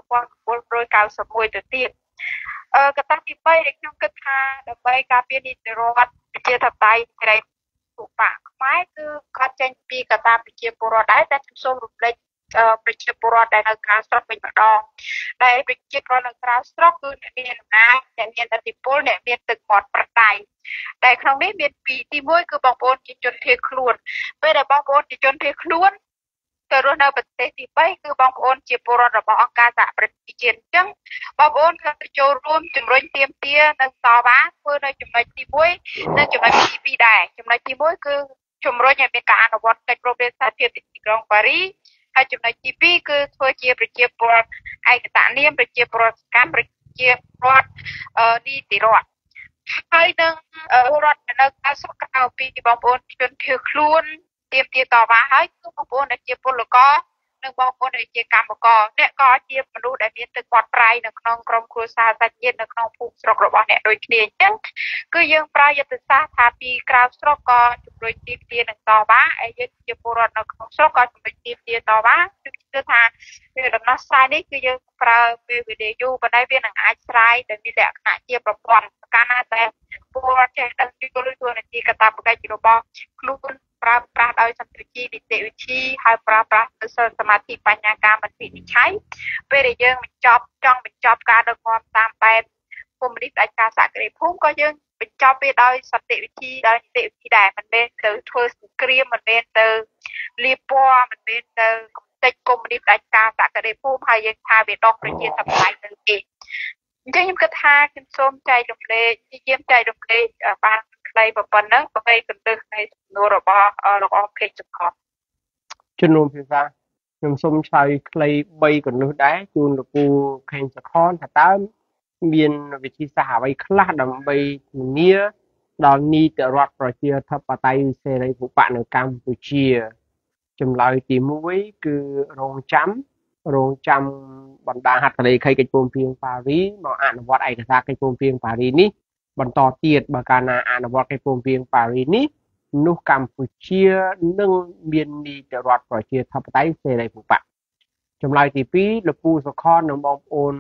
1991ទៅទៀតកត្តាទី3ដែលខ្ញុំគិតថាដើម្បីការពារនីតិរដ្ឋប្រជាធិបតេយ្យសេរីពុបៈខ្មែរគឺគាត់ចេញពីកត្តាប្រជាពលរដ្ឋដែរតែខ្ញុំសូមរំលេចប្រជាពលរដ្ឋដែលនៅក្រៅស្រុកវិញម្ដងដែលប្រជាពលរដ្ឋនៅក្រៅស្រុកគឺអ្នកមានអំណាចអ្នកមានឥទ្ធិពលអ្នកមានទឹកមាត់ប្រដៃដែលក្នុងនេះមានពីរទី1គឺបងប្អូនជាជនភៀសខ្លួនពេលដែលបងប្អូនជាជនភៀសខ្លួនទៅរស់នៅប្រទេសទី3គឺបងប្អូនជាពលរដ្ឋរបស់អង្គការសហប្រជាជាតិអញ្ចឹងបងប្អូនត្រូវចូលរួមជំរុញទាមទារនិងតវ៉ាធ្វើនៅចំណុចទី1និងចំណុចទី2ដែរចំណុចទី1គឺជំរុញឲ្យមានការអនុវត្តកិច្ចព្រមព្រៀងសន្តិភាពទីក្រុងប៉ារីសហើយចំណុចទី2គឺធ្វើជាប្រជាពលរដ្ឋឯកតនាមប្រជាពលរដ្ឋកម្មប្រជាពលរដ្ឋនីតិរដ្ឋហើយនឹងរដ្ឋនៅក្រៅស្រុកក្រៅពីបងប្អូនជនភៀសខ្លួនទាមទារតវ៉ាហើយគឺបងប្អូនដែលជាពលករនិងបងប្អូនដែលជាកម្មករអ្នកក៏ជាមនុស្សដែលមានទឹកមាត់ប្រៃនៅក្នុងក្រុមគ្រួសារសាច់ញាតិនៅក្នុងភូមិស្រុករបស់អ្នកដូចគ្នាអញ្ចឹងគឺយើងប្រើយុទ្ធសាស្ត្រថាពីក្រៅស្រុកក៏ជំរុញទាមទារនឹងតវ៉ាហើយយើងជាពលរដ្ឋនៅក្នុងស្រុកក៏ជំរុញទាមទារតវ៉ាគឺថាវាដំណោះស្រាយនេះគឺយើងប្រើពេលវេលាយូរប៉ុន្តែវានឹងអាចស្រាយដោយមានលក្ខណៈជាប្រព័ន្ធកាលណាតែពលរដ្ឋចេះដឹងពីគោលនយោបាយកាតព្វកិច្ចរបស់ខ្លួនប្រើប្រាស់ដោយសន្តិវិធីនីតិវិធីហើយប្រើប្រាស់សិលសមាធិបញ្ញាការមិនវិនិច្ឆ័យពេលដែលយើងចង់បញ្ចប់ការដឹកនាំតាមបែបកុម្មុយនីសឯកការសហគ្រាសភូមិក៏យើងបញ្ចប់វាដោយសន្តិវិធីដោយនីតិវិធីដែរមិនមែនទៅធ្វើសង្គ្រាមមិនមែនទៅលាបពណ៌មិនមែនទៅតិចកុម្មុយនីសឯកការសហគ្រាសភូមិហើយយើងថាវាដកប្រជាធិបតេយ្យទៅទេអញ្ចឹងខ្ញុំគិតថាខ្ញុំសូមចែករំលែកជាចែករំលែកបានខ្លីប៉ុណ្ណឹងដើម្បីកន្លឹះនៃសំណួររបស់លោកអមភេកសុខជំនុំភាសាខ្ញុំសូមឆ្លើយខ្លី3កន្លឹះដែរជូនលោកពូខេងសខនថាតើមានវិធីសាស្ត្រអ្វីខ្លះដើម្បីធានាដល់នីតិរដ្ឋប្រជាធិបតេយ្យសេរីភូបៈនៅកម្ពុជាចម្លើយទី1គឺរងចាំបណ្ដាហត្ថលេខីកិច្ចព្រមព្រៀងប៉ារីសមកអនុវត្តឯកសារកិច្ចព្រមព្រៀងប៉ារីសនេះបន្តទៀតបើកាលណាអនុវត្តកិច្ចព្រមព្រៀងប៉ារីសនេះនោះកម្ពុជានឹងមាននីតិរដ្ឋប្រជាធិបតេយ្យសេរីភូបៈចម្លើយទី2លោកពូសុខននិងបងប្អូន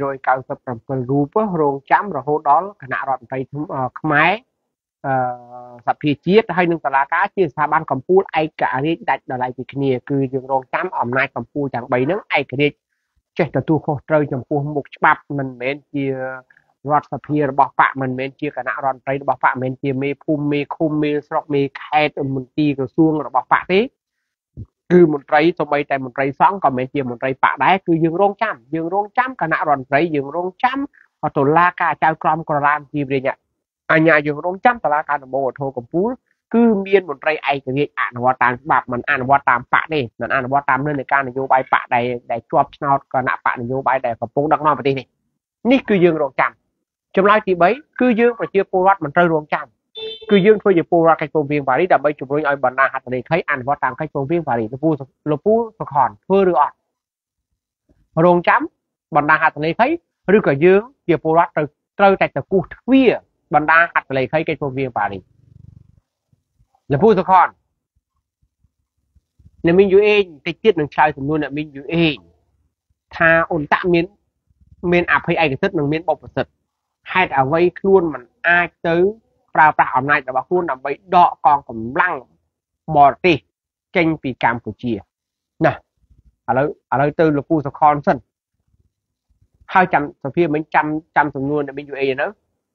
297រូបរងចាំរហូតដល់គណៈរដ្ឋមន្ត្រីខ្មែរសភាជាតិហើយនឹងតុលាការជាស្ថាប័នកម្ពុជាឯករាជ្យដាច់ដោយឡែកពីគ្នាគឺយើងរងចាំអំណាចកម្ពុជាទាំង3ហ្នឹងឯករាជ្យចេះទទួលខុសត្រូវចំពោះមុខច្បាប់មិនមែនជារដ្ឋសភារបស់បកមិនមែនជាគណៈរដ្ឋមន្ត្រីរបស់បកមិនមែនជាមេភូមិមេឃុំមេស្រុកមេខេត្តមន្ត្រីក្រសួងរបស់បកទេគឺមន្ត្រីសូម្បីតែមន្ត្រីសង្ឃក៏មិនមែនជាមន្ត្រីបកដែរគឺយើងរងចាំគណៈរដ្ឋមន្ត្រីយើងរងចាំតុលាការចៅក្រមក្រឡានជីវរាជអញ្ញាយើងរងចាំតុលាការដំបូងឧទ្ធរកំពូលគឺមានមន្ត្រីឯករាជ្យអនុវត្តតាមច្បាប់មិនអនុវត្តតាមបកទេមិនអនុវត្តតាមនិន្នាការនយោបាយបកដែលជាប់ឆ្នោតគណៈបកនយោបាយដែលកំពុងដឹកនាំប្រទេសនេះគឺយើងរងចាំចម្លើយទី3គឺយើងប្រជាពលរដ្ឋមិនត្រូវរងចាំគឺយើងធ្វើជាពលរដ្ឋកិច្ចព្រមព្រៀងប៉ារីសដើម្បីជំរុញឲ្យបណ្ដាហត្ថលេខីអនុវត្តតាមកិច្ចព្រមព្រៀងប៉ារីសលោកពូសុខនធ្វើឬអត់រងចាំបណ្ដាហត្ថលេខីឬក៏យើងជាពលរដ្ឋត្រូវតែទៅគូសទ្វារបណ្ដាហត្ថលេខីកិច្ចព្រមព្រៀងប៉ារីសលោកពូសុខនអ្នកមានយូអេតិចទៀតនឹងឆ្លើយសំណួរអ្នកមានយូអេថាអ៊ុនតាក់មានអភ័យឯកសិទ្ធិនិងមានបុព្វសិទ្ធិហេតុអ្វីខ្លួនមិនអាចទៅប្រើប្រាស់អំណាចរបស់ខ្លួនដើម្បីដកកងកម្លាំងបរទេសចេញពីកម្ពុជាណាឥឡូវទៅលោកពូសុខនសិនហើយចាំសភាមិញចាំសំណួរអ្នកមានយូអេនៅ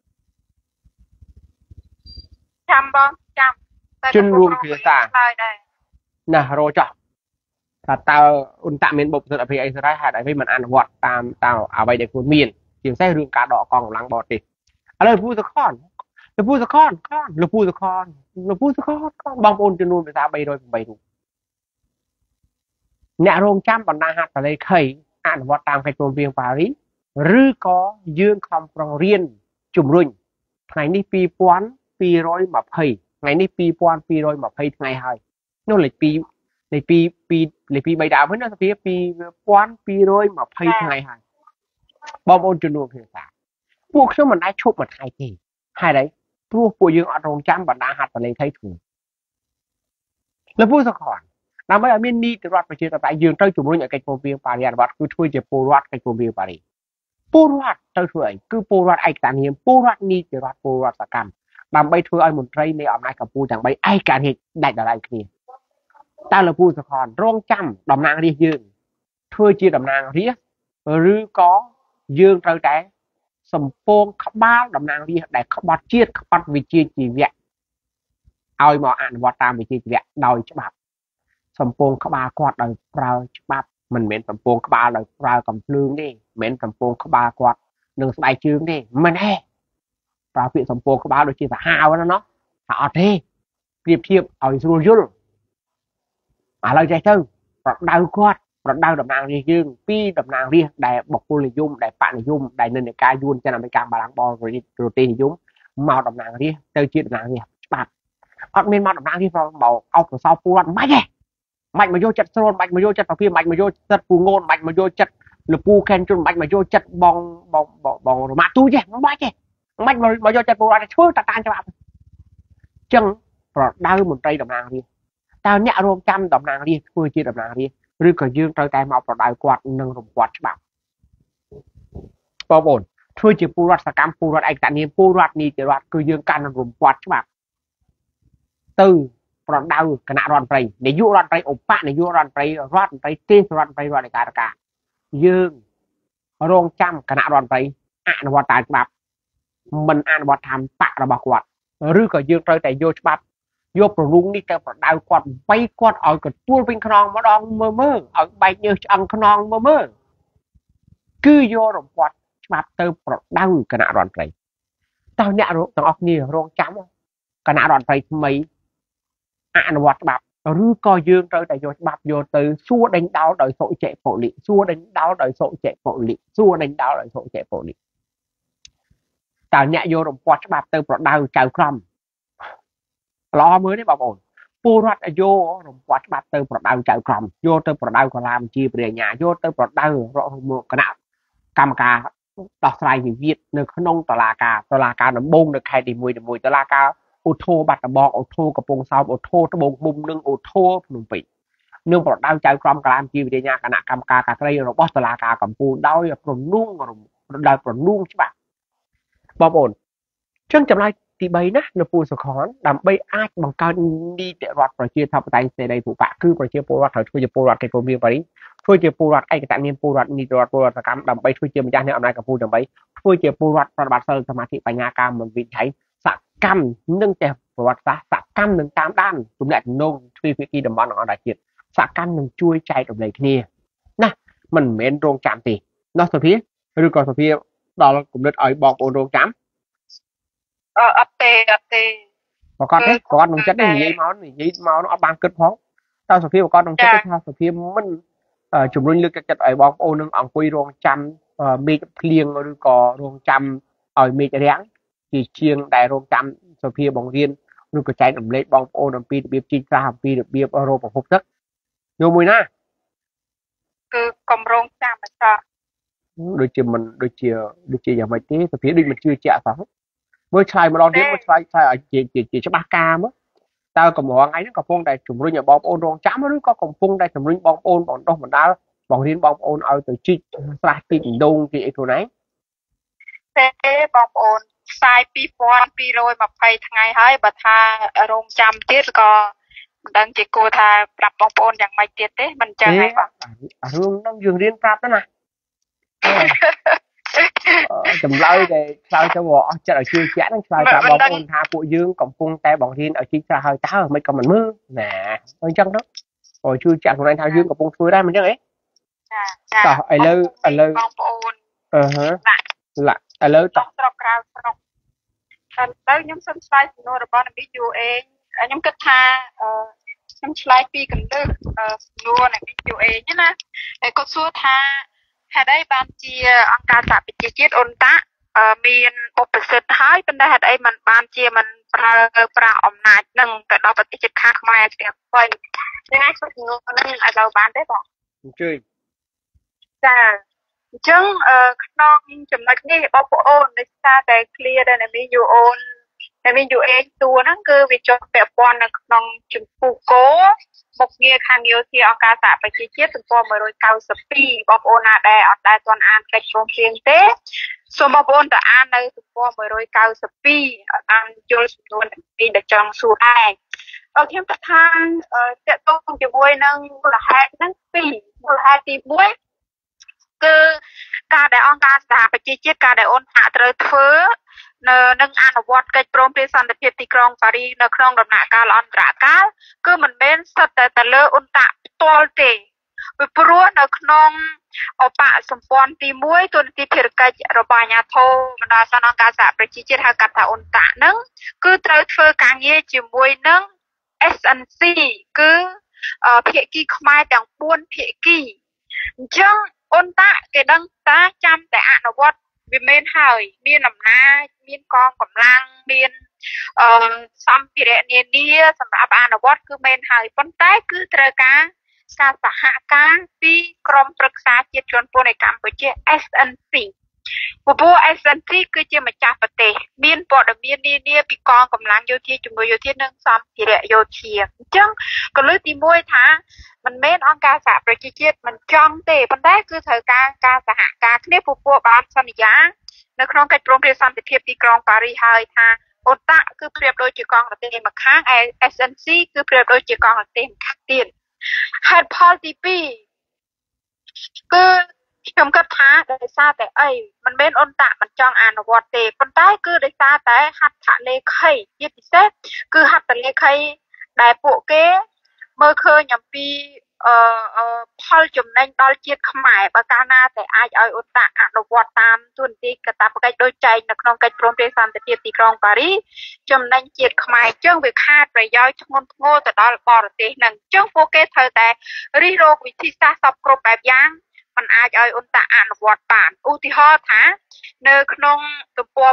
ចាំបងចាំជនរួមភាសាណារោចោះថាតើអ៊ុនតាក់មានបុព្វសិទ្ធិអភ័យអីស្រ័យហេតុអីមិនអនុវត្តតាមអ្វីដែលខ្លួនមានជាពិសេសរឿងការដកកងកម្លាំងបរទេសឥឡូវលោកពូសុខនបងប្អូនចំនួនភាសា308រូបអ្នករងចាំបណ្ដាហត្ថលេខីអនុវត្តតាមកិច្ចព្រមព្រៀងប៉ារីសឬក៏យើងខំប្រឹងរៀនជំរុញថ្ងៃនេះ2220ថ្ងៃនេះ2220ថ្ងៃហើយនោះលេខ2លេខ3ដើមហ្នឹងណាសភា2220ថ្ងៃហើយបងប្អូនចំនួនភាសាពួកខ្ញុំមិនអាចឈប់មួយថ្ងៃទេហេតុអីព្រោះពួកយើងអត់រងចាំបណ្ដាហត្ថលេខីធ្វើលោកពូសុខនដើម្បីឲ្យមាននីតិរដ្ឋប្រជាធិបតេយ្យយើងត្រូវជំរុញឲ្យកិច្ចព្រមព្រៀងប៉ារីសអនុវត្តគឺធ្វើជាពលរដ្ឋកិច្ចព្រមព្រៀងប៉ារីសពលរដ្ឋត្រូវធ្វើអីគឺពលរដ្ឋឯកតានៀមពលរដ្ឋនីតិរដ្ឋពលរដ្ឋសកម្មដើម្បីធ្វើឲ្យមន្ត្រីនៃអំណាចកម្ពុជាទាំង3ឯករាជ្យដាច់ដライគ្នាតើលោកពូសុខនរងចាំតំណាងរាស្ត្រយើងធ្វើជាតំណាងរាស្ត្រឬក៏យើងត្រូវតែសំពងក្បាលតំណាងរាស្ត្រដែលក្បត់ជាតិក្បត់វិជាជីវៈឲ្យមកអនុវត្តតាមវិជាជីវៈដោយច្បាប់សំពងក្បាលគាត់ដោយប្រើច្បាប់មិនមែនសំពងក្បាលដោយប្រើកំភ្លើងទេមិនមែនសំពងក្បាលគាត់នឹងស្បែកជើងទេមិនទេប្រើពាក្យសំពងក្បាលដូចជាសាហាវណាណោះថាអត់ទេប្រៀបធៀបឲ្យស្រួលយល់ឥឡូវចេះទៅប្រដៅគាត់ប្រដៅតំណាងរាស្ត្រយើងពីតំណាងរាស្ត្រដែលបុគ្គលនិយមដែលបកនិយមដែលនិន្នាការយួនចិនអាមេរិកបារាំងបរទេសនិយមមកតំណាងរាស្ត្រទៅជាតំណាងរាស្ត្រច្បាប់អត់មានមកតំណាងរាស្ត្រមកអោបប្រសោពលរដ្ឋមិនទេមិនមកយកចិត្តស្រូនមិនមកយកចិត្តប្រភេទមិនមកយកចិត្តពូងូនមិនមកយកចិត្តលពូខេនជុនមិនមកយកចិត្តបងរម៉ាទូទេមិនទេមិនមកយកចិត្តពលរដ្ឋធ្វើតាមច្បាប់ចឹងប្រដៅមន្ត្រីតំណាងរាស្ត្រតើអ្នករងចាំតំណាងរាស្ត្រធ្វើជាតំណាងរាស្ត្រឬក៏យើងត្រូវតែមកប្រដៅគាត់និងរំពាត់ច្បាប់បងប្អូនធ្វើជាពលរដ្ឋសកម្មពលរដ្ឋឯកតនាមពលរដ្ឋនីតិរដ្ឋគឺយើងកាន់រំពាត់ច្បាប់ទៅប្រដៅគណៈរដ្ឋមន្ត្រីនាយករដ្ឋមន្ត្រីឧបនាយករដ្ឋមន្ត្រីទេសរដ្ឋមន្ត្រីរដ្ឋលេខាធិការយើងរងចាំគណៈរដ្ឋមន្ត្រីអនុវត្តតាមច្បាប់មិនអនុវត្តតាមបករបស់គាត់ឬក៏យើងត្រូវតែយកច្បាប់យកប្រលុងនេះទៅប្រដៅគាត់បីគាត់ឲ្យកទួលវិញខ្នងម្ដងមើលឲ្យបែកញើសឆ្អឹងខ្នងមើលគឺយករំពាត់ច្បាប់ទៅប្រដៅគណៈរដ្ឋមន្ត្រីតើអ្នកទាំងអស់គ្នារងចាំគណៈរដ្ឋមន្ត្រីថ្មីអនុវត្តច្បាប់ឬក៏យើងត្រូវតែយកច្បាប់យកទៅសួរដេញដោលដោយសុចៈពលិសួរដេញដោលដោយសុចៈពលិសួរដេញដោលដោយសុចៈពលិតើអ្នកយករំពាត់ច្បាប់ទៅប្រដៅចៅក្រមល្អមើលទេបងប្អូនពលរដ្ឋយករំពាត់ច្បាប់ទៅប្រដៅចៅក្រមយកទៅប្រដៅកលាមជាព្រះញ្ញាយកទៅប្រដៅគណៈកម្មការដោះស្រាយវិវាទនៅក្នុងតុលាការដំបងនៅខេត្តទី1តុលាការអូថូបាត់ដំបងអូថូកំពង់សោមអូថូត្បូងឃ្មុំនិងអូថូភ្នំពេញនឹងប្រដៅចៅក្រមកលាមជាវិញ្ញាគណៈកម្មការការស្រីរបស់តុលាការកំពូលដោយប្រនួងច្បាប់បងប្អូនចឹងចម្លើយទី3ណានៅពូសុខនដើម្បីអាចបង្កើតនីតិរដ្ឋប្រជាធិបតេយ្យសេរីភូប៉ាគឺប្រជាពលរដ្ឋត្រូវធ្វើជាពលរដ្ឋកិច្ចព្រមព្រៀងប៉ារីសធ្វើជាពលរដ្ឋឯកតនាមពលរដ្ឋនីតិរដ្ឋពលរដ្ឋសកម្មដើម្បីធ្វើជាម្ចាស់នៃអំណាចកម្ពុជាដើម្បីធ្វើជាពលរដ្ឋប្រតិបត្តិសិលសមាធិបញ្ញាការមិនវិថីសកម្មនឹងតែប្រវត្តិសាស្ត្រសកម្មនឹងតាមដានទំនាក់ទំនងទ្វេភាគីតំបន់អន្តរជាតិសកម្មនឹងជួយចែករំលែកគ្នាណាមិនមែនរងចាំទេនោះសភាឬក៏សភាដល់គំនិតឲ្យបងប្អូនរងចាំអត់ទេប្រកាសទេគាត់នឹងចិត្តនិយាយមកអត់បានគិតផងតើសភាប្រកាសនឹងចិត្តថាសភាមិនជំរុញលើកទឹកចិត្តឲ្យបងប្អូននឹងអង្គុយរងចាំមេឃភ្លៀងឬក៏រងចាំឲ្យមេឃរាំងជាជាងដែលរងចាំសភាបង្រៀនឬក៏ចែករំលែកបងប្អូនអំពីរបៀបជីកស្រះអំពីរបៀបរកប្រភពទឹកយល់មួយណាគឺកម្រងចាំអត់ដូចជាមិនដូចជាយ៉ាងម៉េចទេសភាដូចមិនជឿជាក់សោះមើលឆ្លើយម្ដងទៀតមើលឆ្លើយឲ្យជាច្បាស់ការមើលតើកម្រងថ្ងៃហ្នឹងកំពុងតែជំរុញឲ្យបងប្អូនរងចាំឬក៏កំពុងតែជំរុញបងប្អូនបណ្ដុះបណ្ដាលបង្រៀនបងប្អូនឲ្យទៅជីកស្រះទីដងទីអីខ្លួនឯងទេបងប្អូនផ្សាយ2220ថ្ងៃហើយបើថារងចាំទៀតក៏មិនដឹងជាគួរថាប្រាប់បងប្អូនយ៉ាងម៉េចទៀតទេមិនចឹងហីបងរឿងហ្នឹងយើងរៀនប្រាប់ទៅណាចម្លើយដែលឆ្លើយទៅអស់ចិត្តឲ្យជឿជាក់ហ្នឹងឆ្លើយប្រាប់បងប្អូនថាពួកយើងកំពុងតែបង្រៀនឲ្យជីកស្រះហើយតើមិនក៏មិនមើលណាអញ្ចឹងទៅឲ្យជឿជាក់ខ្លួនឯងថាយើងកំពុងធ្វើដែរមិនចឹងហ៎ចាតោះឥឡូវបងប្អូនឡាឥឡូវតោះស្រុកក្រៅស្រុកទៅខ្ញុំសូមឆ្លើយសំណួររបស់នាងយូអេខ្ញុំគិតថាខ្ញុំឆ្លើយពីកន្លឹះសំណួរនាងយូអេណាហើយគាត់សួរថាហេតុអីបានជាអង្គការសហប្រជាជាតិអ៊ុនតាមានបុព្វសិទ្ធិហើយប៉ុន្តែហេតុអីมันបានជាมันប្រើប្រាស់អំណាចនឹងទៅដល់ប្រទេសជិតខាងខ្មែរទាំងវិញថ្ងៃសុខងងនឹងឲ្យទៅបានទេបងអញ្ជើញចាអញ្ចឹងក្នុងចំណុចនេះបងប្អូនដោយសារតែ clear ដែលនាងយូអូននាងយូអេតួហ្នឹងគឺវាជាប់ពាក់ព័ន្ធនៅក្នុងជំពូកគោមុខងារខាងយោធាអង្គការសហប្រជាជាតិទំព័រ192បងប្អូនណាដែលអត់ដែលទាន់អានកិច្ចព្រមព្រៀងទេសូមបងប្អូនទៅអាននៅទំព័រ192បានយល់ចំនួនទីដែលចង់សួរដែរខ្ញុំគិតថាតកតងជាមួយនឹងមូលហេតុហ្នឹងពីរមូលហេតុទី1គឺការដែលអង្គការសហប្រជាជាតិការដែលអូនថាត្រូវធ្វើនឹងអនុវត្តកិច្ចព្រមព្រៀងសន្តិភាពទីក្រុងប៉ារីសនៅក្នុងដំណាក់កាលអន្តរកាលគឺមិនមែនស្ថិតតែលើអ៊ុនតាផ្ទាល់ទេពីព្រោះនៅក្នុងឧបសម្ព័ន្ធទី1ទូនាទីភារកិច្ចរបស់អាជ្ញាធរបណ្ដាសន្និអង្គការសហប្រជាជាតិហៅកាត់ថាអ៊ុនតាហ្នឹងគឺត្រូវធ្វើការងារជាមួយនឹង SNC គឺភាគីខ្មែរទាំង4ភាគីអញ្ចឹងអ៊ុនតាគេដឹងតាចាំតែអនុវត្តវាមានហើយមានអំណាចមានកងកម្លាំងមានសម្ភារៈនានាសម្រាប់អនុវត្តគឺមានហើយប៉ុន្តែគឺត្រូវការសហការពីក្រមប្រឹក្សាជាតិជាន់ខ្ពស់នៃកម្ពុជា SNC ព្រោះ SNC គឺជាម្ចាស់ប្រទេសមានព័ត៌មាននានាពីកងកម្លាំងយោធាជំនួយយោធានិងសម្ភារៈយោធាអញ្ចឹងកលឹះទី1ថាមិនមែនអង្គការសហប្រជាជាតិមិនចង់ទេប៉ុន្តែគឺត្រូវការសហការគ្នាពួកបានសន្យានៅក្នុងកិច្ចព្រមព្រៀងសន្តិភាពទីក្រុងប៉ារីសហើយថាអូតាគឺប្រៀបដូចជាកងប្រទេសម្ខាង SNC គឺប្រៀបដូចជាកងប្រទេសម្ខាងទៀតហេតុផលទី2គឺខ្ញុំគិតថាដោយសារតែអីមិនមែនអ៊ុនតាមិនចង់អនុវត្តទេប៉ុន្តែគឺដោយសារតែហត្ថលេខីជាពិសេសគឺហត្ថលេខីដែលពួកគេមើលឃើញអំពីផលចំណេញដល់ជាតិខ្មែរបើកាលណាតែអាចឲ្យអ៊ុនតាអនុវត្តតាមទូនីតិកាតព្វកិច្ចដូចចែងនៅក្នុងកិច្ចព្រមព្រៀងសន្តិភាពទីក្រុងប៉ារីសចំណេញជាតិខ្មែរអញ្ចឹងវាខាតប្រយោជន៍ធ្ងន់ធ្ងរទៅដល់បរទេសហ្នឹងអញ្ចឹងពួកគេត្រូវតែរិះរកវិធីសាស្ត្រសពគ្រប់បែបយ៉ាងมันអាចឲ្យអ៊ុនតាអនុវត្តបានឧទាហរណ៍ថានៅក្នុងទំព័រ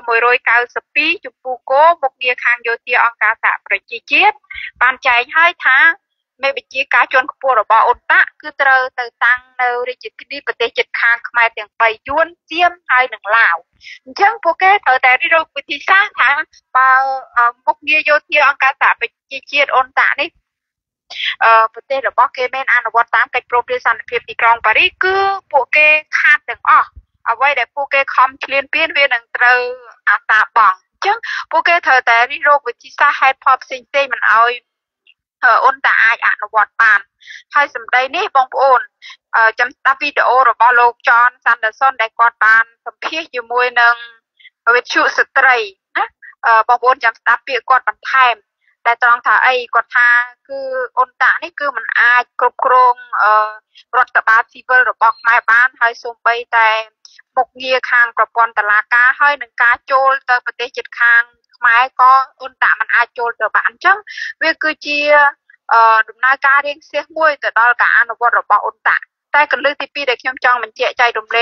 192ចំពោះគោមុខងារខាងយោធាអង្គការសហប្រជាជាតិបានចែងឲ្យថាមេបញ្ជាការជាន់ខ្ពស់របស់អ៊ុនតាគឺត្រូវទៅតាំងនៅរាជធានីប្រទេសជិតខាងខ្មែរទាំង3យួនសៀមហើយនិងឡាវអញ្ចឹងពួកគេត្រូវតែរិះរកវិធីសាស្ត្រថាបើមុខងារយោធាអង្គការសហប្រជាជាតិអ៊ុនតានេះប្រទេសរបស់គេមានអនុវត្តតាមកិច្ចព្រមព្រៀងសន្តិភាពទីក្រុងប៉ារីសគឺពួកគេខាតទាំងអស់អ្វីដែលពួកគេខំឈ្លានពានវានឹងត្រូវអាសាបង់អញ្ចឹងពួកគេត្រូវតែរិះរកវិធីសាស្ត្រហេតុផលផ្សេងៗមិនឲ្យអ៊ុនតាអាចអនុវត្តបានហើយសម្ដីនេះបងប្អូនចាំស្ដាប់វីដេអូរបស់លោកចនសាន់ដឺសុនដែលគាត់បានសម្ភាសជាមួយនឹងវិទ្យុស្ត្រីណាបងប្អូនចាំស្ដាប់ពាក្យគាត់បន្ថែមតែត្រង់ថាអីគាត់ថាគឺអ៊ុនតានេះគឺมันអាចគ្រប់គ្រងរដ្ឋបាលស៊ីវិលរបស់ខ្មែរបានហើយសូម្បីតែមុខងារខាងប្រព័ន្ធតុលាការហើយនឹងការចូលទៅប្រទេសជិតខាងខ្មែរក៏អ៊ុនតាมันអាចចូលទៅបានអញ្ចឹងវាគឺជាដំណើរការរៀងសៀសមួយទៅដល់ការអនុវត្តរបស់អ៊ុនតាតែកលឹះទី2ដែលខ្ញុំចង់បញ្ជាក់ចែករំលែក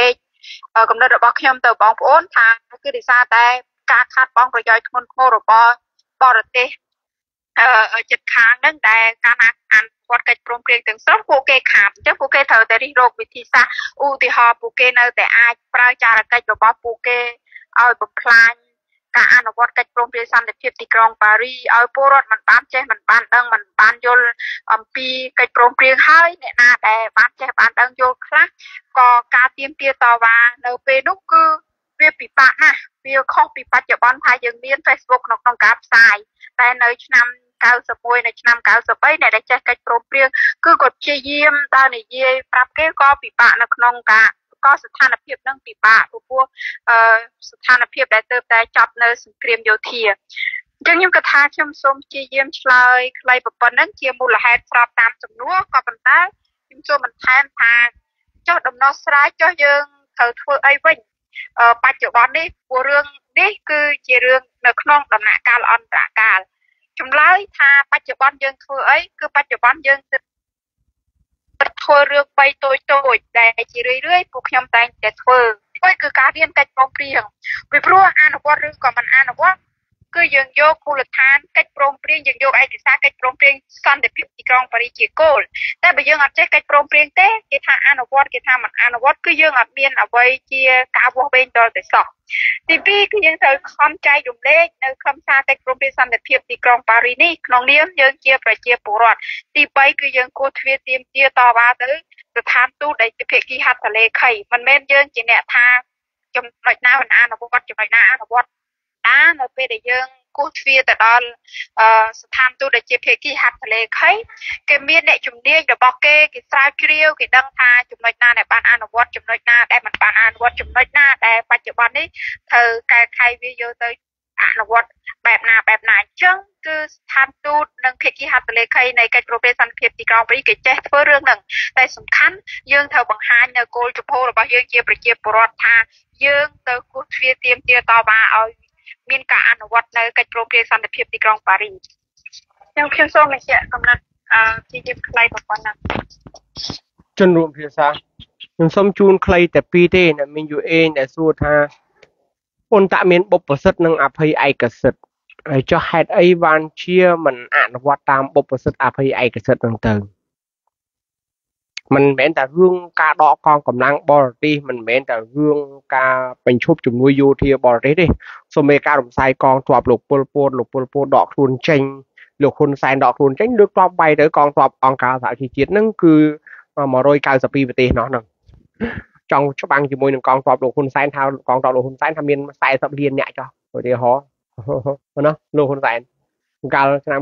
កំណត់របស់ខ្ញុំទៅបងប្អូនថាគឺដោយសារតែការខាត់បងប្រយោជន៍ធ្ងន់ធ្ងររបស់បរទេសចិត្តខាងហ្នឹងដែលការអនុវត្តកិច្ចព្រមព្រៀងទាំងស្រុងពួកគេខាតអញ្ចឹងពួកគេត្រូវតែរិះរកវិធីសាស្ត្រឧទាហរណ៍ពួកគេនៅតែអាចប្រើចារកិច្ចរបស់ពួកគេឲ្យបំផ្លាញការអនុវត្តកិច្ចព្រមព្រៀងសន្តិភាពទីក្រុងប៉ារីឲ្យពលរដ្ឋមិនបានចេះមិនបានដឹងមិនបានយល់អំពីកិច្ចព្រមព្រៀងហើយអ្នកណាដែលបានចេះបានដឹងយល់ខ្លះក៏ការទៀមទាតវ៉ានៅពេលនោះគឺវាពិបាកណាស់វាខុសពីបច្ចុប្បន្នថាយើងមាន Facebook ក្នុងការផ្សាយតែនៅឆ្នាំ91នៅឆ្នាំ93អ្នកដែលចេះកិច្ចព្រមព្រៀងគឺគាត់ព្យាយាមដល់និយាយប្រាប់គេក៏ពិបាកនៅក្នុងការក៏ស្ថានភាពនឹងពិបាកព្រោះស្ថានភាពដែលទើបតែចប់នៅសង្គ្រាមយោធាអញ្ចឹងខ្ញុំគិតថាខ្ញុំសូមព្យាយាមឆ្លើយខ្លីប៉ុណ្ណឹងជាមូលហេតុស្របតាមសំណួរក៏ប៉ុន្តែខ្ញុំសូមបន្ថែមថាចុះដំណោះស្រាយចុះយើងត្រូវធ្វើអីវិញបច្ចុប្បន្ននេះព្រោះរឿងនេះគឺជារឿងនៅក្នុងដំណាក់កាលអន្តរកាលចម្លើយថាបច្ចុប្បន្នយើងធ្វើអីគឺបច្ចុប្បន្នយើងធ្វើរឿងបីតូចដែលជារឿយពួកខ្ញុំតែងតែធ្វើគឺការរៀនកិច្ចព្រមព្រៀងពីព្រោះអនុវត្តឬក៏មិនអនុវត្តគឺយើងយកមូលដ្ឋានកិច្ចព្រមព្រៀងយើងយកឯកសារកិច្ចព្រមព្រៀងសន្តិភាពទីក្រុងប៉ារីសជាគោលតែបើយើងអត់ចេះកិច្ចព្រមព្រៀងទេគេថាអនុវត្តគេថាមិនអនុវត្តគឺយើងអត់មានអ្វីជាការវាស់វែងដល់តែសោះទី2គឺយើងត្រូវខំចែករំលែកនៅខ្លឹមសារកិច្ចព្រមព្រៀងសន្តិភាពទីក្រុងប៉ារីសនេះក្នុងនាមយើងជាប្រជាពលរដ្ឋទី3គឺយើងគួរទ្វារទាមទារតវ៉ាទៅស្ថានទូតដែលជាភាគីហត្ថលេខីមិនមែនយើងជាអ្នកថាចំណុចណាមិនអនុវត្តចំណុចណាអនុវត្តនៅពេលដែលយើងគូសទ្វារទៅដល់ស្ថានទូតដែលជាភាគីហត្ថលេខីគេមានអ្នកជំនាញរបស់គេស្រាវជ្រាវគេដឹងថាចំណុចណាដែលបានអនុវត្តចំណុចណាដែលមិនបានអនុវត្តចំណុចណាដែលបច្ចុប្បន្ននេះត្រូវកែខៃវាយកទៅអនុវត្តបែបណាអញ្ចឹងគឺស្ថានទូតនិងភាគីហត្ថលេខីនៃកិច្ចព្រមព្រៀងសន្តិភាពទីក្រុងប៉ារីសគេចេះធ្វើរឿងហ្នឹងតែសំខាន់យើងត្រូវបង្ហាញនៅគោលជំហររបស់យើងជាប្រជាពលរដ្ឋថាយើងទៅគូសទ្វារទាមទារតវ៉ាឲ្យមានការអនុវត្តនៅកិច្ចព្រមព្រៀងសន្តិភាពទីក្រុងប៉ារីសខ្ញុំសូមបញ្ជាក់កំណត់ជាជាខ្លីប៉ុណ្ណឹងជនរួមភាសាខ្ញុំសូមជូនខ្លីតែពីរទេអ្នកមានយូអេដែលសួរថាអន្តមានបុព្វសិទ្ធិនិងអភ័យឯកសិទ្ធិហើយចុះហេតុអីបានជាមិនអនុវត្តតាមបុព្វសិទ្ធិអភ័យឯកសិទ្ធិហ្នឹងទៅមិនមែនតែរឿងការដកកងកម្លាំងបរទេសមិនមែនតែរឿងការបញ្ឈប់ជំនួយយោធាបរទេសទេសូម្បីការរំសាយកងទ័ពលោកពលពតដកខ្លួនចេញលោកហ៊ុនសែនដកខ្លួនចេញលើកទ័ពបាយទៅកងទ័ពអង្គការសហជីវជាតិហ្នឹងគឺ192ប្រទេសនោះហ្នឹងចង់ច្បាំងជាមួយនឹងកងទ័ពលោកហ៊ុនសែនថាកងទ័ពលោកហ៊ុនសែនថាមាន40លានអ្នកចុះឧទាហរណ៍ណាលោកហ៊ុនសែនកាលឆ្នាំ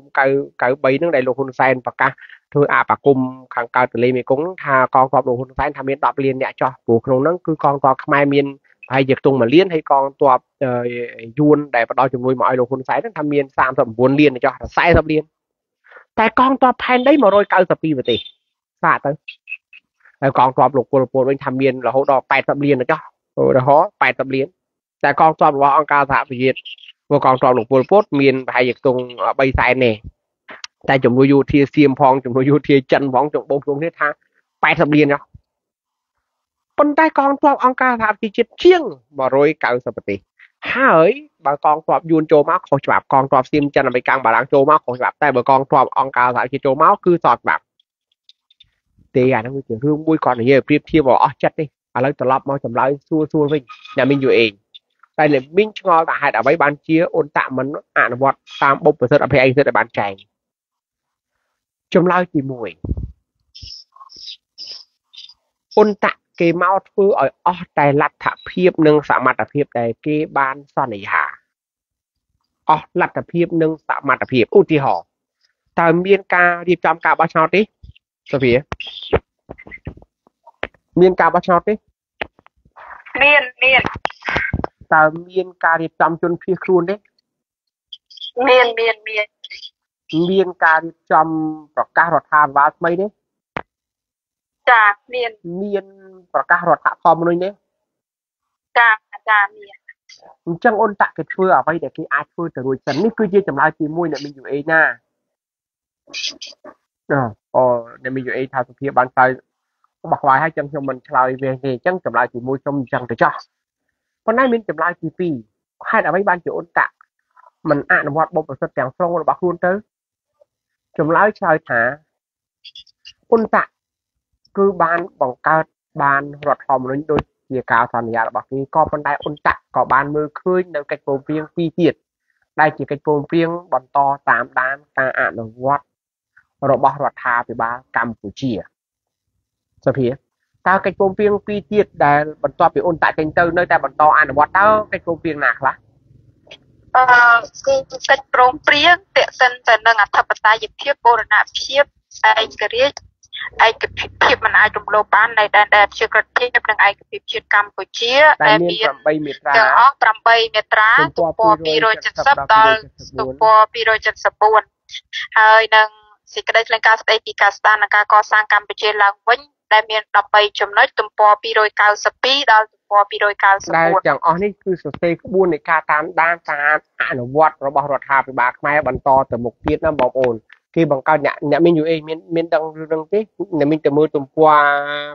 93ហ្នឹងដែលលោកហ៊ុនសែនប្រកាសធ្វើអបគមខាងកើតទន្លេមេគង្គថាកងទ័ពលោកហ៊ុនសែនថាមាន10លានអ្នកចុះព្រោះក្នុងហ្នឹងគឺកងទ័ពខ្មែរមានប្រហែលជាខ្ទង់1លានហើយកងទ័ពយួនដែលផ្ដល់ជំនួយមកឲ្យលោកហ៊ុនសែនហ្នឹងថាមាន39លានចុះ40លានតែកងទ័ពផែនដី192ប្រទេសសាកទៅហើយកងទ័ពលោកពលពតវិញថាមានរហូតដល់80លានចុះឧទាហរណ៍80លានតែកងទ័ពរបស់អង្គការសហប្រជាជាតិព្រោះកងទ័ពលោកពលពតមានប្រហែលជាខ្ទង់3សែនទេតែជំនួយយោធាសៀមផងជំនួយយោធាចិនផងចុងបូកគ្នាថា80លានចុះប៉ុន្តែកងទ័ពអង្គការសហប្រជាជាតិជាង190ប្រទេសហើយបើកងទ័ពយួនចូលមកខុសច្បាប់កងទ័ពសៀមចិនអាមេរិកបារាំងចូលមកខុសច្បាប់តែបើកងទ័ពអង្គការសហប្រជាជាតិចូលមកគឺស្របច្បាប់ទេអាហ្នឹងវាជារឿងមួយគាត់និយាយប្រៀបធៀបឲ្យអស់ចិត្តទេឥឡូវត្រឡប់មកចម្លើយសួរវិញអ្នកមីងយូអេតែអ្នកមីងឆ្ងល់ថាហេតុអ្វីបានជាអ៊ុនតាក់មិនអនុវត្តតាមបុព្វសិទ្ធិអភ័យឯកសិទ្ធិឲ្យបានចែងចម្លើយទី1អ៊ុនតាក់គេមកធ្វើឲ្យអស់តែលទ្ធភាពនិងសមត្ថភាពដែលគេបានសន្យាអស់លទ្ធភាពនិងសមត្ថភាពឧទាហរណ៍តើមានការរៀបចំការបោះឆ្នោតទេសូហ្វីមានការបោះឆ្នោតទេមានតើមានការរៀបចំជនភៀសខ្លួនទេមានការរៀបចំប្រកាសរដ្ឋាភិបាលថ្មីទេចាមានប្រកាសរដ្ឋធម្មនុញ្ញទេចាមានអញ្ចឹងអ៊ុនតាក់គេធ្វើអ្វីដែលគេអាចធ្វើទៅរួចសិននេះគឺជាចម្លើយទី1អ្នកមីងយូអេណាអ្នកមីងយូអេថាសុភាបានឆ្លើយ bọc lại hai chân cho mình lại về thì chân chậm lại thì môi trong chân để cho con này mình chậm lại thì phi hai đã mấy ban chỗ ôn tạc mình ăn một bộ vật chẳng xong rồi bọc luôn tới chậm lại chơi thả ôn tạc cứ ban bằng cao ban rọt hòm nó đôi chia cao thành nhà bọc thì có con đai ôn tạc có ban mưa khơiនៅcách phố viên phi tiệt đây chỉ cách phố viên bọn to tám đan ta ăn ở vót rồi bọc rọt thà thì ba Campuchia sao phía tao cách phố viên phi tiệt để bọn to bị ôn tại thành tư nơi ta bọn to ăn ở vót tao cách phố viên nạc lá គឺកិច្ចព្រមព្រៀងទាក់ទិនទៅនឹងអធិបតេយ្យភាពបូរណភាពឯករាជ្យឯកភាពមិនអាចរំលោភបាននៃដែនដីអព្យាក្រឹតភាពនិងឯកភាពជាតិកម្ពុជាដែលមានទាំងអស់8មាត្រាទំព័រ270ដល់ទំព័រ274ហើយនឹងសេចក្តីថ្លែងការណ៍ស្តីពីការស្ដារនិងការកសាងកម្ពុជាឡើងវិញដែលមាន13ចំណុចទំព័រ292ដល់ទំព័រ294 ដែលទាំងអស់នេះគឺសរសេរក្បួននៃការតាមដានការអនុវត្តរបស់រដ្ឋាភិបាលខ្មែរបន្តទៅមុខទៀតណាបងប្អូនគេបង្កើតអ្នកមាន UA មានដឹងរឿងទេអ្នកមានតែមើលទំព័រ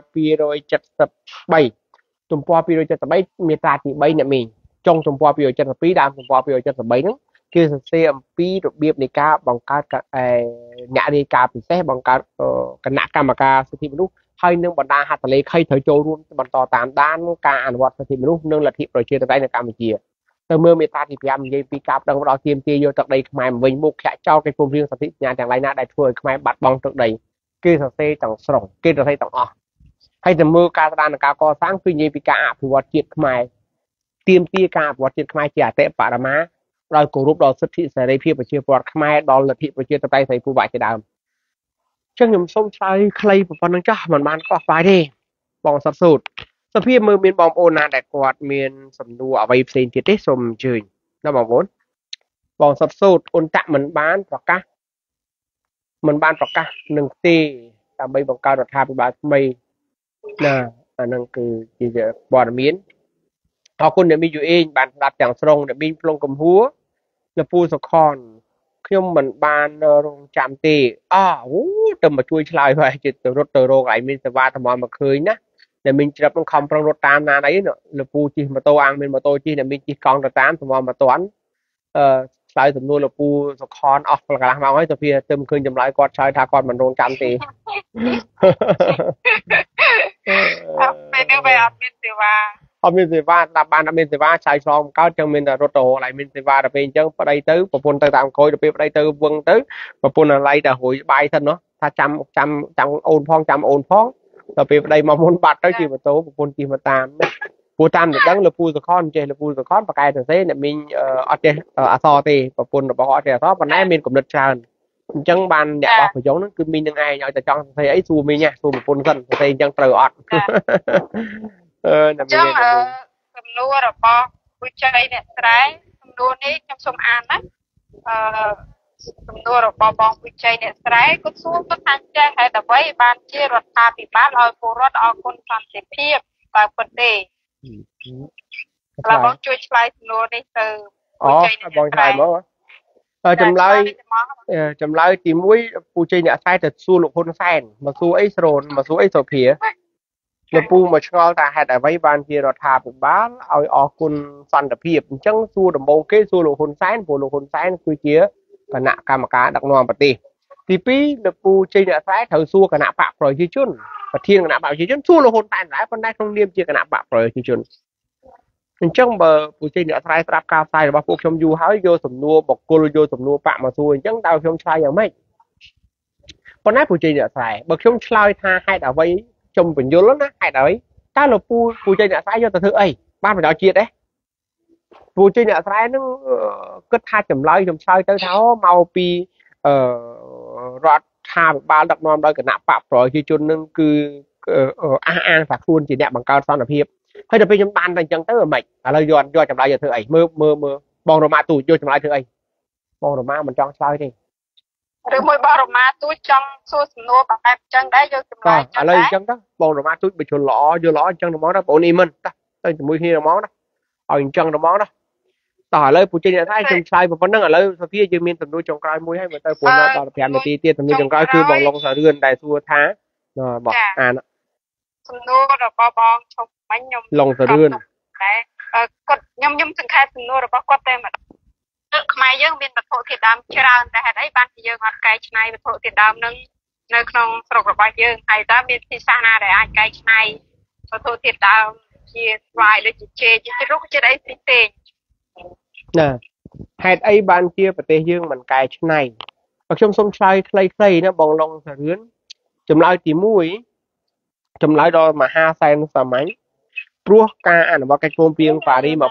273ទំព័រ273មាត្រាទី3អ្នកមានចុងទំព័រ272ដើមទំព័រ273ហ្នឹងគឺសរសេរអំពីរបៀបនៃការបង្កើតអ្នករាយការណ៍ពិសេសបង្កើតគណៈកម្មការសិទ្ធិមនុស្សហើយនឹងបណ្ដាហត្ថលេខីត្រូវចូលរួមបន្តតាមដានការអនុវត្តសិទ្ធិមនុស្សនិងលទ្ធិប្រជាធិបតេយ្យនៅកម្ពុជាទៅមើលមេត្រាទី5និយាយពីការប្តឹងផ្តល់ទាមទារយកទឹកដីខ្មែរមកវិញមុខខាក់ចោលកិច្ចព្រមព្រៀងសន្ធិសញ្ញាទាំងឡាយណាដែលធ្វើឲ្យខ្មែរបាត់បង់ទឹកដីគេសរសេរទាំងស្រុងគេសរសេរទាំងអស់ហើយទៅមើលការស្ដារនិងការកសាងគឺនិយាយពីការអភិវឌ្ឍជាតិខ្មែរទាមទារការអភិវឌ្ឍជាតិខ្មែរជាអតិបរមាដោយគោរពដល់សិទ្ធិសេរីភាពប្រជាពលរដ្ឋខ្មែរដល់លទ្ធិប្រជាធិបតេយ្យសេរីភូមិបាក់ជាដើមចឹងខ្ញុំសូមឆ្លើយខ្លីប៉ុណ្្នឹងចាស់មិនបានកោះស្វាយទេបងសត្វសូត្រសភាមើលមានបងប្អូនណាដែលគាត់មានសំណួរអ្វីផ្សេងទៀតទេសូមអញ្ជើញណាបងប្អូនបងសត្វសូត្រអ៊ុនតាក់មិនបានប្រកាសនឹងទេដើម្បីបង្កើតរដ្ឋាភិបាលថ្មីណាអានឹងគឺជាព័ត៌មានអរគុណអ្នកមីយូអេងបានស្ដាប់ទាំងស្រុងអ្នកមីងផ្លុងកំហួរនៅពូសុខនខ្ញុំមិនបានរងចាំទេទៅមកជួយឆ្លើយហើយចិត្តរត់ទៅរកឯមានសេវាថ្មមកឃើញណាដែលមីងច្រាប់នឹងខំប្រឹងរត់តាមណានអីលពូជិះម៉ូតូអាងមានម៉ូតូជិះដែលមីងជិះកង់ទៅតាមថ្មមកតាន់ឆ្លើយសំណួរលពូសុខនអស់កន្លះម៉ោងហើយទៅវាទៅឃើញចម្លើយគាត់ឆ្លើយថាគាត់មិនរងចាំទេពេលនេះវាអត់មានសេវាអត់មានសេវាស្ដាប់បានអត់មានសេវាឆាយឆ្លងកើតចឹងមានតែរត់ទៅហើយមានសេវាដល់ពេលអញ្ចឹងប្តីទៅប្រពន្ធទៅតាមអង្គុយដល់ពេលប្តីទៅវឹងទៅប្រពន្ធអាឡៃតែរួយបាយសិននោះថាចាំអូនផងចាំអូនផងដល់ពេលប្តីមកមុនបាត់ទៅជិះម៉ូតូប្រពន្ធជិះមកតាមព្រោះតាមតែដឹងលពូសុខនចេះលពូសុខនបកកែសរសេរអ្នកមីងអត់ចេះអសរទេប្រពន្ធរបស់គាត់អត់ចេះអសរប៉ុន្តែមានកំណត់ច្រើនអញ្ចឹងបានអ្នកបោះប្រយោគហ្នឹងគឺមីងនឹងឯងឲ្យតែចង់សរសេរអីសួរមីងសួរប្រពន្ធសិនសរសេរអញ្ចឹងត្រូវអត់អញ្ចឹងសំណួររបស់ពូជ័យអ្នកស្រែសំណួរនេះខ្ញុំសូមអានណាសំណួររបស់បងពូជ័យអ្នកស្រែគាត់សួរគាត់ថាចេះហេតុអ្វីបានជារដ្ឋាភិបាលឲ្យពលរដ្ឋអគុណសន្តិភាពបើពិតទេបងជួយឆ្លើយសំណួរនេះទៅពូជ័យអ្នកស្រែមកចម្លើយទី1ពូជ័យអ្នកស្រែទៅសួរលោកហ៊ុនសែនមកសួរអីស្រនមកសួរអីសុភាលោកពូមកឆ្ងល់ថាហេតុអ្វីបានជារដ្ឋាភិបាលឲ្យអគុណសន្តិភាពអញ្ចឹងសួរដំបូងគេសួរលោកហ៊ុនសែនព្រោះលោកហ៊ុនសែនគឺជាគណៈកម្មការដឹកនាំប្រទេសទី2លោកពូជ័យអ្នកស្រែត្រូវសួរគណៈបកប្រជាជនប្រធានគណៈបកប្រជាជនសួរលោកហ៊ុនសែនដែរប៉ុន្តែក្នុងនាមជាគណៈបកប្រជាជនអញ្ចឹងបើពូជ័យអ្នកស្រែស្ដាប់ការផ្សាយរបស់ពួកខ្ញុំយូរហើយយកសំណួរបកគលយកសំណួរបកមកសួរអញ្ចឹងតើខ្ញុំឆ្លើយយ៉ាងម៉េចប៉ុន្តែពូជ័យអ្នកស្រែបើខ្ញុំឆ្លើយថាហេតុអ្វីចំបញ្យលណាហេតុអីតើលោកពូជ័យអ្នកស្រែយកទៅធ្វើអីបានប្រយោជន៍ជាតិទេពូជ័យអ្នកស្រែនឹងគិតថាចម្លើយខ្ញុំឆ្លើយទៅថាមកពីរដ្ឋាភិបាលដឹកនាំដោយគណៈបកប្រជាជននឹងគឺអះអាងថាខ្លួនជាអ្នកបង្កើតសន្តិភាពហើយដល់ពេលខ្ញុំបានតែអញ្ចឹងទៅហ្មងឥឡូវយកចម្លើយយកធ្វើអីមើលបងរ៉ូម៉ាទូយកចម្លើយធ្វើអីបងរ៉ូម៉ាមិនចង់ឆ្លើយទេឬមួយបងរ៉ូម៉ាទូចង់សួរសំណួរបែបអញ្ចឹងដែរយកចម្លើយឥឡូវអញ្ចឹងទៅបងរ៉ូម៉ាទូចបើជន់ល្អយល់ល្អអញ្ចឹងហ្មងណាបងអ៊ីមិនទៅជាមួយគ្នាហ្មងណាឲ្យអញ្ចឹងហ្មងណាតោះឥឡូវពូជ័យអ្នកស្រែខ្ញុំឆ្លើយប៉ុណ្្នឹងឥឡូវសូហ្វីយើងមានសំណួរចុងក្រោយមួយហើយមើលទៅព្រោះដល់15នាទីទៀតសំណួរចុងក្រោយគឺបងឡុងសារឿនដែលសួរថាបោះអានសំណួររបស់បងឈប់បាញ់ខ្ញុំឡុងសរឿនតែគាត់ខ្ញុំសង្ខេបសំណួររបស់គាត់តែម្ដងខ្មែរយើងមានវត្ថុធាតុដើមច្រើនតែហេតុអីបានជាយើងអត់កែច្នៃវត្ថុធាតុដើមនឹងនៅក្នុងស្រុករបស់យើងហើយតើមានទីសាសនាដែលអាចកែច្នៃវត្ថុធាតុដើមជាស្វាយដូចជាចេកជារុក្ខជាតិអីផ្សេងណាហេតុអីបានជាប្រទេសយើងមិនកែច្នៃខ្ញុំសូមឆ្លើយខ្លីៗណាបងឡុងសរឿនចម្លើយទី1ចម្លើយដល់មហាសែនសាមញ្ញព្រោះការអនុវត្តកិច្ចព្រមព្រៀងប៉ារី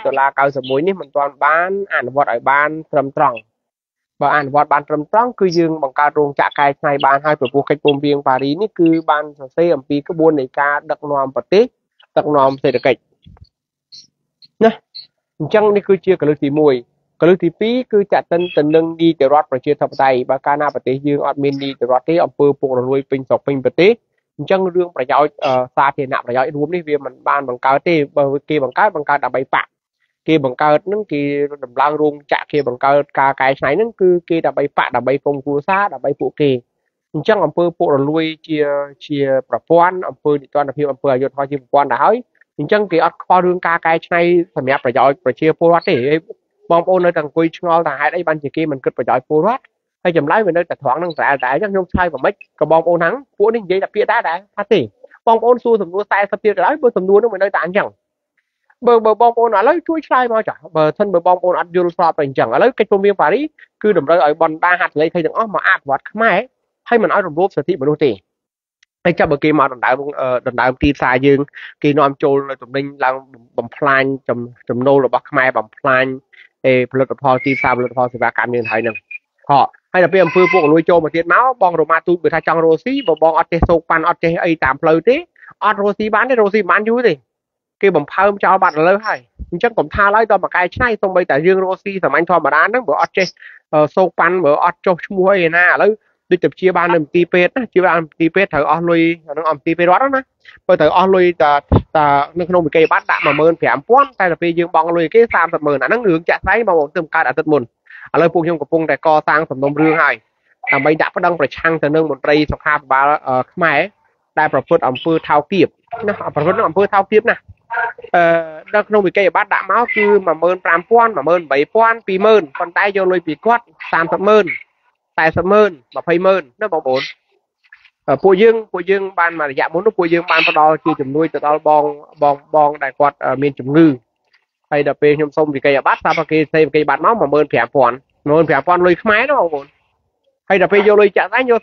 $23.91នេះមិនទាន់បានអនុវត្តឲ្យបានត្រឹមត្រង់បើអនុវត្តបានត្រឹមត្រង់គឺយើងបង្កើតរោងចក្រកែច្នៃបានហើយព្រោះកិច្ចព្រមព្រៀងប៉ារីនេះគឺបានសរសេរអំពីក្បួននៃការដឹកនាំប្រទេសដឹកនាំសេដ្ឋកិច្ចណាអញ្ចឹងនេះគឺជាកលឹះទី1កលឹះទី2គឺចាក់ទិនទៅនឹងនីតិរដ្ឋប្រជាធិបតេយ្យបើកាលណាប្រទេសយើងអត់មាននីតិរដ្ឋទេអំពើពុករលួយពេញស្រុកពេញប្រទេសអញ្ចឹងរឿងប្រយោជន៍សាធារណៈប្រយោជន៍រួមនេះវាមិនបានបង្កើតទេបើគេបង្កើតដើម្បីបាក់គេបង្កើតនឹងគេដំឡើងរោងចក្រគេបង្កើតការកែច្នៃនឹងគឺគេដើម្បីបាក់ដើម្បីក្រុមគ្រួសារដើម្បីពួកគេអញ្ចឹងអំពើពុករលួយជាប្រព័ន្ធអំពើនីតិរដ្ឋភាពអំពើអយុត្តិធម៌ជាប្រព័ន្ធដែរហើយអញ្ចឹងគេអត់ខ្វល់រឿងការកែច្នៃសម្រាប់ប្រយោជន៍ប្រជាពលរដ្ឋទេបងប្អូននៅតែអង្គុយឆ្ងល់ថាហេតុអីបានជាគេមិនគិតប្រយោជន៍ពលរដ្ឋហើយចម្លើយវានៅតែត្រង់នឹងតែអញ្ចឹងខ្ញុំឆ្លើយប្រម៉េចក៏បងប្អូនហ្នឹងពួកនេះនិយាយតែពាក្យដែរថាទេបងប្អូនសួរសំណួរ40ទៀតក៏ដោយបើសំណួរនោះមិននៅតែអញ្ចឹងបើបងប្អូនឥឡូវជួយឆ្លើយមកចាបើសិនបើបងប្អូនអត់យល់ស្របទៅអញ្ចឹងឥឡូវកិច្ចព្រមព្រៀងប៉ារីគឺតម្រូវឲ្យបណ្ដាហត្ថលេខីទាំងអស់មកអភិវឌ្ឍខ្មែរហើយមិនឲ្យរំលោភសិទ្ធិមនុស្សទេហើយចាប់បើគេមកដណ្ដើមទីផ្សារយើងគេនាំចូលនៅទំនិញឡើងបំផ្លាញចំណូលរបស់ខ្មែរបំផ្លាញផលិតផលទីផ្សារផលិតផលសេវាកម្មយើងហើយហ្នឹងហើយដល់ពេលអំពើពុករលួយចូលមកទៀតមកបងរ៉ូម៉ាទូចបើថាចង់រស់ស៊ីបើបងអត់ចេះសោកប៉ាន់អត់ចេះអីតាមផ្លូវទេអត់រស់ស៊ីបានទេរស់ស៊ីមិនបានយូរទេគេបំផើមចោលបាត់ឥឡូវហើយអញ្ចឹងកុំថាឡើយដល់មកកែច្នៃសូម្បីតែយើងរស់ស៊ីសាមញ្ញធម្មតាហ្នឹងបើអត់ចេះសោកប៉ាន់បើអត់ចុះឈ្មោះអីណាឥឡូវដូចទៅព្យាបាលនៅមន្ទីរពេទ្យណាព្យាបាលមន្ទីរពេទ្យត្រូវអស់លុយហ្នឹងមន្ទីរពេទ្យរដ្ឋណាបើត្រូវអស់លុយតានៅក្នុងវិក័យប័ត្រដាក់15000តែដល់ពេលយើងបង់លុយគេ300,000អាហ្នឹងរឿងចាក់ស្ដែងបងប្អូនទើបកើតអាទិត្យមុនឥឡូវពួកខ្ញុំកំពុងតែកសាងសំណុំរឿងហើយដើម្បីដាក់ប្តឹងប្រឆាំងទៅនឹងមន្ត្រីសុខាភិបាលខ្មែរដែលប្រព្រឹត្តអំពើថោកទាបណាប្រព្រឹត្តអំពើថោកទាបណានៅក្នុងវិក័យប័ត្រដាក់មកគឺ15000 18000 20000ប៉ុន្តែយកលុយពីគាត់300,000 40,000 20,000ណាបងប្អូនពួកយើងបានមួយរយៈមុននោះពួកយើងបានផ្ដល់ជាជំនួយទៅដល់បងដែលគាត់មានជំងឺហើយដល់ពេលខ្ញុំសុំវិក័យប័ត្រថាបើគេសេវិក័យប័ត្រមក15000លុយខ្មែរណាបងប្អូនហើយដល់ពេលយកលុយចាក់ស្ដែងយក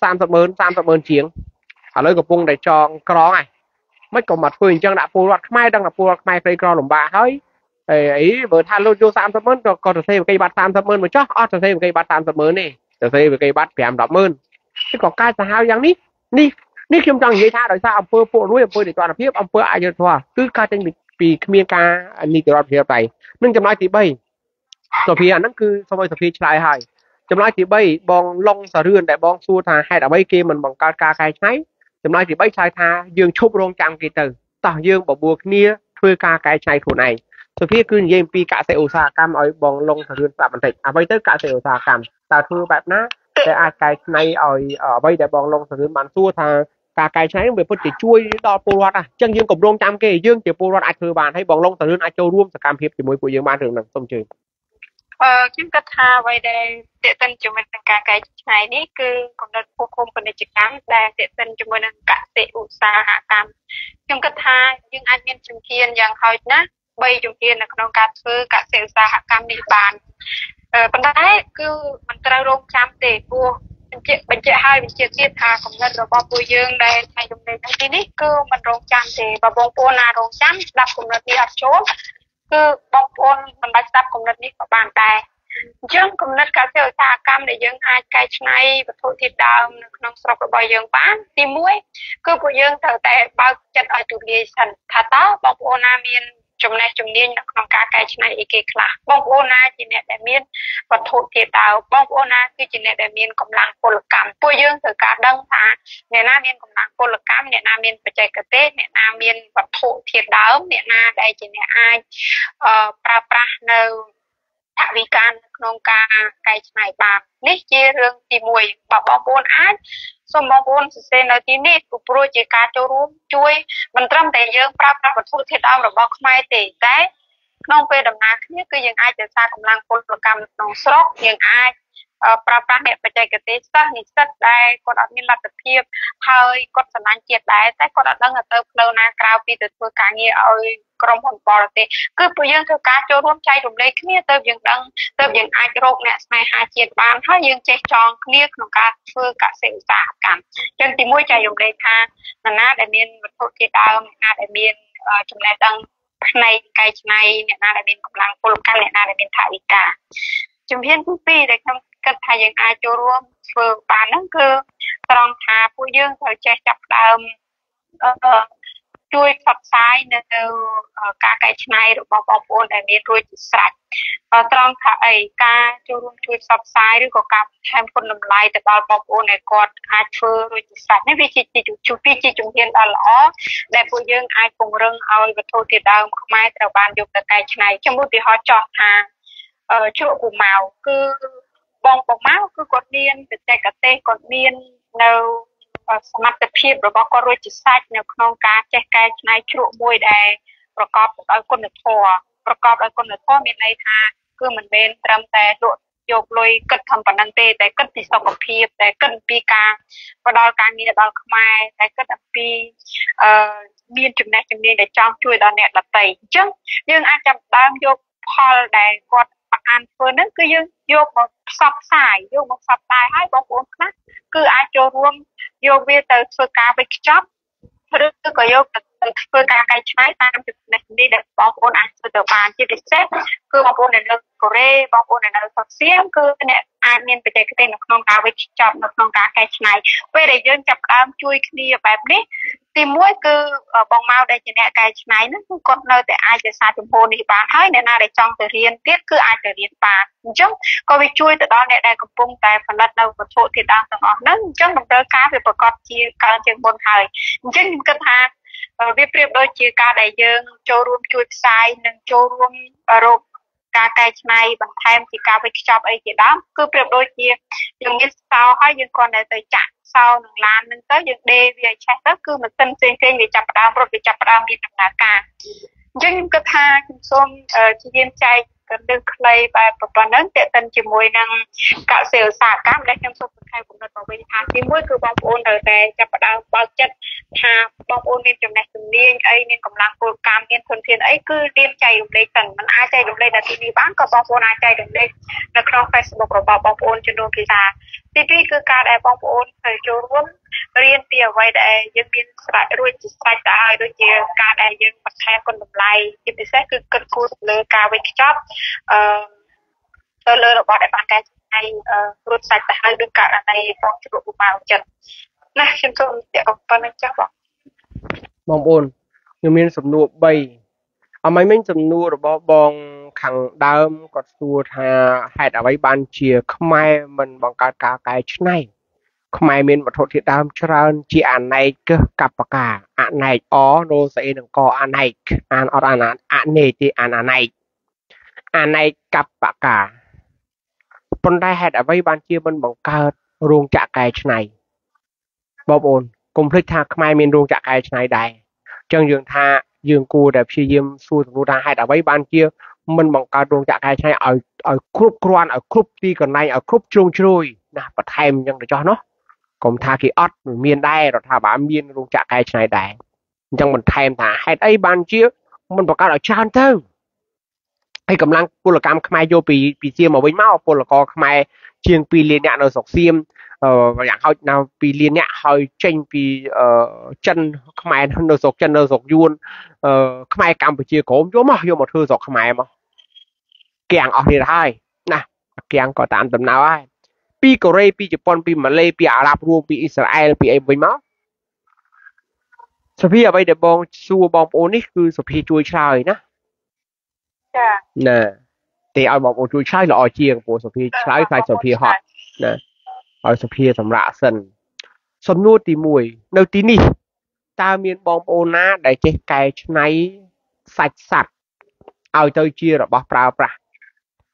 30,000ជាងឥឡូវកំពុងតែចងក្រងហើយមិនក៏មកធ្វើអញ្ចឹងដាក់ពលរដ្ឋខ្មែរដឹងថាពលរដ្ឋខ្មែរក្រីក្រលំបាកហើយអីបើថាលុយយក30,000ក៏ទៅសេវិក័យប័ត្រ30,000មកចោះអត់ទៅសេវិក័យប័ត្រ30,000ទេទៅសេវិក័យប័ត្រ5-10,000គឺក៏កាចសាហាវយ៉ាងនេះខ្ញុំចង់និយាយថាដោយសារអំពើពុករលួយអំពើនីតិរដ្ឋភាពអំពើអយុត្តិធម៌គឺកើតចេញពីគ្មានការនីតិរដ្ឋភាពតែនឹងចំណុចទី3សុភាអាហ្នឹងគឺសូមឲ្យសុភាឆ្លើយហើយចំណុចទី3បងឡុងសារឿនដែលបងសួរថាហេតុអ្វីគេមិនបង្កើតការកែច្នៃចំណុចទី3ឆ្លើយថាយើងឈប់រងចាំគេទៅតោះយើងបបួលគ្នាធ្វើការកែច្នៃខ្លួនឯងសុភាគឺនិយាយអំពីកសិឧស្សាហកម្មឲ្យបងឡុងសារឿនប្រាប់បន្តិចអ្វីទៅកសិឧស្សាហកម្មតើធ្វើបែបណាតែអាចកែច្នៃឲ្យអ្វីដែលបងឡុងសារឿនបានសួរថាការកែច្នៃវាពិតជាជួយដល់ពលរដ្ឋអញ្ចឹងយើងកម្រងចាំគេយើងជាពលរដ្ឋអាចធ្វើបានហើយបងឡុងសារឿនអាចចូលរួមសកម្មភាពជាមួយពួកយើងបានរឿងហ្នឹងសូមជឿខ្ញុំគិតថាអ្វីដែលតេតិនជាមួយនឹងការកែច្នៃនេះគឺកម្រិតភូមិឃុំពាណិជ្ជកម្មដែលតេតិនជាមួយនឹងកសិឧស្សាហកម្មខ្ញុំគិតថាយើងអាចមានជំហានយ៉ាងហោចណាស់3ជំហាននៅក្នុងការធ្វើកសិឧស្សាហកម្មនេះបានប៉ុន្តែគឺមិនត្រូវរងចាំទេព្រោះបញ្ជាក់ហើយបញ្ជាក់ទៀតថាកម្រិតរបស់ពួកយើងដែលថ្ងៃទំនេរនេះគឺមិនរងចាំទេបើបងប្អូនណារងចាំស្ដាប់កម្រិតនេះអត់ចូលគឺបងប្អូនមិនបាច់ស្ដាប់គំនិតនេះក៏បានដែរអញ្ចឹងគំនិតកសិឧស្សាហកម្មដែលយើងអាចកែច្នៃវត្ថុធាតុដើមនៅក្នុងស្រុករបស់យើងបានទី1គឺពួកយើងត្រូវតែបើកចិត្តឲ្យទូលាយសិនថាតើបងប្អូនណាមានចំណេះជំនាញនៅក្នុងការកែច្នៃអីគេខ្លះបងប្អូនណាជាអ្នកដែលមានវត្ថុធាតុដើមបងប្អូនណាគឺជាអ្នកដែលមានកម្លាំងពលកម្មពួកយើងត្រូវការដឹងថាអ្នកណាមានកម្លាំងពលកម្មអ្នកណាមានបច្ចេកទេសអ្នកណាមានវត្ថុធាតុដើមអ្នកណាដែលជាអ្នកអាចប្រើប្រាស់នៅថាវិការក្នុងការកែច្នៃបាននេះជារឿងទី1បើបងប្អូនអាចសូមបងប្អូនសរសេរនៅទីនេះព្រោះជាការចូលរួមជួយមិនត្រឹមតែយើងប្រើប្រាស់វត្ថុធាតុដើមរបស់ខ្មែរទេតែក្នុងពេលដំណើរគ្នាគឺយើងអាចរក្សាកម្លាំងពលកម្មក្នុងស្រុកយើងអាចប្រើប្រាស់អ្នកបច្ចេកទេសសិស្សនិស្សិតដែលគាត់អត់មានលទ្ធភាពហើយគាត់ស្រឡាញ់ជាតិដែរតែគាត់អត់ដឹងទៅផ្លូវណាក្រៅពីទៅធ្វើការងារឲ្យក្រុមហ៊ុនបរទេសគឺពួកយើងធ្វើការចូលរួមចែករំលែកគ្នាទៅយើងដឹងទៅយើងអាចរកអ្នកស្នេហាជាតិបានហើយយើងចេះចងគ្នាក្នុងការធ្វើកសិឧស្សាហកម្មអញ្ចឹងទី1ចែករំលែកថាអ្នកណាដែលមានវត្ថុធាតុដើមអ្នកណាដែលមានចំណេះដឹងផ្នែកកែច្នៃអ្នកណាដែលមានកម្លាំងពលកម្មអ្នកណាដែលមានថវិកាជំហានទី2ដែលខ្ញុំគិតថាយើងអាចចូលរួមធ្វើបានហ្នឹងគឺត្រង់ថាពួកយើងត្រូវចេះចាប់ផ្ដើមជួយផ្សព្វផ្សាយនៅការកែច្នៃរបស់បងប្អូនដែលមានរួចជាស្រេចត្រង់ថាអីការចូលរួមជួយផ្សព្វផ្សាយឬក៏ការបន្ថែមគុណតម្លៃទៅដល់បងប្អូនដែលគាត់អាចធ្វើរួចជាស្រេចនេះវាជាជំហានដ៏ល្អដែលពួកយើងអាចពង្រឹងឲ្យវត្ថុធាតុដើមខ្មែរត្រូវបានយកទៅកែច្នៃចំឧទាហរណ៍ចោះថាជ្រក់ពូម៉ៅគឺបងពូម៉ៅគឺគាត់មានបច្ចេកទេសគាត់មាននៅសមត្ថភាពរបស់គាត់រួចជាស្រេចនៅក្នុងការចេះកែច្នៃជ្រក់មួយដែលប្រកបដោយគុណធម៌មានន័យថាគឺមិនមែនត្រឹមតែលក់យកលុយគិតធំប៉ុណ្ណឹងទេតែគិតពីសុខភាពតែគិតអំពីការផ្ដល់ការងារដល់ខ្មែរតែគិតអំពីមានចំណេះជំនាញដែលចង់ជួយដល់អ្នកដទៃអញ្ចឹងយើងអាចចាប់ផ្ដើមយកផលដែលគាត់អានធ្វើហ្នឹងគឺយើងយកមកផ្សព្វផ្សាយឲ្យបងប្អូនខ្លះគឺអាចចូលរួមយកវាទៅធ្វើការវេចខ្ចប់ឬក៏យកទៅធ្វើការកែច្នៃតាមចំណេះជំនាញដែលបងប្អូនអាចធ្វើទៅបានជាពិសេសគឺបងប្អូននៅកូរ៉េបងប្អូននៅសុកសៀមគឺអ្នកអាចមានបច្ចេកទេសនៅក្នុងការវេចខ្ចប់នៅក្នុងការកែច្នៃពេលដែលយើងចាប់ផ្ដើមជួយគ្នាបែបនេះទី1គឺបងម៉ៅដែលជាអ្នកកែច្នៃហ្នឹងគឺគាត់នៅតែអាចរក្សាជំហរនេះបានហើយអ្នកណាដែលចង់ទៅរៀនទៀតគឺអាចទៅរៀនបានអញ្ចឹងក៏វាជួយទៅដល់អ្នកដែលកំពុងតែផលិតនៅវត្ថុធាតុដើមទាំងអស់ហ្នឹងអញ្ចឹងតម្រូវការវាប្រកបជាកើនជាងមុនហើយអញ្ចឹងខ្ញុំគិតថាវាប្រៀបដូចជាការដែលយើងចូលរួមជួយផ្សាយនិងចូលរួមរកការកែច្នៃបន្ថែមជាការវេចខ្ចប់អីជាដើមគឺប្រៀបដូចជាយើងមានសោហើយយើងគ្រាន់តែទៅចាក់សោនឹងឡានហ្នឹងទៅយើងដេរវាឲ្យឆេះទៅគឺម៉ាស៊ីនផ្សេងៗវាចាប់ផ្ដើមរត់វាចាប់ផ្ដើមមានដំណើរការអញ្ចឹងខ្ញុំគិតថាខ្ញុំសូមជាយាមចែកកណ្ដឹងខ្លីបែបប៉ុណ្ណឹងតេតិនជាមួយនឹងកសិឧស្សាហកម្មដែលខ្ញុំសូមបន្ថែមគំនិតមកវិញថាទី1គឺបងប្អូនត្រូវតែចាប់ផ្ដើមបើកចិត្តថាបងប្អូនមានចំណេះជំនាញអីមានកម្លាំងពលកម្មមានធនធានអីគឺរៀបចែករំលែកទៅមិនអាចចែករំលែកនៅទីនេះបានក៏បងប្អូនអាចចែករំលែកនៅក្នុង Facebook របស់បងប្អូនជំនួសភាសាទី2គឺការដែលបងប្អូនត្រូវចូលរួមរៀនពីអ្វីដែលយើងមានស្រេចរួចជាស្រេចទៅហើយដូចជាការដែលយើងបន្ថែមគុណតម្លៃជាពិសេសគឺគិតគូរទៅលើការវេចខ្ចប់ទៅលើរបស់ដែលបានកែច្នៃរួចសាច់ទៅហើយដូចករណីបងជ្រក់ឧបមាអញ្ចឹងណាខ្ញុំសូមតែប៉ុណ្្នឹងចាស់បងប្អូនខ្ញុំមានសំណួរ3អមមិញសំណួររបស់បងខាងដើមគាត់សួរថាហេតុអ្វីបានជាខ្មែរមិនបង្កើតការកែច្នៃខ្មែរមានវត្ថុធាតុដើមច្រើនជាអនេកកបកាអនេកអរោស្អីនឹងកអនេកអានអត់អានអនេកទេអានអនេកកបកាប៉ុន្តែហេតុអ្វីបានជាមិនបង្កើតរោងចក្រកែច្នៃបងប្អូនកុំភ្លេចថាខ្មែរមានរោងចក្រកែច្នៃដែរអញ្ចឹងយើងថាយើងគួរតែព្យាយាមសួរសំណួរថាហេតុអ្វីបានជាមិនបង្កើតរោងចក្រកែច្នៃឲ្យគ្រប់គ្រាន់ឲ្យគ្រប់ទីកន្លែងឲ្យគ្រប់ជ្រុងជ្រោយណាបន្ថែមអញ្ចឹងទៅចោះនោះកុំថាគេអត់មានដែររដ្ឋាភិបាលមានរោងចក្រកែច្នៃដែរអញ្ចឹងបន្ថែមថាហេតុអីបានជាមិនបង្កើតឲ្យច្រើនទៅហើយកម្លាំងពលកម្មខ្មែរយកពីសៀមមកវិញមកពលករខ្មែរជាង2លានអ្នកនៅស្រុកសៀមយ៉ាងហោចនៅ2លានអ្នកហើយចេញពីចិនខ្មែរនៅស្រុកចិននៅស្រុកយួនខ្មែរកម្ពុជាក្រមយកមកធ្វើស្រុកខ្មែរមកកៀងអស់នេះហើយណាកៀងក៏តាមដំណើរហើយពីកូរ៉េពីជប៉ុនពីម៉ាឡេពីអារ៉ាប់រួមពីអ៊ីស្រាអែលពីអីវិញមកសុភីអ្វីដែលបងសួរបងប្អូននេះគឺសុភីជួយឆ្លើយណាចាណាទេឲ្យបងប្អូនជួយឆ្លើយល្អជាងព្រោះសុភីឆ្លើយខ្លាចសុភីហត់ណាឲ្យសុភីសម្រាប់សិនសំណួរទី1នៅទីនេះតើមានបងប្អូនណាដែលចេះកែច្នៃសាច់សត្វឲ្យទៅជារបស់ប្រើប្រាស់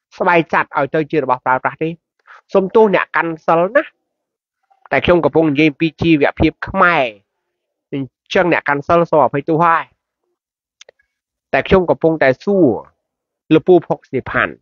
สบายจัดเอาเจอเจอบอกปลาปลาที่สมตัวเนี่ยกันซลนะแต่ช่วงกับพงยีปีจีแบบเพียบขมายเชิงเนี่ยกันซลสอบให้ตัวให้แต่ช่วงกับพงแต่สู้หรือปูพกสิพัน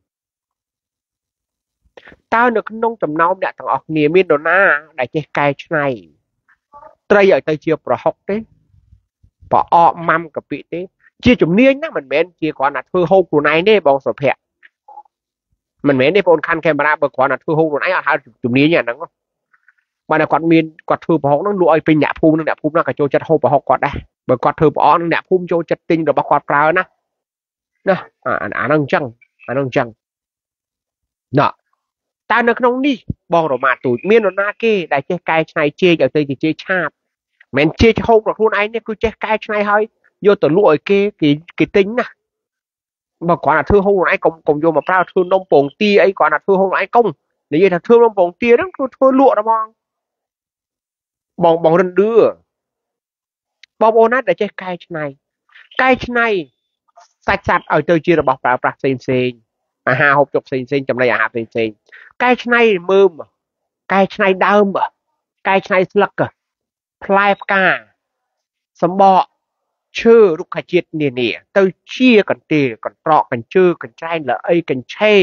ตาเนื้อขนมจำเนาเนี่ยทางออกเนียมิโดนาได้เจ๊ไก่ชไนตรายเอาเจอเจอปลาหกเด้ปลาอ้อมัมกับปีเด้เจียจุ่มเนี้ยนะมันเหม็นเจียก่อนนัดเพื่อหกตัวไหนเนี่ยบองสเปียมันเหม็นในปนคันแคมราเบอร์ก่อนนัดเพื่อหกตัวไหนเอาหาจุ่มนี้เนี่ยนั่งก็มันกอดมีนกอดเธอปลาหกนั่งดูไอ้เป็นหยาภูมินั่งหยาภูมินั่งกับโจจัดหกปลาหกกอดได้เบอร์กอดเธอปลาอ้อนั่งหยาภูมิโจจัดติงเดี๋ยวปลากอดปลานะนะนั่งจังนั่งจังเนาะตาเนื้อขนมนี่บองเรามาตูดเมียนนาเก้ได้เจ๊ไก่ชไนเจียจากเตยเจ๊ชาบแมนเจ๊หกเราทุนไอ้เนี่ยคือเจ๊ไก่ชไนเฮ้ยโยตัวลวยเก้กี่ติ้งนะmà quả là thương hôn lại công công vô mà bao thương nông bồn tia ấy quả là thương hôn lại công để vậy là thương nông bồn tia đó thương lụa đó mong bong bong đơn đưa bong ô nát để chơi cay này sạch sạch ở chơi chia là bọc bạc bạc xin hà hộp chục xin trong đây hà xin cay này mơm cay này đơm cay này slug plai ca sấm bọ ชื่อลูกขจิตเนี่ยเต้าเชี่ยกันเตะกันเปราะกันชื่อกันใจละไอ้กันเช่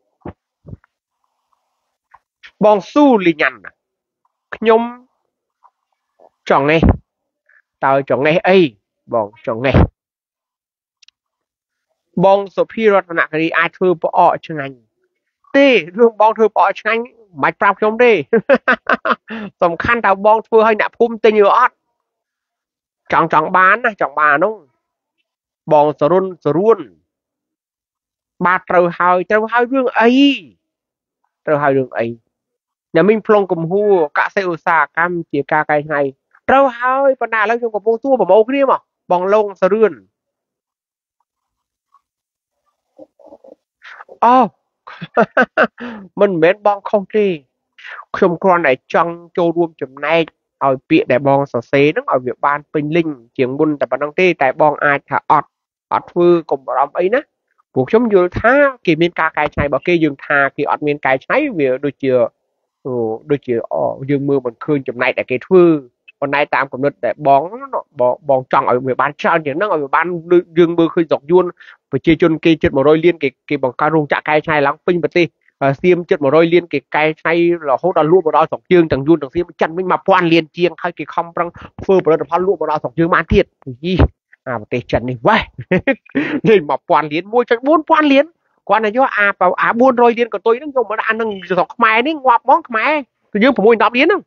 บองสู้ลิยันขยมจ่องไงเต่าจ่องไงไอ้บองจ่องไงบองสุพีรัตนคดีอาเธอปอช่างเต้เรื่องบองเธอปอช่างไม่ปรับชมดิสำคัญแต่บองเธอให้หน้าพุ่มตีอยู่อดchọn bán chọn bà nó bòn sờ run ba trâu hai dương ấy nhà mình plong cùng hu cả xe xa cam chỉ ca cái này trâu hai phần nào lấy trong cái bông tua và màu kia mà bòn lông sờ run oh mình mến bong không đi không con này trong châu ruộng chùm nàyเอาเปียแต่บองสเซนึกเอาเวียบานเป็นลิงเจียงบุญแต่ปนังเต้แต่บองอาจจะอดฟือกลมรำไอ้นะพวกชมยูท่ากี่มีนกาไก่ใช้บอกเกยืงทากี่อดมีนไก่ใช้เวียโดยเจือโดยเจือยืงมือมันคืนจำในแต่เกยฟือวันไหนตามกำหนดแต่บองบองจังเอาเวียบานเช้าอย่างนั้นเอาเวียบานยืงมือคืนจอกยวนไปเจียจนเกยจุดมาโรยเลี้ยนเกยบองการุงจะไก่ใช้หลังปิ้งปฏิxiêm chất mà rồi liên cái say là hốt đào lụa vào đó sọc chương chẳng yun chẳng xiêm chân mình mà quan liên chiêng hay cái không răng phơ vào đó phan lụa vào đó sọc chương mãn thiệt gì tê chân này vậy nên mà quan liên mua chẳng bốn quan liên quan này do bảo buôn rồi liên của tôi nó dùng mà ăn đừng sọc mày đấy ngoạp món mày tôi nhớ phải mua đọc liên không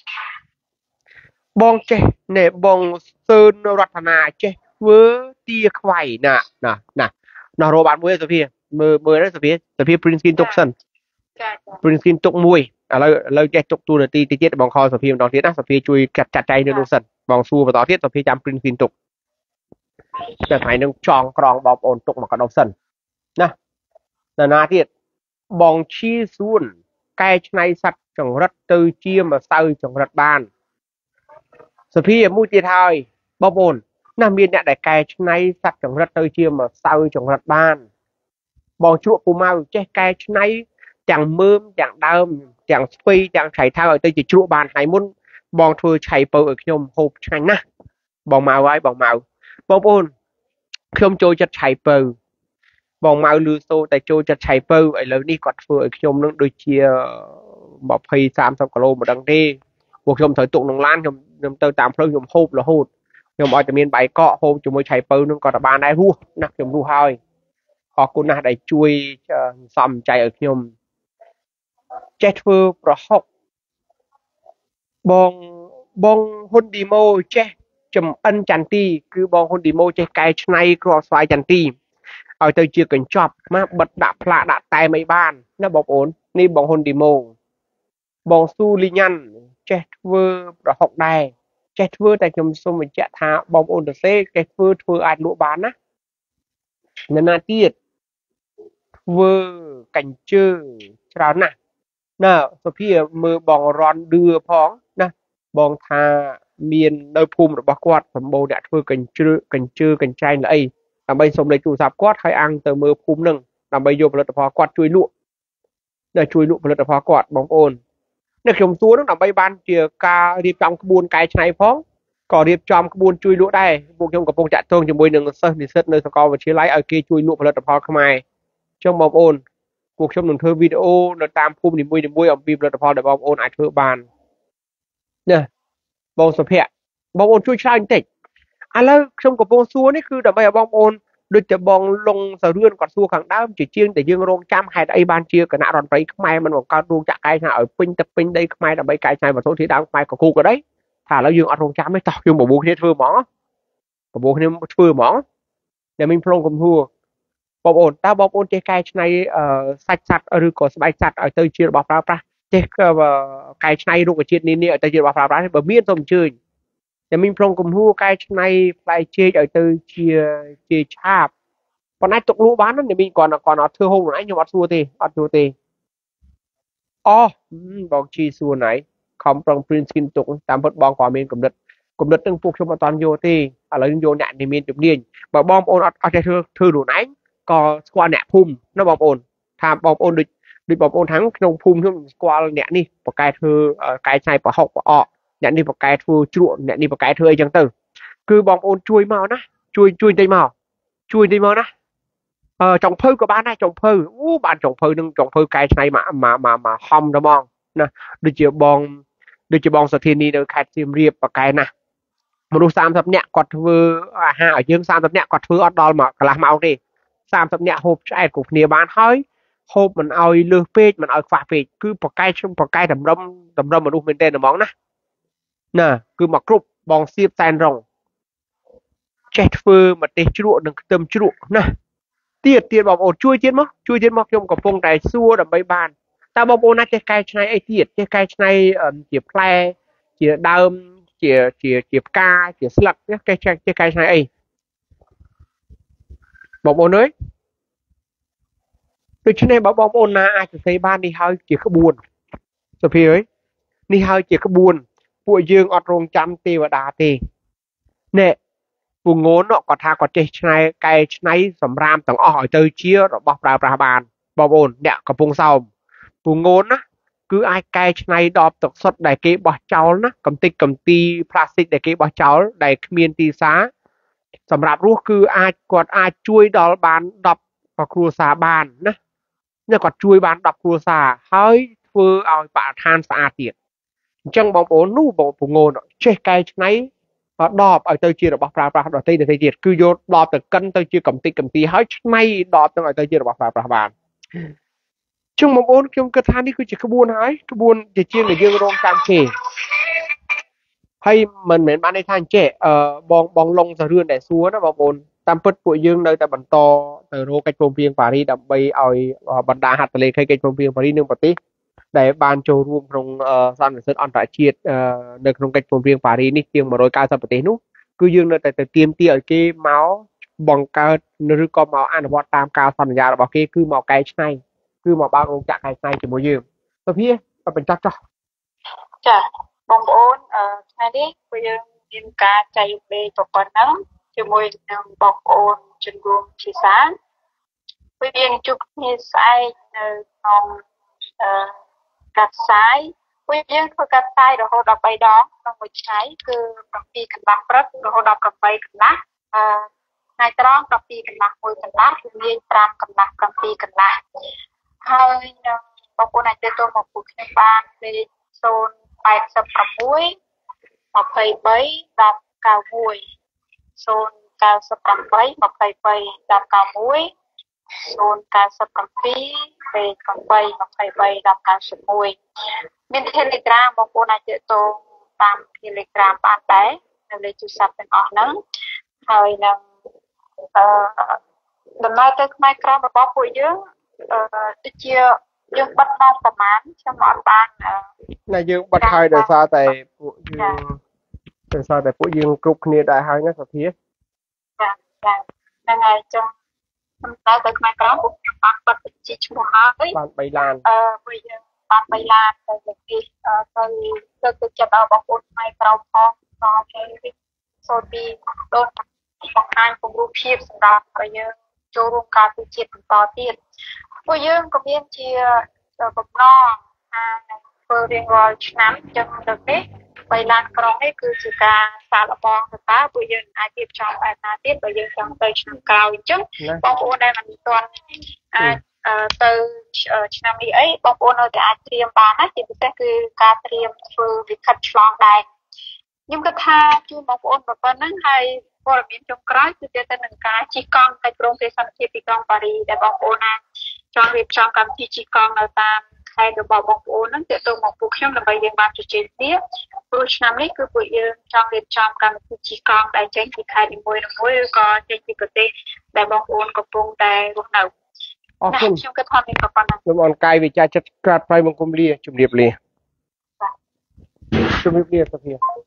bong che nè bong sơn ratana che với tia khoai nè nó rồi bạn mua Sophia mơ đó Sophia Prince tục sân Prince tục mùi lời che tục tu là ti chết bong kho Sophia đón thiết á Sophia chui chặt chay nơi sân bong xu và tỏ thiết Sophia chăm Prince tụcแต่phải nâng tròn còng bong ổn tục mà còn đọc sân nè là na thiết bong chi xuân cay này sạch trồng rất tư chia mà sau trồng rất ban Sophia mua tiền thôi bong ổn nằm biên đại cay này sạch trồng rất tư chia mà sau trồng rất ban bong chuột phù mau che cay này chẳng mơm chẳng đơm chẳng phi chẳng chảy thao ở đây chỉ chuột bàn hay muốn bong thưa chảy bờ ở nhom hộp chanh na bong màu ấy bong màu bong ôn không trôi chặt chảy bờ bong màu lừa xô tại trôi chặt chảy bờ ấy lớn đi quạt phơi ở nhom nó đôi chia bọc phi 30 kg mà đằng đi buộc nhom thời tụng nông lan nhom tơ tạm phơi nhom hộp là hụt nhom ở trong miền bảy cọ hộp chúng mới chảy bờ nó còn là bàn đây hu nặc nhom ru hơi họ cũng là để chui xăm chạy ở nhom chết phơ pro học bong hôn đi mô chết chấm ân chăn ti cứ bong hôn đi mô chết cái này cross fire chăn ti ở tới chưa cần chọc mà bật đạp lạ đạp tay mấy bàn nó bọc ổn ni bong hôn đi mô bong su li nhăn chết phơ pro học này chết phơ tại nhom xôm mình chết thả bong ổn được xe chết phơ ai lụa bán á nên là tiệt vừa cảnh chơi chào nè nè Sophia mơ bong ron đưa phóng nè bong tha miền nơi phum được bóc quạt phẩm bầu đã vừa cảnh chơi cảnh trai là ấy bây xong đây chủ sạp quát hay ăn từ mơ phum nâng làm bây giờផលិតផលគាត់ជួយលក់ដែលជួយលក់ផលិតផលគាត់បងប្អូននេះខ្ញុំសួរនឹងដើម្បីបានជាការរៀបចំក្បួនកែច្នៃផងក៏រៀបចំក្បួនជួយលក់ដែរពួកខ្ញុំកំពុងចាក់ទងជាមួយនឹងសិស្សនិស្សិតនៅសាកលវិទ្យាល័យឲ្យគេជួយលក់ផលិតផលខ្មែរអញ្ចឹងបងប្អូនពួកខ្ញុំនឹងធ្វើវីដេអូនៅតាមភូមិនីមួយៗអំពីផលិតផលដែលបងប្អូនអាចធ្វើបានណាបងសុភ័ក្របងប្អូនជួយឆ្លើយបន្តិចឥឡូវខ្ញុំកំពុងសួរនេះគឺដើម្បីឲ្យបងប្អូនដូចតែបងលងសរឿនគាត់សួរខាងដើមជាជាងតែយើងរងចាំហេតុអីបានជាគណៈរដ្ឋមន្ត្រីខ្មែរមិនបង្កើតរោងចក្រកែច្នៃឲ្យពេញទឹកពេញដីខ្មែរដើម្បីកែច្នៃវត្ថុធាតុដើមខ្មែរក៏គូក៏ដែរថាឥឡូវយើងអត់រងចាំទេតោះយើងបបួលគ្នាធ្វើហ្មងបបួលគ្នាធ្វើហ្មងតែមីងប្រុងកំហួរបងប្អូនតើបងប្អូនចេះកែច្នៃសាច់សត្វឬក៏ស្បែកសត្វឲ្យទៅជារបស់ប្រើប្រាស់ចេះកែច្នៃរុក្ខជាតិនានាឲ្យទៅជារបស់ប្រើប្រាស់បើមានសូមអញ្ជើញតែមីងប្រុងកំហួរកែច្នៃផ្លែចេកឲ្យទៅជាឆាបប៉ុន្តែទុកលក់បានណាមីងគាត់អត់ធ្វើហូបខ្លួនឯងខ្ញុំអត់សួរទេអូបងជីសួរណៃខំប្រឹងព្រៀនស្គីនទុកតាមពិតបងក៏មានគំនិតនឹងពួកខ្ញុំអត់តាន់យកទេឥឡូវយើងយកអ្នកដែលមានជំនាញបើបងប្អូនអត់ចេះធ្វើខ្លួនឯងក៏ស្គាល់អ្នកភូមិណាបងប្អូនថាបងប្អូនដូចបងប្អូនថាក្នុងភូមិខ្ញុំស្គាល់អ្នកនេះបកកែធ្វើកែច្នៃប្រហុកប្រអកអ្នកនេះបកកែធ្វើជ្រក់អ្នកនេះបកកែធ្វើអីចឹងទៅគឺបងប្អូនជួយមកណាជួយតិចមកណាចុងភៅក៏បានដែរចុងភៅបានចុងភៅនឹងចុងភៅកែច្នៃមកហំទៅហ្មងណាដូចជាបងសុធានីនៅខេត្តសៀមរាបបកែណាមនុស្ស30នាក់គាត់ធ្វើអាហារឲ្យយើង30នាក់គាត់ធ្វើអត់ដល់មកកន្លះម៉ោងទេ30នាក់ហូបឆ្អែតគ្រប់គ្នាបានហើយហូបមិនឲ្យលើសពេកមិនឲ្យខ្វះពេកគឺបកែតម្រឹមមនុស្សមែនទេហ្មងណាគឺមកគ្រប់បងសៀបសែនរងចេះធ្វើម្ទេសជ្រក់និងខ្ទឹមជ្រក់ណាទៀតបងប្អូនជួយទៀតមកខ្ញុំកំពុងតែសួរដើម្បីបានតើបងប្អូនណាចេះកែច្នៃអីទៀតចេះកែច្នៃជាផ្លែជាដើមជាផ្កាជាស្លឹកចេះកែច្នៃអីបងប្អូនអើយដូច្នេះបើបងប្អូនណាអាចសរសេរបាននេះហើយជាក្បួនសុភីអើយនេះហើយជាក្បួនពួកយើងអត់រងចាំទេវតាទេណែពូងូនគាត់ថាគាត់ចេះច្នៃកែច្នៃសម្រាមទាំងអស់ឲ្យទៅជារបស់ប្រើប្រាស់បានបងប្អូនអ្នកកំពុងសោមពូងូនណាគឺអាចកែច្នៃដបទឹកសុទ្ធដែលគេបោះចោលណាកំទេចកំទីផ្លាស្ទិកដែលគេបោះចោលដែលគ្មានទីសាសម្រាប់រស់គឺគាត់អាចជួយដល់បាន10គ្រួសារបានណាគាត់ជួយបាន10គ្រួសារហើយធ្វើឲ្យបរិស្ថានស្អាតទៀតអញ្ចឹងបងប្អូននោះបងពូងូនចេះកែច្នៃដបឲ្យទៅជារបស់ប្រើប្រាស់ដទៃទៀតគឺយកដបទៅកិនទៅជាកំទេចកំទីហើយឆ្នៃដបទាំងឲ្យទៅជារបស់ប្រើប្រាស់បានចឹងបងប្អូនខ្ញុំគិតថានេះគឺជាក្បួនហើយក្បួនជាជាងដែលយើងរងចាំគេហើយមិនមែនបានន័យថាអញ្ចេះបងលងសរឿនដែលសួរណាបងប្អូនតាមពិតពួកយើងនៅតែបន្តទៅរកកិច្ចព្រមព្រៀងប៉ារីសដើម្បីឲ្យបណ្ដាហត្ថលេខីកិច្ចព្រមព្រៀងប៉ារីសនឹងប្រទេសដែលបានចូលរួមក្នុងសន្និសីទអន្តរជាតិនៅក្នុងកិច្ចព្រមព្រៀងប៉ារីសនេះជាង190ប្រទេសនោះគឺយើងនៅតែទៅទាមទារឲ្យគេមកបង្កើតឬក៏មកអនុវត្តតាមការសន្យារបស់គេគឺមកកែច្នៃគឺមកបើករោងចក្រកែច្នៃជាមួយយើងសុភាបញ្ចប់ចុះចាបងប្អូនថ្ងៃនេះពួកយើងមានការចែករំលែកប្រព័ន្ធហ្នឹងជាមួយនឹងបងប្អូនជនរួមភាសាពួកយើងជួបគ្នាស្អែកនៅក្នុងកាត់ផ្សាយពួកយើងធ្វើកាត់ផ្សាយរហូតដល់3ដងក្នុងមួយថ្ងៃគឺ7កន្លះព្រឹករហូតដល់8កន្លះថ្ងៃត្រង់12កន្លះ1កន្លះល្ងាច5កន្លះ7កន្លះហើយនឹងបងប្អូនអាចទៅមកពួកខ្ញុំបានលេខ086 23 1091 098 23 1091 097 8 23 1091មាន Telegram បងប្អូនអាចទៅតាម Telegram បានដែរនៅលេខទូរស័ព្ទទាំងអស់ហ្នឹងហើយនឹងដំណើរទៅផ្នែកក្រោមរបស់ពួកយើងដូចជាយើងបិទម៉ោងប្រហែលខ្ញុំអត់បានណាយើងបិទហើយដោយសារតែពួកយើងគ្រប់គ្នាដែរហើយណាសុភាចាហ្នឹងហើយចុះខ្ញុំទៅផ្នែកក្រោមពួកខ្ញុំបានបិទបញ្ជីឈ្មោះហើយបាន3ឡានពួកយើងបាន3ឡានទៅលើកនេះទៅលើកទឹកចិត្តដល់បងប្អូនផ្នែកក្រោមផងដល់គេសូមពីដូចបង្ហាញពង្រូបភាពសម្រាប់ឲ្យយើងចូលរួមការពារជាតិបន្តទៀតពួកយើងក៏មានជាបំណងថានឹងធ្វើរៀងរាល់ឆ្នាំអញ្ចឹងលើកនេះ3ឡានក្រុងនេះគឺជាការសាកល្បងទៅតើពួកយើងអាចរៀបចំបែបណាទៀតបើយើងចង់ទៅឆ្នាំក្រោយអញ្ចឹងបងប្អូនដែលមិនទាន់អាចទៅឆ្នាំនេះអីបងប្អូននៅតែអាចត្រៀមបានណាជាពិសេសគឺការត្រៀមធ្វើវិខិតឆ្លងដែនខ្ញុំគិតថាជូនបងប្អូនប៉ុណ្ណឹងហើយព័ត៌មានចុងក្រោយគឺទៅនឹងការជិះកង់ទៅក្រុងទេសន្តិភាពទីក្រុងប៉ារីដែលបងប្អូនណាចង់រៀបចំកម្មវិធីជិះកង់នៅតាមខេត្តរបស់បងប្អូនហ្នឹងទាក់ទងមកពួកខ្ញុំដើម្បីយើងបានជជែកគ្នាព្រោះឆ្នាំនេះគឺពួកយើងចង់រៀបចំកម្មវិធីជិះកង់ដែលចេញពីខេត្តនីមួយៗឬក៏ចេញពីប្រទេសដែលបងប្អូនកំពុងតែរស់នៅអរគុណខ្ញុំគិតថាមានប៉ុណ្ណឹងខ្ញុំអនកាយវិចារចិត្តក្រាតថ្លៃបង្គំលាជំរាបលាជំរាបលាសុភា